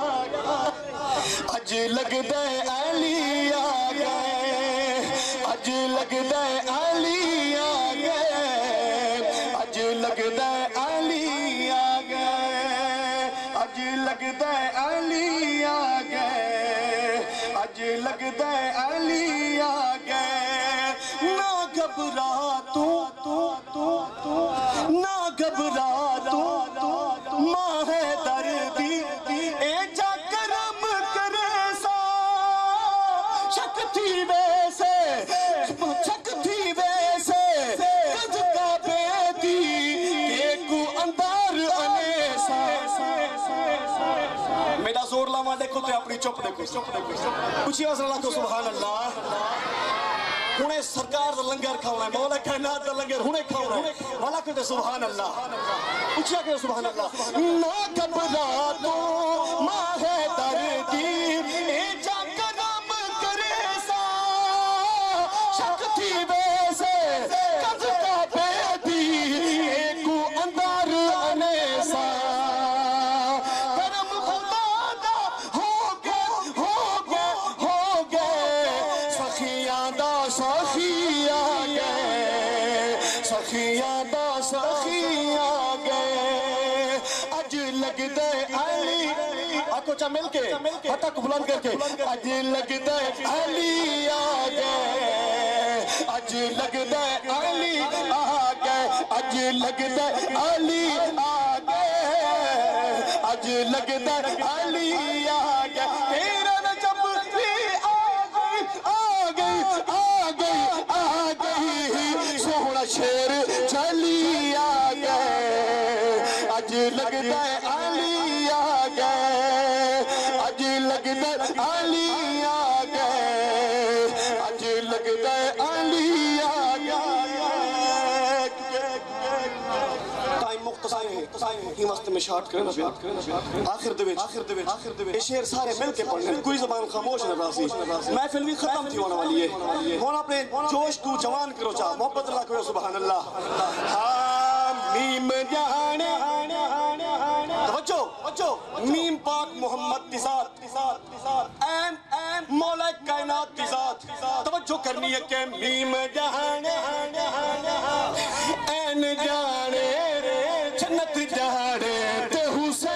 اج لگتا ہے علی آگئے اج لگتا ہے علی آگئے اج لگتا ہے علی آگئے اج لگتا ہے علی آگئے اج لگتا ہے علی آگئے نہ گھبرا تو نہ گھبرا تو ماں ہے دردی اے جا کرم کرے سا شک تھی ویسے شک تھی ویسے کج کا بیدی ایکو اندار انیسا میرا زور لاما دیکھو تے اپنی چپ دیکھو کچھ آواز اللہ کو سبحان اللہ ہنے سرکار دا لنگر کھاؤنا ہے مولا کائنات دا لنگر ہنے کھاؤنا ہے مولا کہتے سبحان اللہ اچھا کہتے سبحان اللہ نہ گھبرا تو ماں ہے دردی اے جا کرم کرے سا شک تھی ویسے کج کا بیدی ایکو اندر انیسا کرم خدا دا ہو گئے ہو گئے ہو گئے سخیاں دا سخی آگئے سخیاں دا سخی آگئے اج لگتا ہے علی آنکھوں چاہ مل کے ہاتھا کو بلند کر کے اج لگتا ہے علی آگئے اج لگتا ہے علی آگئے اج لگتا ہے علی آگئے اج لگتا ہے علی آگئے تیرا رجب بھی آگئی آگئی آگئی سونا شیر چلی آگئے اج لگتا ہے علی آگئے اج لگتا ہے علی آگئے اج لگتا ہے علی آگئے ٹائم مختصر ہے ہی مست میں شارٹ کرنا بیات آخر دویچ یہ شیر سارے مل کے پڑھنے کوئی زبان خاموش نہ راسی محفل بھی ختم تھی ہونے والی ہے ہونا اپنے جوش تو جوان کرو چاہ محبت اللہ کرو سبحان اللہ میم جانے توجہ میم پاک محمد کی ذات این مولا کائنات کی ذات توجہ کرنی ہے کہ میم جانے این جانے جنت جانے تے حسین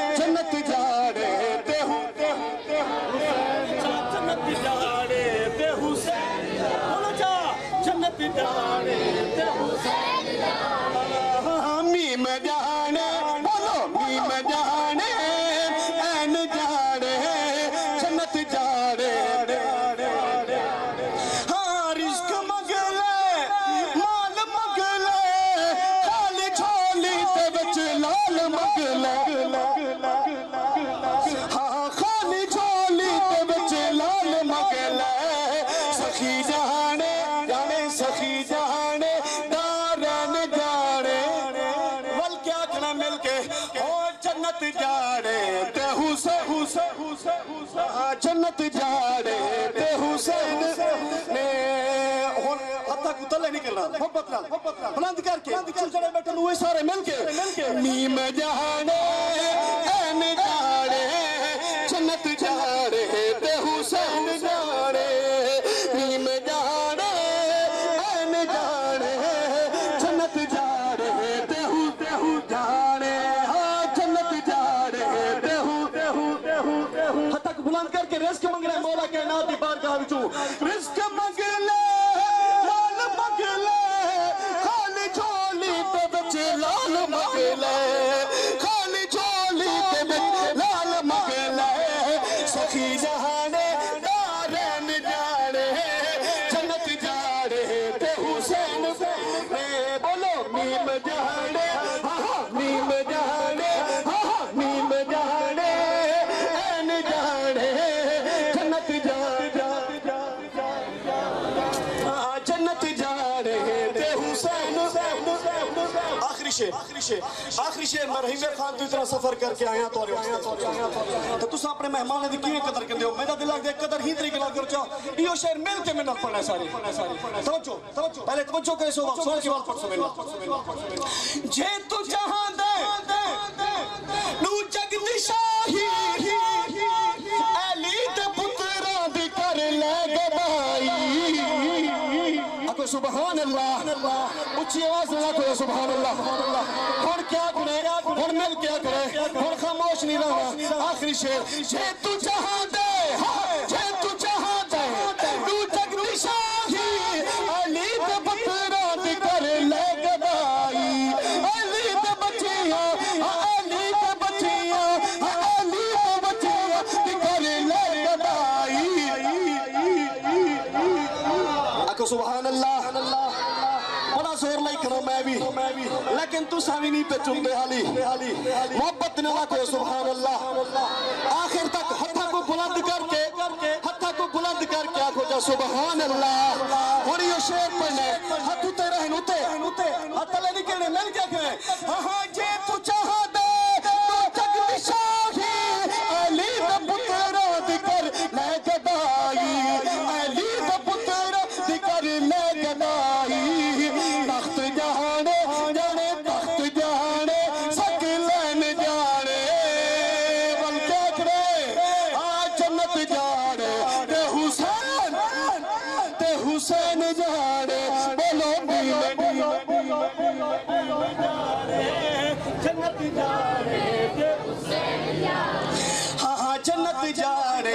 जन्नत जाने ते हूँ जन्नत जाने ते हुसैन बोलो जा जन्नत जाने ते हुसैन मीम जाने बोलो मीम जाने ऐन जाने जन्नत जाने हाँ रिश्क मगले माल मगले खाली छोली ते बच लाल मगले हाँ खाली छोली ते बच लाल मगले सखी जाने जाने सखी जाने दारन जाने वल क्या करना मिलके ओ जन्नत जाने ते हुसैन हाँ जन्नत जाने ते हुसैन ने हुन हत्ता को तले निकलना मोहब्बत नाल बुलंद करके जड़े बैठे हुए सारे मिलके मीम जाने ऐन जाने जन्नत जाने ते हुसैन जाने मीम जाने ऐन जाने जन्नत जाने ते हु ते हु जाने हाँ जन्नत जाने ते हु ते हु ते हु ते हु हत्ता को बुलंद करके रिस्क मंग रहे मौला कायनात दी बारगाह विचों रिस्क मंग ले लाल मंग ले खाली झोली ते बिच लाल मंग ले खाली झोली ते बिच लाल मंग ले सखी जाने दारन जाने जन्नत जाने ते हुसैन ने बोलो मीम जाने हाँ मीम जाने हाँ मीम जाने ऐन जाने जन्नत जाने हाँ जन्नत जाने ते हुसैन आखिरी शेर आखिरी शेर आखिरी शेर मैं रहीम खान तो इतना सफर करके आया तो तो तुस अपने मेहमान दी किवें कदर करदे हो मेरा दिल लगदा कदर ही तरीके नाल करो चाहो इहो शेर मिल के मेरे नाल पढ़ना सारे तवज्जो तवज्जो पहले तवज्जो करे सो सुन के बाद पढ़ो मेरे जे तू चाहंदे नू जग दी शाही अली ते पुत्रा दी कर ले गवाई आको सुभान अल्लाह ऊंची आवाज में कहो सुभान अल्लाह हुन क्या करे हुन मिल क्या करे हुन खामोश नहीं रहना आखिरी शेर जे तू चाहंदे जे तू चाहंदे तू जग दी शाही अली ते पुत्रा दी कर ले गवाई अली ते बच्चियां अली ते बच्चियां अली ते बच्चियां दी कर ले गवाई आको सुभान अल्लाह बड़ा जोर लाई करो मैं भी लेकिन तू सावी नहीं पे चुमते हाली मोहब्बत ने लाखो सुभान अल्लाह आखिर तक हत्था को बुलंद करके हत्था को बुलंद करके आखो जा सुभान अल्लाह और ये शेर पढ़ने हाथ उते रहन उते हाथ ले निकलने मिल क्या करे हां जे तू चाहा दे तू जग दी शाही अली दा पुत्रा दी कर ले गदाई अली दा पुत्रा दी कर ले गदाई तख्त जाने जाने तख्त जाने सकलन जाने बल क्या करे आ जन्नत जाने ते हुसैन ते हुसैन जाने बोलो मीम जन्नत जाने ते हुसैन हाँ हाँ जन्नत जाने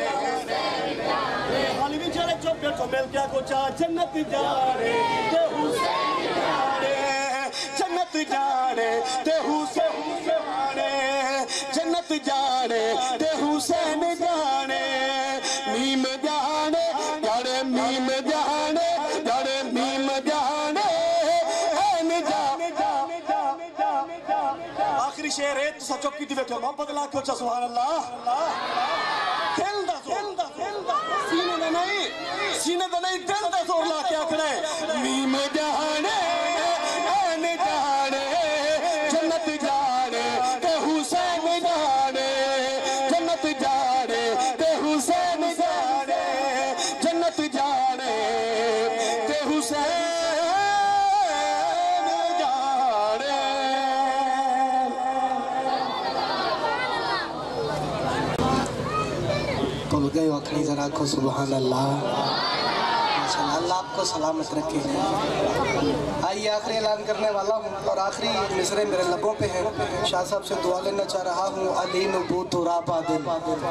हाली भी चले चुप बैठो मिल क्या कोचा जन्नत जाने ते हुसैन जाने जन्नत जाने ते हुसैन जाने जन्नत जाने ते हुसैन जाने मीम जाने जाने मीम जाने जाने मीम जाने ऐन जाने आखिरी शेर है तो सचो की बैठो मोहब्बत ला के उच्चा सुभान अल्लाह दिल दा दिल दा दिल दा सीने दा नहीं सीने दा नहीं दिल दा जोर ला के आखना है मीम जाने ऐन जाने जन्नत जाने ते हुसैन जाने जन्नत जाने ते हुसैन जाने जन्नत जाने ते हुसैन जाने गए वखनी जरा को सुभान अल्लाह माशाअल्लाह अल्लाह آپ کو سلامت رکھے۔ آئیے آخری اعلان کرنے والا ہوں اور آخری مصرے میرے لبوں پہ ہیں۔ شاہ صاحب سے دعا لینا چاہ رہا ہوں۔ علی نبو تراب آدن،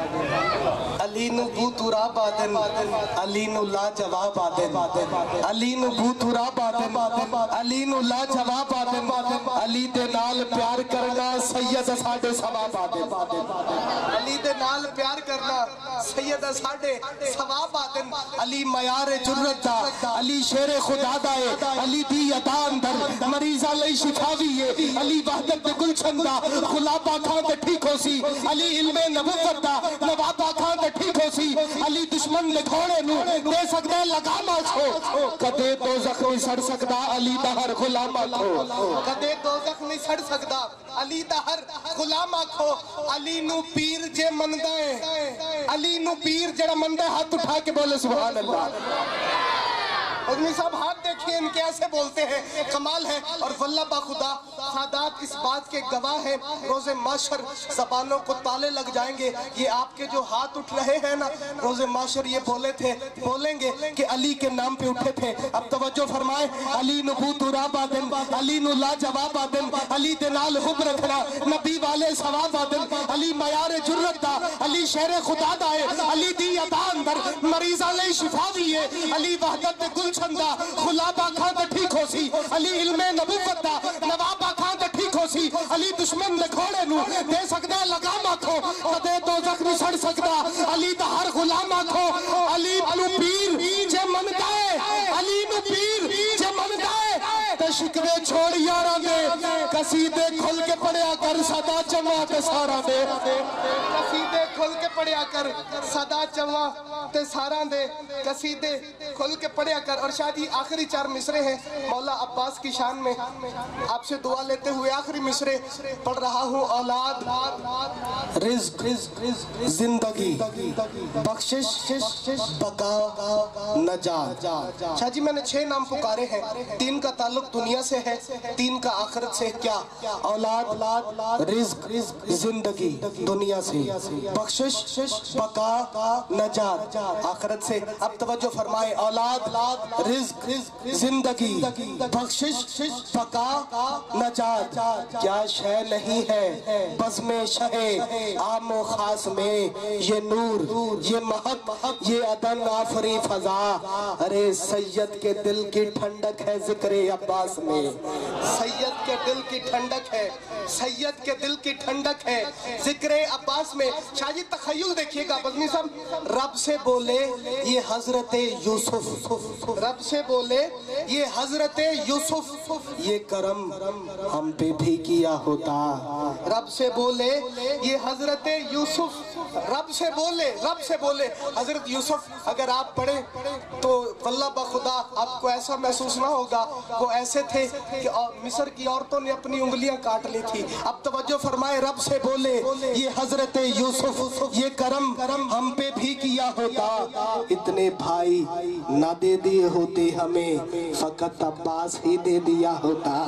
علی نبو تراب آدن، علی نو لا جواب آدن، علی نبو تراب آدن، علی نو لا جواب آدن، علی دے نال پیار کرنا سید ساڈے ثواب آدن، علی دے نال پیار کرنا سید ساڈے ثواب آدن۔ علی معیار جرت دا، علی شیر خدا دا ہے، علی دی عطا اندر مریضاں لئی شفا وی ہے، علی وحدت دے گلشن دا خلاب آکھاں تے ٹھیک ہو سی، علی علم نبوت دا نواب آکھاں تے ٹھیک ہو سی، علی دشمن لکھوڑے نو دے سکدے لگام آکھو، کدے دوزخ نہیں سڑ سکدا علی دا ہر غلام آکھو، کدے دوزخ نہیں سڑ سکدا علی دا ہر غلام آکھو۔ علی نو پیر جے مندہ ہے، علی نو پیر جڑا مندہ ہے، ہاتھ اٹھا کے بولے سبحان اللہ۔ عظمی صاحب ہاتھ دیکھیں ان کیسے بولتے ہیں، کمال ہے۔ اور واللہ با خدا سادات اس بات کے گواہ ہیں، روز معاشر زبانوں کو تالے لگ جائیں گے۔ یہ آپ کے جو ہاتھ اٹھ رہے ہیں نا، روز معاشر یہ بولے تھے، بولیں گے کہ علی کے نام پہ اٹھے تھے۔ اب توجہ فرمائیں، علی نبو تراب آدن، علی نو لا جواب آدن، علی دے نال حب رکھنا نبی والے ثواب آدن، علی معیار جرت دا، علی شیر خدا دا ہے، علی دی عطا اندر مریضاں لئی شفا وی ہے، علی وحدت دے گل چھندا خلاب آکھاں تے ٹھیک ہو سی، علی علم نبوت دا نواب آکھاں تے ٹھیک ہو سی، علی دشمن دے گھوڑے نو دے سکدے لگام آکھو، کدے دوزخ نہیں سڑ سکدا علی دا ہر غلام آکھو۔ علی نو پیر جے مندا ہے، علی نو پیر جے مندا ہے تے شکوے چھوڑ یاراں دے، قصیدے کھل کے پڑھیا کر صدا چواں تے ساراں دے، قصیدے کھل کے پڑھیا کر صدا چواں تے ساراں دے، قصیدے کھل کے پڑھیا کر۔ اور شاید ہی آخری چار مصرے ہیں مولا عباس کی شان میں، آپ سے دعا لیتے ہوئے آخری مصرے پڑھ رہا ہوں۔ اولاد، رزق، زندگی، بخشش، بقا، نجات۔ شاہ جی میں نے چھ نام پکارے ہیں، تین کا تعلق دنیا سے ہے، تین کا آخرت سے۔ کیا؟ اولاد، رزق، زندگی دنیا سے، بخشش، بقا، نجات آخرت سے۔ اب توجہ فرمائے، اولاد، رزق، زندگی، بخشش، بقا، نجات کیا شے نہیں ہے بزم شہ عام و خاص میں، یہ نور، یہ مہک، یہ عدن آفری فضا، ارے سید کے دل کی ٹھنڈک ہے ذکر عباس میں، سید کے دل کی ٹھنڈک ہے، سید کے دل کی ٹھنڈک ہے ذکر عباس میں۔ شاہ جی تخیل دیکھیے گا بزمی صاحب، رب سے بولے یہ حضرت یوسف، رب سے بولے یہ حضرت یوسف، یہ کرم ہم پہ بھی کیا ہوتا، رب سے بولے یہ حضرت یوسف، رب سے بولے، رب سے بولے حضرت یوسف۔ اگر آپ پڑھیں تو واللہ بخدا آپ کو ایسا محسوس نہ ہوگا، وہ ایسے تھے کہ مصر کی عورتوں نے اپنی انگلیاں کاٹ لی تھی۔ اب توجہ فرمائے، رب سے بولے یہ حضرت یوسف، یہ کرم ہم پہ بھی کیا ہوتا، اتنے بھائی نہ دے دیے ہوتے ہمیں، فقط عباس ہی دے دیا ہوتا۔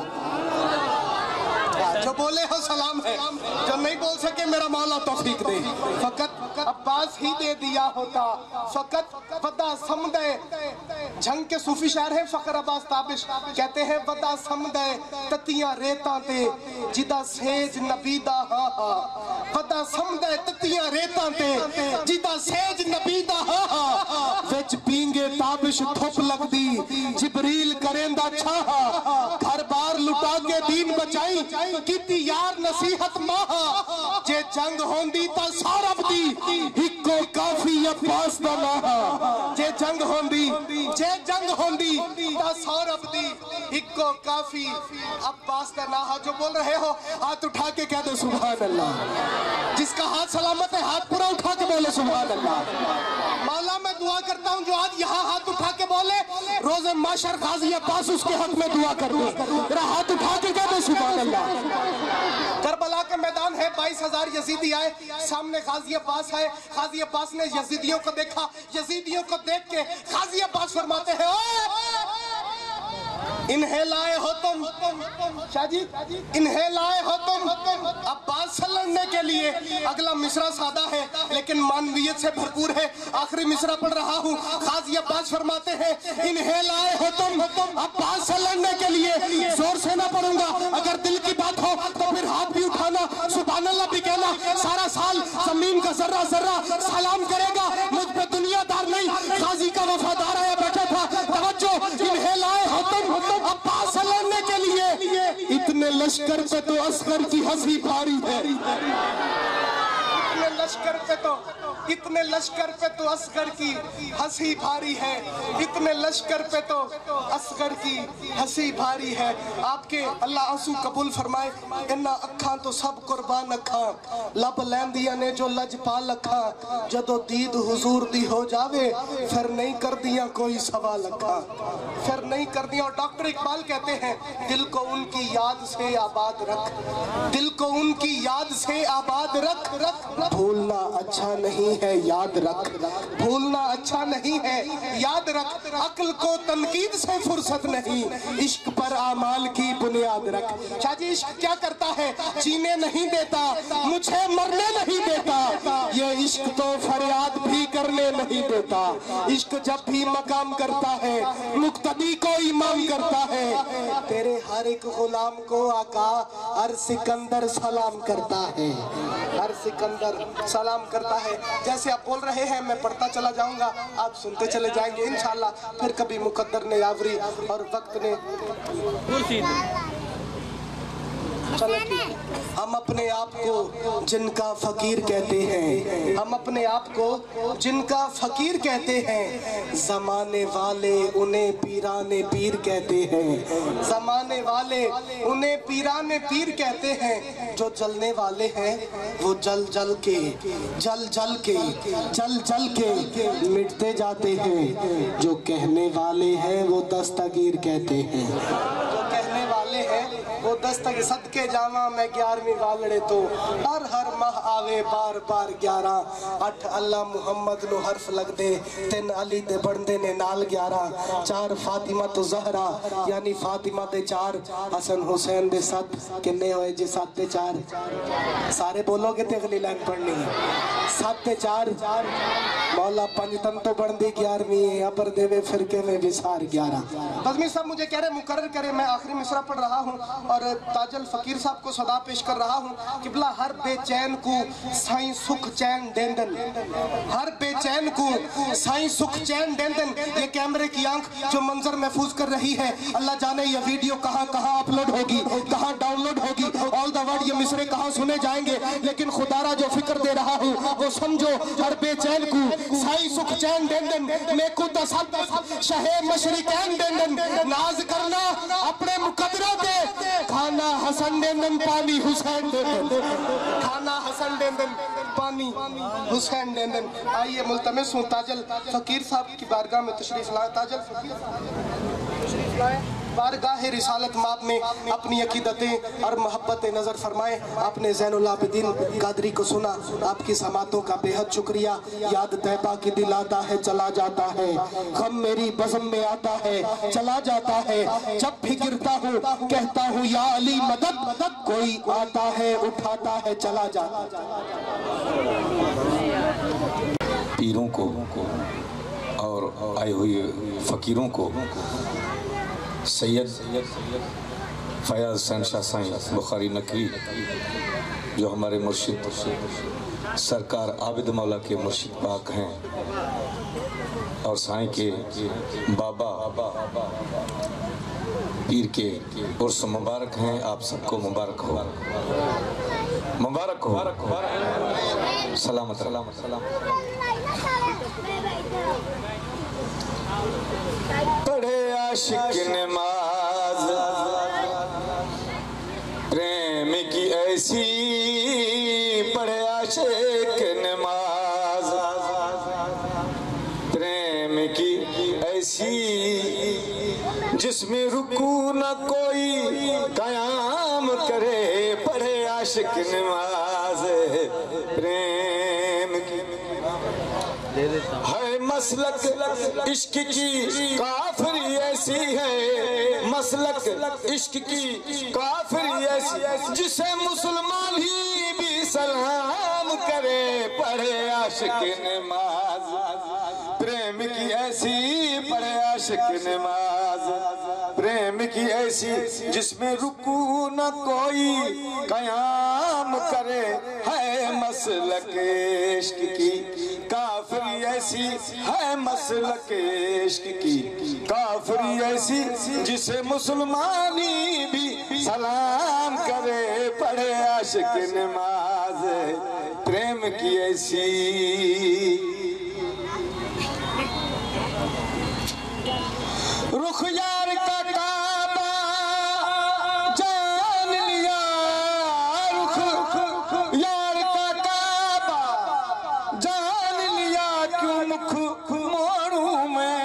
جو بولے ہو سلام ہے، جو نہیں بول سکے میرا مولا توفیق دے، فقط عباس ہی دے دیا ہوتا، فقط ودا سمدے۔ جھنگ کے صوفی شاعر ہیں فخر عباس تابش، کہتے ہیں ودا سمدے تتیاں ریتاں تے جدا سیج نبیدہ ہاں ہاں، ودا سمدے تتیاں ریتاں تے جدا سیج نبیدہ ہاں ہاں، وچ پینگے تابش تھپ لگ دی جبریل کریندہ چھاہا، گھر بار لٹا کے دین بچائی کیتی یار نصیحت ماہا، جے جنگ ہوندی تا سارب دی ہکو کافی عباس دا ماہا، جے جنگ ہوندی جے جنگ ہوندی تا سارب دی ہکو کافی عباس دا ماہا۔ جو بول رہے ہو ہاتھ اٹھا کے کہہ دے سبحان اللہ، جس کا ہاتھ سلامت ہے ہاتھ پورا اٹھا کے بولے سبحان اللہ۔ مولا میں دعا کرتا ہوں جو آج یہاں ہاتھ اٹھا کے بولے، روز معاشر غازی عباس اس کے حق میں دعا کر دے، میرا ہاتھ اٹھا کے کہہ دے سبحان اللہ۔ کربلا کے میدان ہے، بائیس ہزار یزیدی آئے، سامنے غازی عباس آئے، غازی عباس نے یزیدیوں کو دیکھا، یزیدیوں کو دیکھ کے غازی عباس فرماتے ہیں انہیں لائے ہو تم شاہ جی انہیں لائے ہو تم عباس سے لڑنے کے لیے. اگلا مصرع سادہ ہے لیکن معنویت سے بھرپور ہے. آخری مصرع پڑھ رہا ہوں. قاضی عباس فرماتے ہیں انہیں لائے ہو تم عباس سے لڑنے کے لیے. زور سے نہ پڑھوں گا, اگر دل کی بات ہو تو پھر ہاتھ بھی اٹھانا, سبحان اللہ بھی کہنا. سارا سال زمین کا ذرہ ذرہ سلام کرے گا, مجھ پہ دنیا دار نہیں قاضی کا وفادار آیا بیٹھا تھا. توجہ, انہیں لائے ہو تم عباس سے لڑنے کے لیے. اتنے لشکر پہ تو اصغر کی ہنسی بھاری ہے. اتنے لشکر پہ تو اتنے لشکر پہ تو اصغر کی ہنسی بھاری ہے. اتنے لشکر پہ تو اصغر کی ہنسی بھاری ہے. آپ کے اللہ آنسو قبول فرمائے. انہا اکھاں تو سب قربان اکھاں, لب لیندیاں نے جو لج پال اکھاں. جدو دید حضور دی ہو جاوے پھر نہیں کر دیاں کوئی سوال اکھاں, پھر نہیں کر دیاں. اور ڈاکٹر اقبال کہتے ہیں دل کو ان کی یاد سے آباد رکھ, دل کو ان کی یاد سے آباد رکھ. بھولنا اچھا نہیں ہے یاد رکھ, بھولنا اچھا نہیں ہے یاد رکھ. عقل کو تنقید سے فرصت نہیں, عشق پر اعمال کی بنیاد رکھ. شاہ جی عشق کیا کرتا ہے, جینے نہیں دیتا, مجھے مرنے نہیں دیتا. یہ عشق تو فریاد بھی کرنے نہیں دیتا. عشق جب بھی مقام کرتا ہے مقتدی کو امام کرتا ہے. تیرے ہر ایک غلام کو آقا ہر سکندر سلام کرتا ہے, ہر سکندر سلام کرتا ہے. جیسے آپ بول رہے ہیں میں پڑھتا چلا جاؤں گا, آپ سنتے چلے جائیں گے انشاءاللہ. پھر کبھی مقدر نے یاوری اور وقت نے چلو ہم اپنے آپ کو جن کا فقیر کہتے ہیں, ہم اپنے آپ کو جن کا فقیر کہتے ہیں. زمانے والے انہیں پیران پیر کہتے ہیں, زمانے والے انہیں پیران پیر کہتے ہیں. جو جلنے والے ہیں وہ جل جل کے جل جل کے جل جل کے مٹتے جاتے ہیں. جو کہنے والے ہیں وہ دستگیر کہتے ہیں, جو کہنے والے ہیں وہ دستگیر. صدقے جامع میں گیارہویں والڑے تو ہر ہر ماہ آوے بار بار گیارہ. اٹھ اللہ محمد نو حرف لگ دے, تین علی دے بڑھندے نے نال گیارہ. چار فاطمہ تو زہرا یعنی فاطمہ دے چار, حسن حسین دے ست, کنے ہوئے جی سات دے چار. سارے بولو گے تے اگلی لائن پڑھنی ہے. سات دے چار مولا پنجتن تو بڑھندی گیارہویں, اپر دیوے فرقے میں بسار گیارہ. بزمیر صاحب مجھے کہہ رہے مقرر کرے, میں آخری مصرع پڑھ رہا ہوں اور تاج الفقیر صاحب کو صدا پیش کر رہا ہوں. قبلہ ہر بے چین کو سائیں سکھ چین دیندن, ہر بے چین کو سائیں سکھ چین دیندن. یہ کیمرے کی آنکھ جو منظر محفوظ کر رہی ہے, اللہ جانے یہ ویڈیو کہاں کہاں اپلوڈ ہوگی, کہاں ڈاؤن لوڈ ہوگی, آل دا ورڈ یہ مصرے کہاں سنے جائیں گے. لیکن خدا را جو فکر دے رہا ہوں وہ سمجھو, ہر بے چین کو سائیں سکھ چین دیندن. میں کو تصد شہ مشرقین دیندن, ناز کرنا اپنے مقدرہ دے. کھانا حسن دیندن پانی حسین دیندن, کھانا حسن دیندن پانی حسین دیندن. آئیے ملتمس ہوں تاج الفقیر صاحب کی بارگاہ میں تشریف لائیں. تاج الفقیر تشریف لائیں بارگاہ رسالت ماب میں اپنی عقیدتیں اور محبت نظر فرمائیں. آپ نے زین العابدین قادری کو سنا, آپ کی سماعتوں کا بے حد شکریہ. یاد طیبہ کی دل آتا ہے چلا جاتا ہے, غم میری بزم میں آتا ہے چلا جاتا ہے. جب بھی گرتا ہوں کہتا ہوں یا علی مدد, مدد کوئی آتا ہے اٹھاتا ہے چلا جاتا. پیروں کو اور آئے ہوئے فقیروں کو سید فیاض حسین شاہ سائیں بخاری نقوی جو ہمارے مرشد سرکار عابد مولا کے مرشد پاک ہیں اور سائیں کے بابا پیر کے عرس مبارک ہیں, آپ سب کو مبارک ہو, مبارک ہو, سلامت سلامت. پڑھے عاشق نماز پریم کی ایسی, پڑھے عاشق نماز پریم کی ایسی, جس میں رکوع نہ کوئی قیام کرے. پڑھے عاشق نماز پریم کی ہے مسلک عشق کی کافری ایسی ہے، مسلک عشق کی کافری ایسی جسے مسلمان ہی بھی سلام کرے پڑھے عاشق نماز، پریم کی ایسی پڑھے عاشق نماز، پریم کی ایسی جس میں رکوع نہ کوئی قیام کرے، ہے مسلک عشق کی کافری ایسی، ہے مسلک عشق کی کافری ایسی جسے مسلمانی بھی سلام کرے پڑھے عاشق نماز، پریم کی ایسی رخ یار کا کعبہ جان لیا، رخ یار کا کعبہ جان لیا، کیوں مکھ موڑوں میں،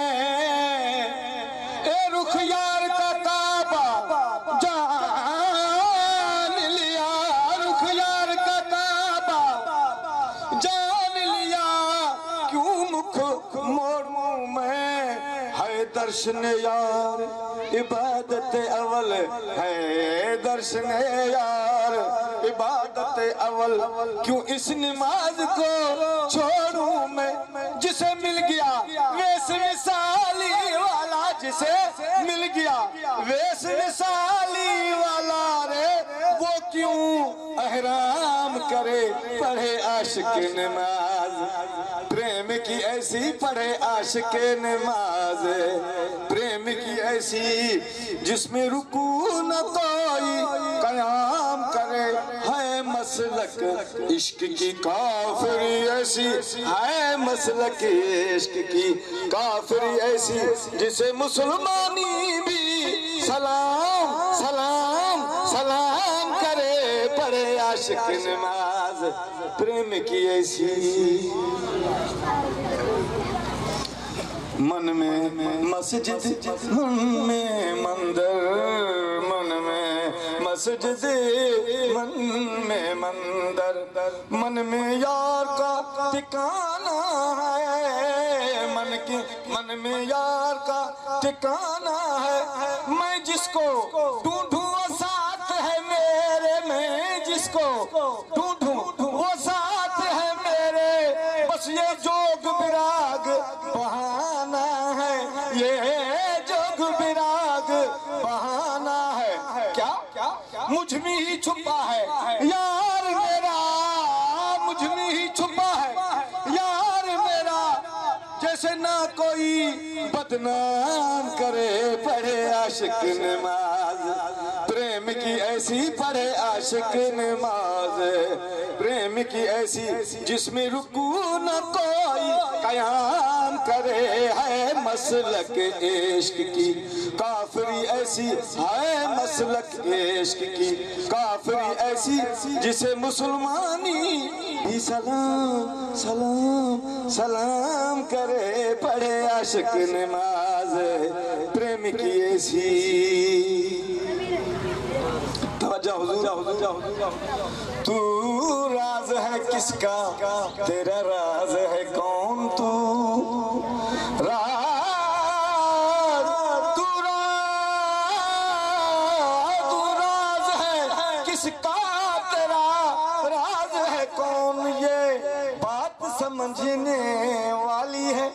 اے رخ یار کا کعبہ جان لیا، رخ یار کا کعبہ جان لیا، کیوں مکھ موڑوں میں، درشن یار عبادت اول ہے، درشن یار عبادت اول، کیوں اس نماز کو چھوڑوں میں، جسے مل گیا ویس مثالی والا، جسے مل گیا ویس مثالی والا رے، وہ کیوں احرام کرے پڑھے عاشق نماز، پریم کی ایسی پڑھے عاشق نماز، پریم کی ایسی جس میں رکوع نہ کوئی قیام کرے، ہے مسلک عشق کی کافری ایسی، ہے مسلک عشق کی کافری ایسی جسے مسلمانی بھی سلام سلام سلام کرے پڑھے عاشق نماز، پریم کی ایسی من میں مسجد من میں مندر، من میں مسجد من میں مندر، من میں یار کا ٹھکانہ ہے، من کی من میں یار کا ٹھکانہ ہے، میں جس کو ڈھونڈوں وہ ساتھ ہے میرے، میں جس کو ڈھونڈوں وہ ساتھ ہے میرے، بس یہ جوگ براگ بہانہ ہے، یہ جوگ براگ بہانہ ہے، کیا مجھ میں ہی چھپا ہے یار میرا، مجھ میں ہی چھپا ہے یار میرا، جیسے نہ کوئی بدنام کرے پڑھے عاشق نماز، پریم کی ایسی پڑھے عاشق نماز، پریم کی ایسی جس میں رکوع نہ کوئی قیام کرے، ہے مسلک عشق کی کافری ایسی، ہے مسلک عشق کی کافری ایسی جسے مسلمانی بھی سلام سلام سلام کرے پڑھے عاشق نماز، پریم کی ایسی توجہ حضور، تو راز ہے کس کا تیرا راز ہے کون، تو راز تو راز تو راز ہے کس کا تیرا راز ہے کون، یہ بات سمجھنے والی ہے،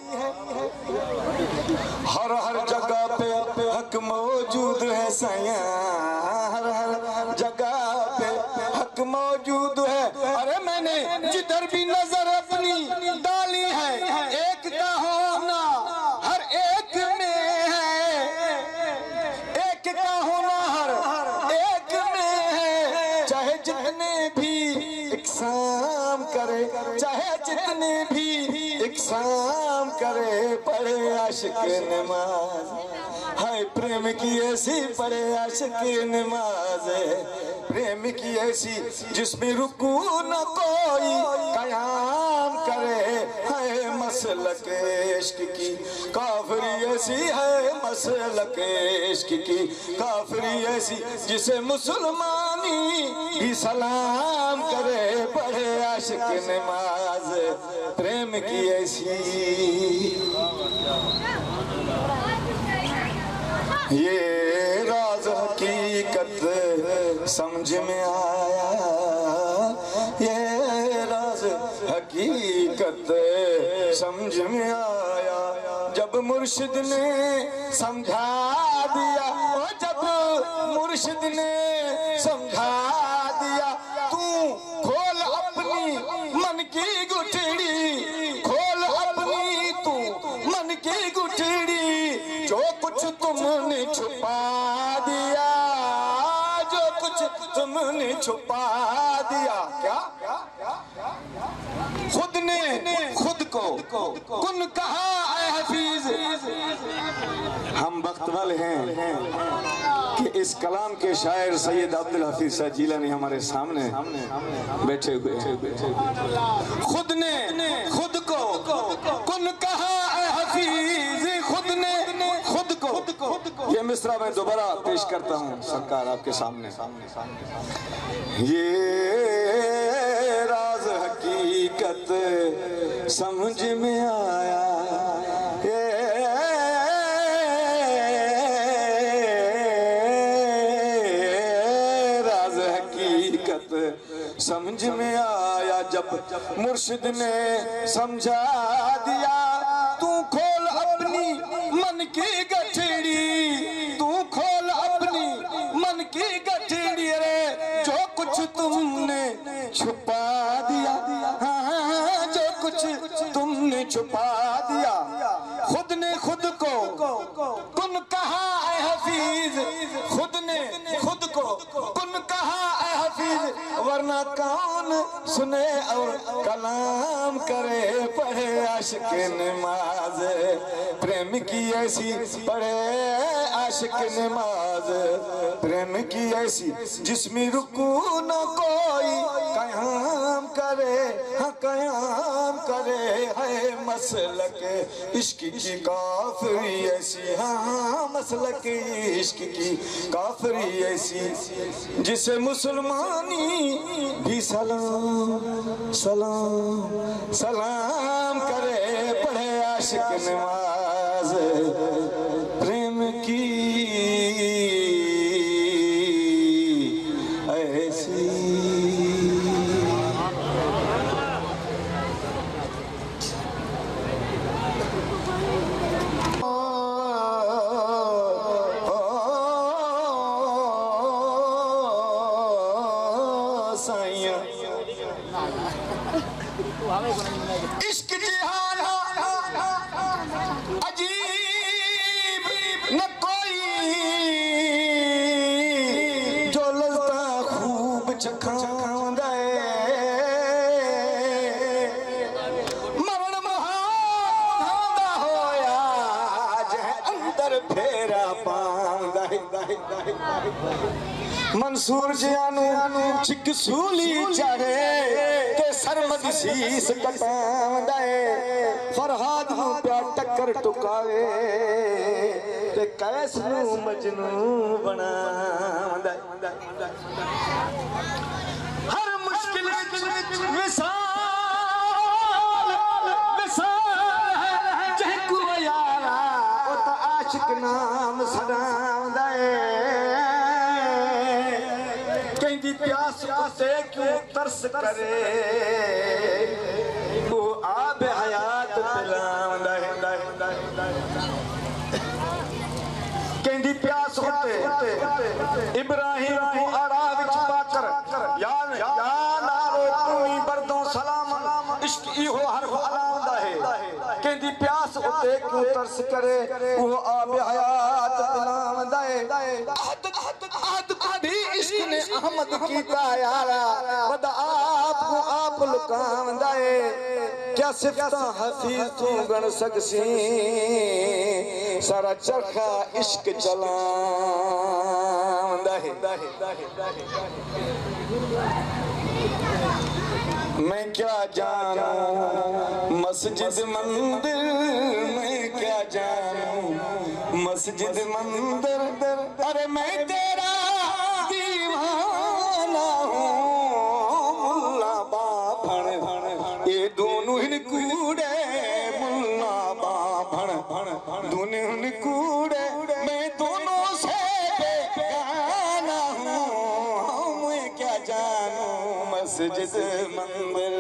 ہر ہر جگہ پہ حق موجود ہے سیاں، ہر ہر جگہ پہ حق موجود ہے، ارے میں نے جدھر بھی نظر اپنی ڈالی ہے، ایک کا ہونا ہر ایک میں ہے، ایک کا ہونا ہر ایک میں ہے، چاہے جتنے بھی اقسام کرے، چاہے جتنے بھی اقسام کرے پڑھے عاشق نماز، ہائے پریم کی ایسی پڑھے عاشق نماز، پریم کی ایسی جس میں رکوع نہ کوئی قیام کرے، ہے مسلک عشق کی کافری ایسی، ہے مسلک عشق کی کافری ایسی جسے مسلمانی بھی سلام کرے پڑھے عاشق نماز، प्रेम की ऐसी ये राज हकीकत समझ में आया, ये राज हकीकत समझ में आया जब मुर्शिद ने समझा दिया, ओ जब मुर्शिद ने समझा दिया। तू खोल अपनी मन की गुठड़ी, खोल अपनी तू मन की गुठड़ी, जो कुछ तुमने छुपा दिया, जो कुछ तुमने छुपा दिया। क्या खुद ने खुद को कुन कहा ऐ हफीज। हम बख्तवर हैं कि इस कलाम के शायर सैयद अब्दुल हफीज साहब जिलानी हमारे सामने बैठे हुए हैं। खुद ने खुद को कुन कहा ऐ हफीज, खुद ने खुद को। ये मिसरा मैं दोबारा पेश करता हूँ सरकार आपके सामने। ये राज हकीकत समझ में आया, ये राज हकीकत समझ में आया जब मुर्शिद ने समझा दिया। तू खोल अपनी मन की गठड़ी, तू खोल अपनी मन की गठड़ी, रे जो कुछ तुमने छुपा दिया, हाँ जो कुछ तुमने छुपा दिया। खुद ने खुद को कुन कहा ऐ हफीज, खुद ने खुद को कुन कहा ऐ हफीज, वरना कौन सुने और कलाम करे, पढ़े आशिक नमाज प्रेम की ऐसी, पढ़े आशिक नमाज प्रेम की ऐसी, जिसमें रुकू न कोई कयाम करे, हाँ कयाम करे, है मसलक इश्क की काफरी ऐसी, हाँ मसलक इश्क की काफरी ऐसी, जिसे मुसलमानी भी सलाम सलाम सलाम करे, पढ़े आशिक नमाज प्रेम की ऐसी। इश्क जिहान अजीब न कोई, जो लज़्ज़त खूब चखांदा मरण महांदा होया जह अंदर फेरा पांदा। मंसूर जियानू चिक सूली चढ़े ते सरमद शीस कटांदा, फरहाद नू प्या टक्कर टुकावे ते कैस नू मजनू बनांदा। हर मुश्किल विसाल विसाल है जहकू यारा, ओ ता आशिक नाम सदांदा। कहंदी प्यास उते क्यों तरस करे, वो आब हयात पिलांदा। कहंदी प्यास उते इब्राहिम को आरा विच पाकर, या या नारो तूं बरदों सलाम, इश्क इहो हरफ अलांदा है। कहंदी प्यास उते क्यों तरस करे, वो आब हयात पिलांदा। अहद कभी इश्क ने अहमद कीता यारा, बद आप को आप लुकांदा। क्या सिफता हफीज तू गण सकसी, सारा चरखा इश्क चलांदा है। मैं क्या जानूं मस्जिद मंदिर, मैं क्या जानूं मस्जिद मंदिर, अरे मैं तेरा दीवाना हूँ मुल्ला बाभण یہ دونوں ہن کوڑے ملا بابھن دونوں ہن کوڑے میں دونوں سے بیگانہ ہوں میں کیا جانوں مسجد مندر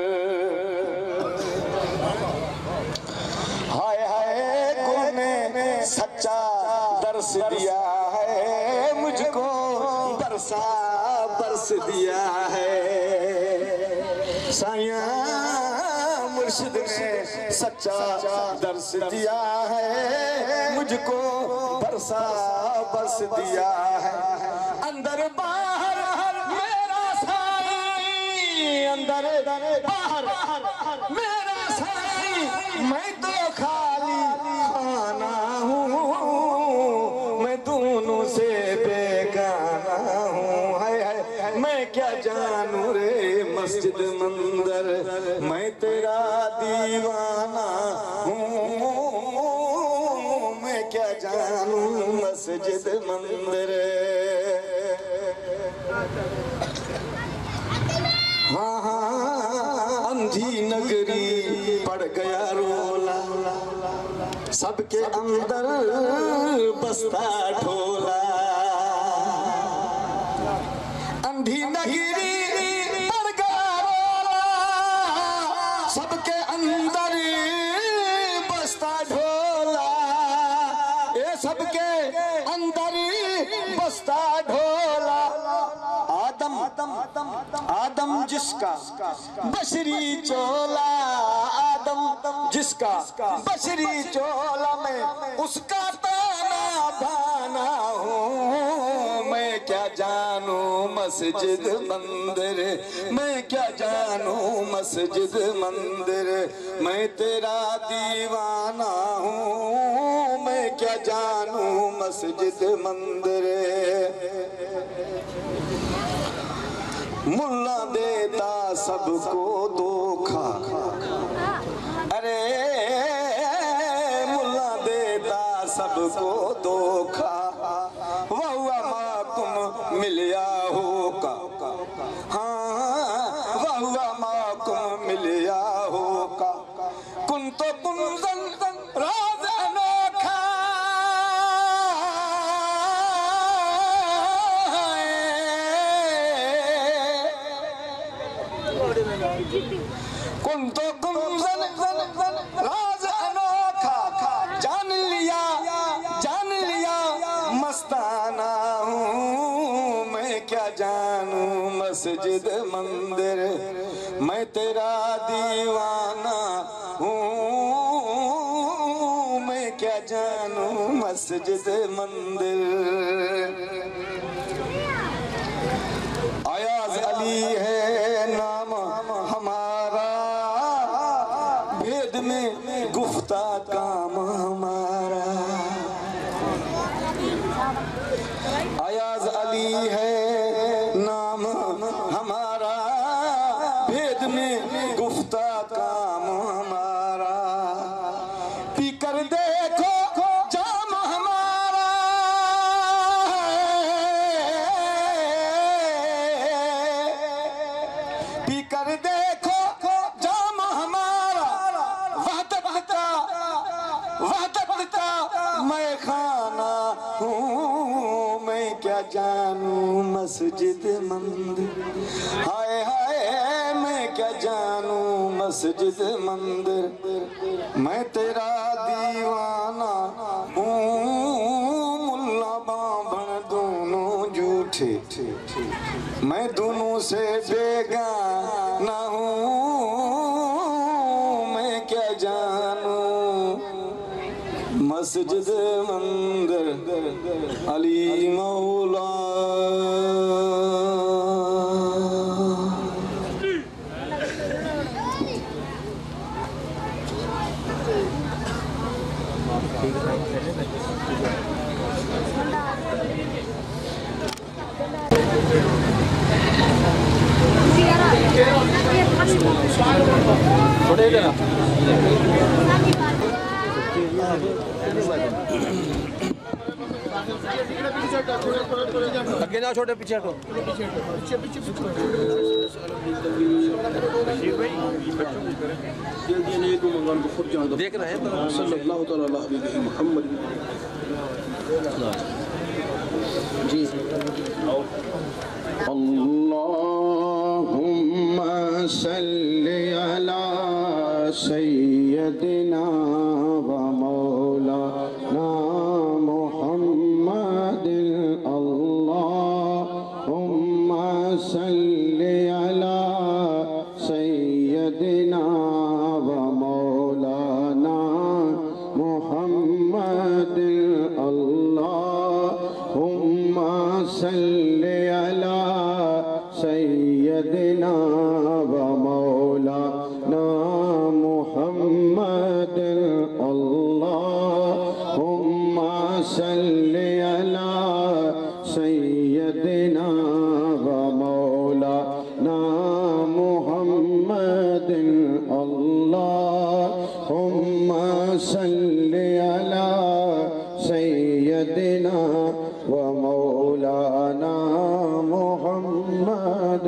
ہائے ہائے گل نے سچا درس دیا ہے مجھ کو برسا برس دیا ہے سائیاں مرشد نے سچا درس دیا ہے مجھ کو برسا برس دیا ہے اندر باہر میرا سائی اندر باہر میرا سائی میں تو خالی خانہ ہوں میں دونوں سے بیگانہ ہوں میں کیا جانوں رے مسجد مندر میں تیرا دیوانہ ہوں میں کیا جانوں مسجد مندر ہاں ہاں اندھی نگری پڑ گیا رولا سب کے اندر بستا ڈھولا اندھی نگری پڑ گیا رولا سب کے اندر بستا ڈھولا اے سب کے اندر بستا ڈھولا آدم آدم جس کا بشری چولا آدم جس کا بشری چولا میں اس کا تانا بانا ہوں میں کیا جانوں مسجد مندر میں کیا جانوں مسجد مندر میں تیرا دیوانہ ہوں میں کیا جانوں مسجد مندر ملا دیتا سب کو دھوکا ارے ملا دیتا سب کو دھوکا وَهُوَ مَعَكُمْ مِلْيَا ہوکا ہاں وَهُوَ مَعَكُمْ مِلْيَا ہوکا کن تو کنزن راز انوکھا کن تو کنزن راز انوکھا جان لیا جان لیا مستانہ ہوں میں کیا جانوں مسجد مندر میں تیرا دیوانہ ہوں میں کیا جانوں مسجد مندر ایاز علی ہے نام ہمارا بھید میں گفتہ کام ہمارا ایاز علی ہے نام ہمارا بھید میں گفتہ کام ہمارا پی کر دیکھو جام ہمارا پی کر دیکھو جام ہمارا وحدت کا وحدت کا میں خانہ ہوں میں کیا جانوں مسجد مندر ہائے ہائے میں کیا جانوں مسجد مندر میں تیرا دیوانہ ہوں ملا بابھن دونوں جھوٹے میں دونوں سے بیگانہ ہوں میں کیا جانوں مسجد مندر علی مولا تھوڑے دینا اگے جاؤ چھوٹے پیچھے ہٹو دیکھ رہے ہیں صلی اللہ تعالیٰ علیہ محمد جی اللہم صلی علی سیدنا و مولانا محمد اللہم صلی علی سیدنا و مولانا محمد اللہم صلی علی سیدنا و مولانا محمد اللہم صلی علی سیدنا و مولانا محمد اللہم صلی علی سیدنا و مولانا محمد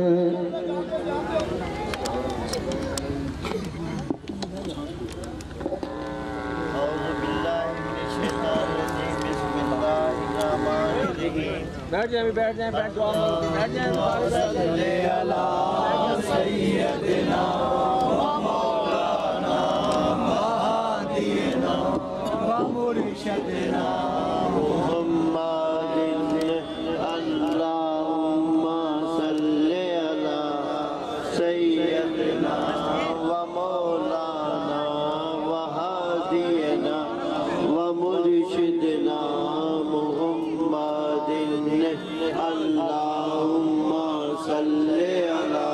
بیٹھ جائیں بیٹھ جائیں بیٹھ جائیں بیٹھ جائیں صلی علی سیدنا و مولانا وہادینا و مرشدنا محمد اللہم صلی علی سیدنا و مولانا وہادینا و مرشدنا محمد اللہم صلی علی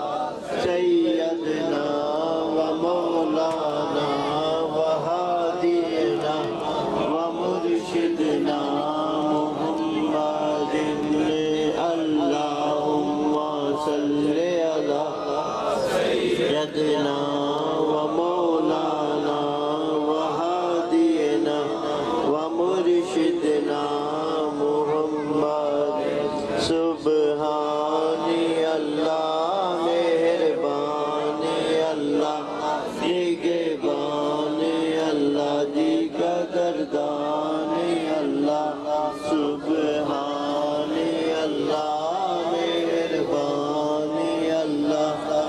سیدنا و مولانا وہادینا و مرشدنا محمد اللہم صلی علی سیدنا و مولانا وہادینا و مرشدنا محمد سبحانی اللہ مہربانی اللہ نگہبانی اللہ دیگر گردانی اللہ سبحانی اللہ مہربانی اللہ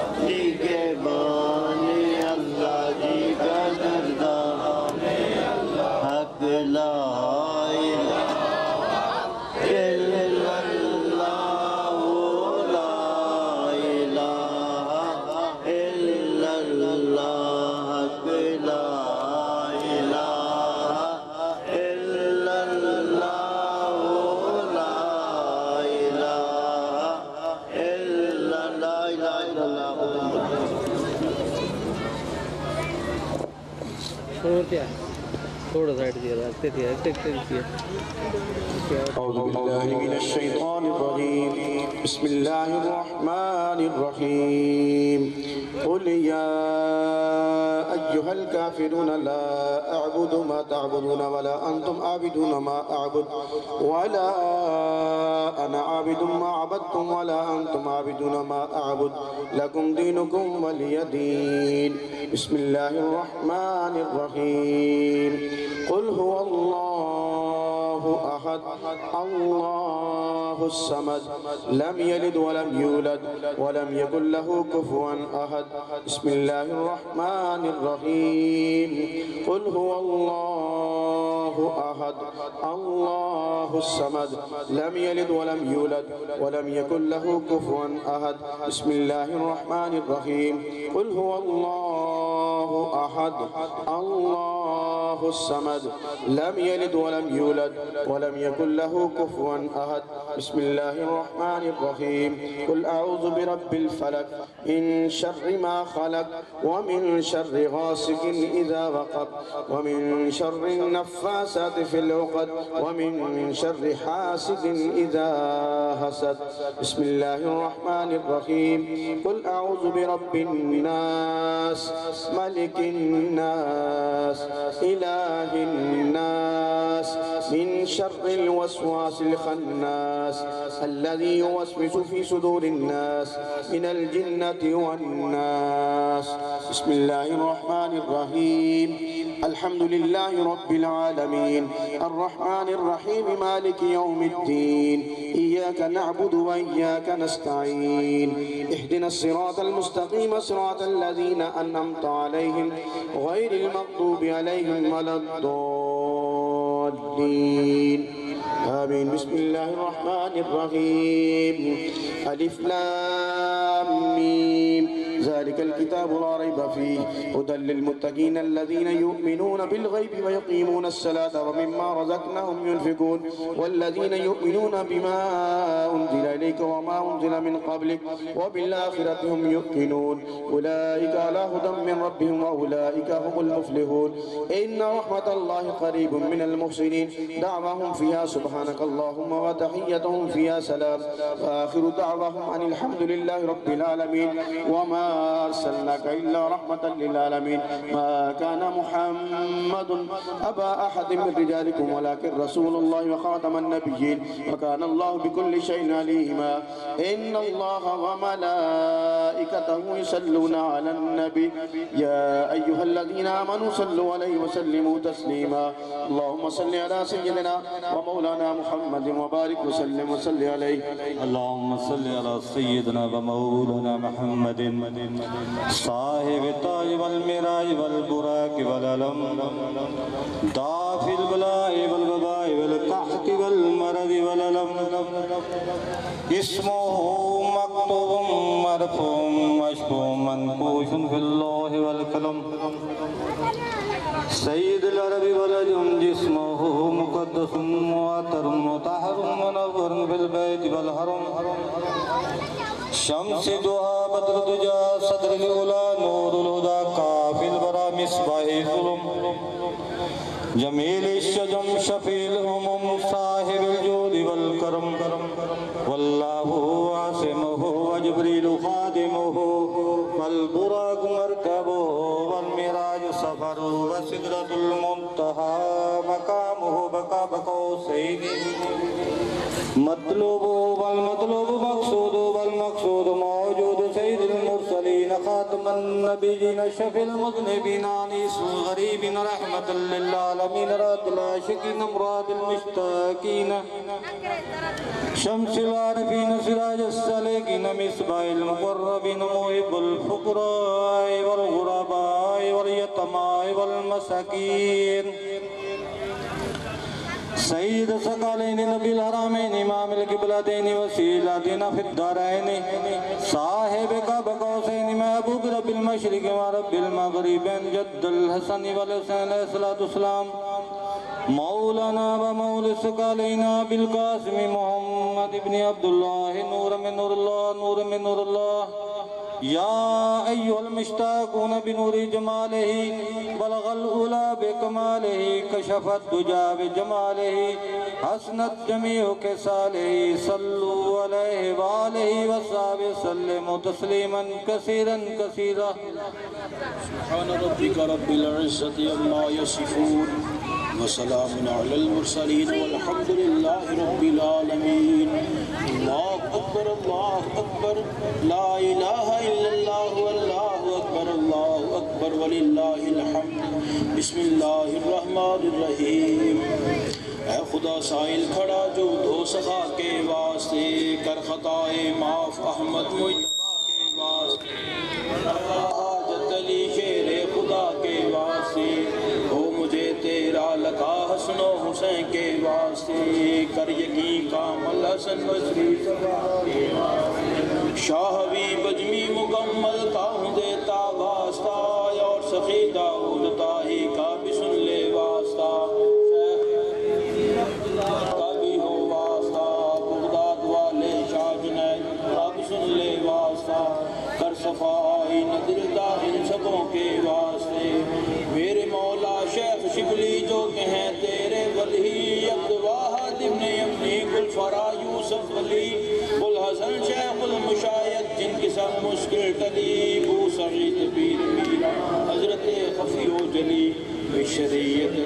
نگہبانی اللہ دیگر گردانی حق لا الہ الا اللہ لا الہ الا اللہ حق لا الہ الا اللہ لا الہ الا اللہ تھوڑا سائٹ دیا راستے دیا اعوذ باللہ من الشیطان الرجیم بسم اللہ الرحمن الرحیم قل یا ایہا الکافرون لا اعبد ما تعبدون ولا انتم عابدون ما اعبد ولا انا عابد ما عبدتم ولا انتم عابدون ما اعبد لکم دینکم ولی دین بسم اللہ الرحمن الرحیم قل هو اللہ احد اللہ الصمد لم يلد ولم يولد ولم يكن له كفوا احد بسم الله الرحمن الرحيم قل هو الله احد الله الصمد لم يلد ولم يولد ولم يكن له كفوا احد بسم الله الرحمن الرحيم قل هو الله احد الله الصمد لم يلد ولم يولد ولم يكن له كفوا احد بسم الله الرحمن الرحيم قل اعوذ برب الفلق من شر ما خلق ومن شر غاسق اذا وقب ومن شر النفاثات في العقد ومن شر حاسد اذا حسد بسم الله الرحمن الرحيم قل اعوذ برب الناس ملك الناس اله إله الناس من شر الوسواس الخناس الذي يوسوس في صدور الناس من الجنة والناس بسم الله الرحمن الرحيم الحمد لله رب العالمين الرحمن الرحيم مالك يوم الدين إياك نعبد وإياك نستعين اهدنا الصراط المستقيم صراط الذين أنعمت عليهم غير المغضوب عليهم ولا الضالين آمين بسم الله الرحمن الرحيم ألف لام ميم ذلك الكتاب لا ريب فيه هدى للمتقين الذين يؤمنون بالغيب ويقيمون الصلاة ومما رزقناهم ينفقون والذين يؤمنون بما أنزل إليك وما أنزل من قبلك وبالآخرة هم يوقنون أولئك على هدى من ربهم وأولئك هم المفلحون إن رحمة الله قريب من المحسنين دعواهم فيها سبحانك اللهم وتحيتهم فيها سلام وآخر دعواهم أن الحمد لله رب العالمين وما أرسلناك إلا رحمة للعالمين ما كان محمد أبا أحد من رجالكم ولكن رسول الله وخاتم النبيين وكان الله بكل شيء عليما إن الله وملائكته يصلون على النبي يا أيها الذين آمنوا صلوا عليه وسلموا تسليما اللهم صل على سيدنا ومولانا محمد وبارك وسلم وصل عليه اللهم صل على سيدنا ومولانا محمد صاحب التاج والمراج والبراق والعلم دافع البلاء والوباء والقحط والمرض والألم اسمه مكتوب مرفوع مشفوع منقوش في اللوح والقلم سيد العرب والعجم جسمه مقدس معطر مطهر منور في البيت والحرم شمس دعا بدر دجا صدر الأولى نور الهدى كافي البرى مصباح ظلم جمیل الشجم شفیع الامم صاحب الجود والکرم واللہ عاصمہ وجبریل خادمہ والبراق مرکبہ والمراج سفر وسدرۃ المنتہى مقامہ بقاب قوسین مطلوب والمطلوب مقصود والمقصود موجود سید المرسلین خاتم النبیین شفیع المذنبین انیس الغریبین رحمت للعالمین رات العاشقین امراض المشتاقین شمس العارفین سراج السالکین مصباح المقربین محب الفقراء والغرباء والیتماء والمساکین سید ثقلین نبی الحرمین امام القبلتین وسیلتنا فی الدارین صاحب قاب قوسین محبوب رب المشرق و رب المغربین جد الحسن والحسین علیہ السلام مولانا و مول ثقلین بالقاسم محمد ابن عبداللہ نور من نور اللہ نور من نور اللہ یا ایوہ المشتاقون بنور جمالہ بلغ الأولى بکمالہ کشفت دجا بجمالہ حسنت جمیع کسالہ صلو علیہ وآلہ وصحبہ سلم تسلیما کثیرا کثیرا سبحان ربک رب العزت عما یصفون وسلام علی المرسلین والحمد للہ رب العالمین اللہ اکبر اللہ اکبر لا الہ الا اللہ واللہ اکبر اللہ اکبر وللہ الحمد بسم اللہ الرحمن الرحیم اے خدا سائل کھڑا جو دو سخا کے واسطے کر خطائے معاف احمد مجتبہ کے واسطے حاجت علی شیر خدا کے واسطے ہو مجھے تیرا لکا حسن و حسین کے واسطے کر یقین کامل حسن بصری کے واسطے شاہ حبیب اجمی مکمل تاہوں دیتا واسطہ اور سخی داؤد تاہی کا بھی سن لے واسطہ کا بھی ہو واسطہ بغداد والے شاہ جنید کا بھی سن لے واسطہ کر صفائی ندر داہن سبوں کے واسطے میرے مولا شیخ شبلی جو کہ ہیں تیرے ولی عبد واحد ابن امنی گلفرا یوسف ولی الحسن شیخ المشایت جن کی سب مشکل تلی بو سعید پیر میرا حضرت خفی و جلی شریعت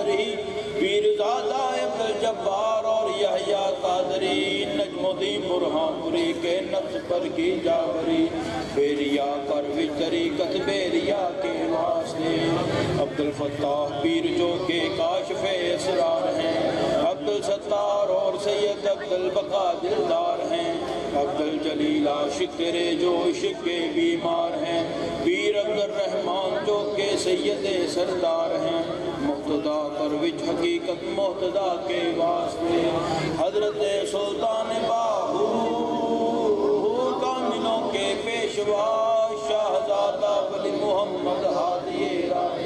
قادری، پیر زادہ عبد جبار اور یحییٰ قادری، نجم الدین برہان پوری کے نفس پر کی جاوری، بیریا کر وچریکت بیریا کے واسطے، عبد الفتاح پیر جو کے کاشف اسرار ہیں، عبد الستار اور سید عبد البقا دلدار ہیں، عبد الجلیل عاشق تیرے جو عشق کے بیمار ہیں، پیر عبد الرحمن جو کے سید سردار ہیں، مقتدا پروچ حقیقت محتدا کے واسطے، حضرت سلطان باہو کاملوں کے پیشوا، شاہزادہ ولی محمد ہادی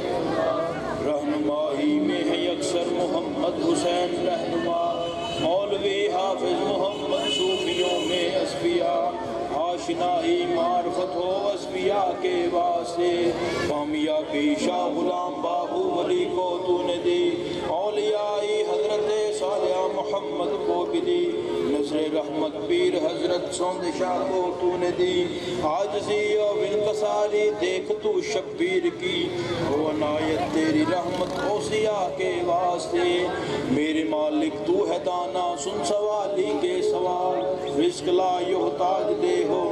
رہنمائی میں ہے اکثر محمد حسین رہنما، مولوی حافظ محمد صوفیوں میں اسفیاء، آشنائی معرفت ہو اسفیاء کے واسطے، فہمیہ کی شاہ غلام باہو ولی کو تو نے دی، اولیائی حضرت صالح محمد کو بھی دی، نصر رحمت پیر حضرت سوند شاہ کو تو نے دی، عاجزی و انکساری دیکھ تو شبیر کی، وہ عنایت تیری رحمت اوسیاء کے واسطے، میرے مالک تو ہے دانا سن سوالی کے سوال، رزق لا یحتاج دے ہو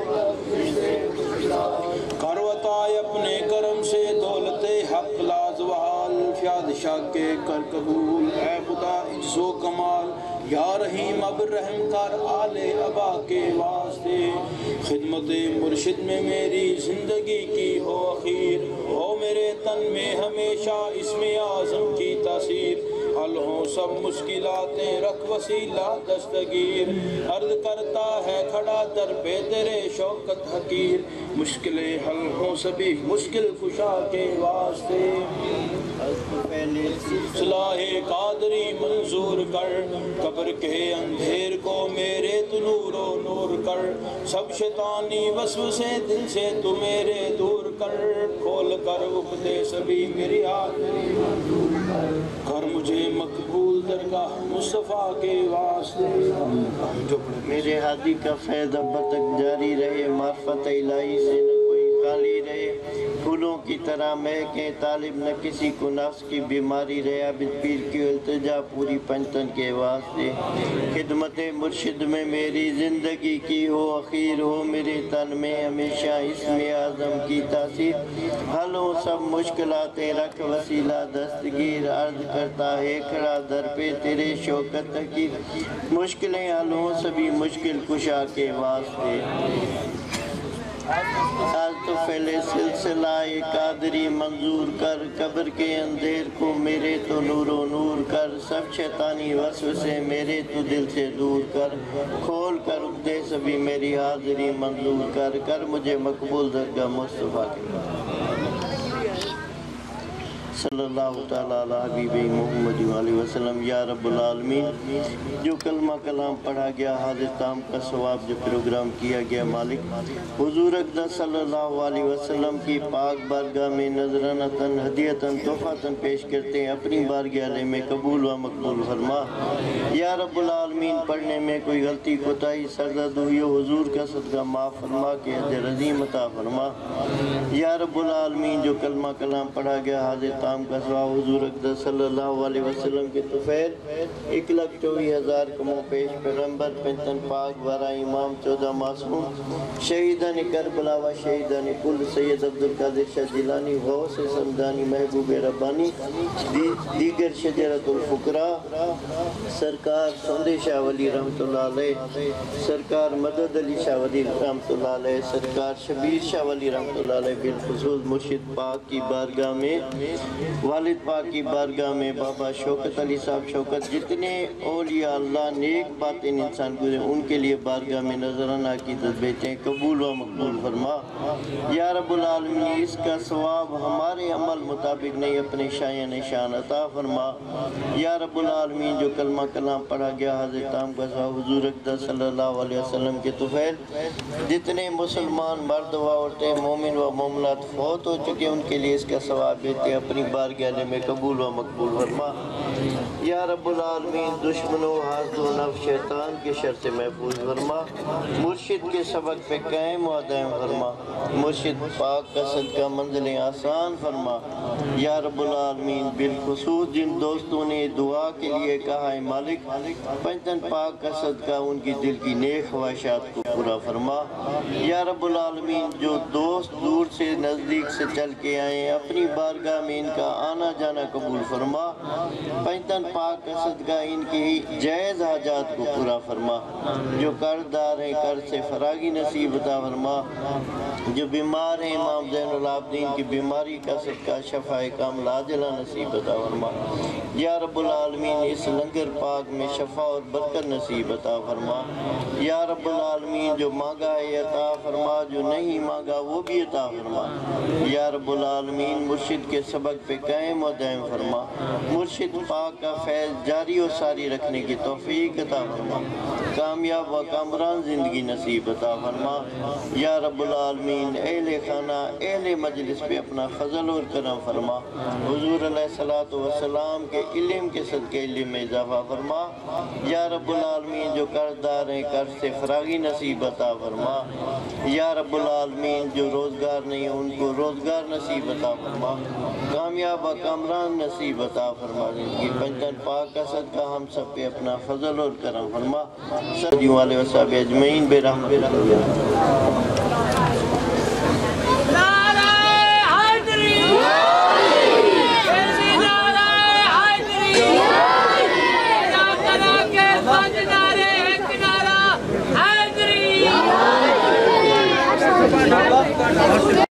کروتائے اپنے کرم سے، دولت حق لا زوال، فیاد شاہ کے کر قبول، اے خدا عجز و کمال، یا رحیم اب رحم کر آل ابا کے واسطے، خدمت مرشد میں میری زندگی کی ہو اخیر، ہو میرے تن میں ہمیشہ اسم اعظم کی تاثیر، حل ہوں سب مشکلاتیں رکھ وسیلہ دستگیر، عرض کرتا ہے کھڑا در پہ تیرے شوکت حقیر، مشکلیں حل ہوں سبھی مشکل کشا کے واسطے، صلاح قادری منظور کر، قبر کے اندھیر کو میرے تو نور و نور کر، سب شیطانی وسوسے دل سے تو میرے دور کر، کھول کر عقدے سبھی میری حاضری کر، مجھے مقبول درگاہ مصطفیٰ کے واسطے، میرے ہادی کا فیض اب تک جاری رہے، معرفت الہی سے نہ کوئی خالی رہے، پھولوں کی طرح مہکیں طالب نہ کسی کو نفس کی بیماری رہے، عابد پیر کی التجا پوری پنجتن کے واسطے، خدمت مرشد میں میری زندگی کی ہو اخیر، ہو میرے تن میں ہمیشہ اسم اعظم کی تاثیر، حل ہو سب مشکلاتیں رکھ وسیلہ دستگیر، عرض کرتا ہے کھڑا در پہ تیرے شوکت حقیر، مشکلیں حل ہوں سبھی مشکل کشا کے واسطے، آج تو پہلے سلسلہ قادری منظور کر، قبر کے اندھیر کو میرے تو نور و نور کر، سب شیطانی وسوسے میرے تو دل سے دور کر، کھول کر عقدے سبھی میری حاضری منظور کر، کر مجھے مقبول درگاہ مصطفیٰ کے صلی اللہ تعالیٰ علیہ حبیب محمد علیہ وسلم۔ یا رب العالمین، جو کلمہ کلام پڑھا گیا، حاضر تام کا ثواب جو پروگرام کیا گیا، مالک حضور اقدس صلی اللہ علیہ وسلم کی پاک بارگاہ میں نذرانتاً ہدیتاً تحفاتاً پیش کرتے ہیں، اپنی بارگاہ میں قبول و مقبول فرما۔ یا رب العالمین، پڑھنے میں کوئی غلطی کوتاہی سرزد ہوئی ہو، حضور کا صدقہ معاف فرما کے اجر عظیم عطا فرما۔ یا رب العالمین، جو کلمہ کلام پڑھا گیا، حاضر تام کا ثواب حضور اقدس صلی اللہ علیہ وسلم کے طفیل ایک لاکھ چوبیس ہزار کموں پیش پیغمبر پنجتن پاک بارہ امام چودہ معصوم شہیدان کربلا و شہیدان کل سید عبدالقادر شاہ جیلانی غوث سمدانی محبوب ربانی دیگر شجرت الفقراء سرکار سوندے شاہ ولی رحمت اللہ علیہ، سرکار مدد علی شاہ ولی رحمت اللہ علیہ، سرکار شبیر شاہ ولی رحمت اللہ علیہ، بالخصوص مرشد پاک کی بارگاہ میں، والد پاک کی بارگاہ میں، بابا شوکت علی صاحب شوکت، جتنے اولیاء اللہ نیک باطن انسان گزرے ان کے لیے بارگاہ میں نذرانہ عقیدت بیٹھیں، قبول و مقبول فرما۔ یا رب العالمین، اس کا ثواب ہمارے عمل مطابق نہیں، اپنے شایان شان عطا فرما۔ یا رب العالمین، جو کلمہ کلام پڑھا گیا، حاضر تام کا ثواب حضور اقدس صلی اللہ علیہ وسلم کے طفیل جتنے مسلمان مرد و عورتیں مومن و مومنات فوت ہو چکے ان کے لیے اس کا ثواب بیٹھے، اپنی بارگاہ میں قبول و مقبول فرما یا رب العالمین دشمنوں حاسد و نفس شیطان کے شر سے محفوظ فرما مرشد کے سبق پہ قائم و دائم فرما مرشد پاک کا صدقہ منزلیں آسان فرما یا رب العالمین بالخصوص جن دوستوں نے دعا کے لیے کہا ہے مالک پنجتن پاک کا صدقہ ان کی دل کی نیک خواہشات کو پورا فرما یا رب العالمین جو دوست دور سے نزدیک سے چل کے آئے ہیں اپنی بارگاہ میں ان کا آنا جانا قبول فرما پنجتن پاک کا صدقہ ان کی جائز حاجات کو پورا فرما جو قرض دار ہیں قرض سے فراغی نصیب عطا فرما جو بیمار ہیں امام زین العابدین کی بیماری کا صدقہ شفا کامل عاجلہ نصیب عطا فرما یا رب العالمین اس لنگر پاک میں شفا اور برکت نصیب عطا فرما یا رب العالمین جو مانگا ہے عطا فرما جو نہیں مانگا وہ بھی عطا فرما یا رب العالمین مرشد کے سبق پہ قائم و دائم فرما مرشد پاک کا فیض جاری و ساری رکھنے کی توفیق عطا فرما کامیاب و کامران زندگی نصیب عطا فرما یا رب العالمین اہل خانہ اہل مجلس پہ اپنا فضل اور کرم فرما حضور علیہ الصلوۃ والسلام کے علم کے صدقے علم میں اضافہ فرما یا رب العالمین جو قرض دار ہیں قرض سے فراغی نصیب عطا فرما یا رب العالمین جو روزگار نہیں ان کو روزگار نصیب عطا فرما کامیاب و کامران نصیب عطا فرما زندگی پنجتن پاک کا صدقہ ہم سب پہ اپنا فضل اور کرم فرما صلی اللہ علیہ وسلم اجمعین برحمتہ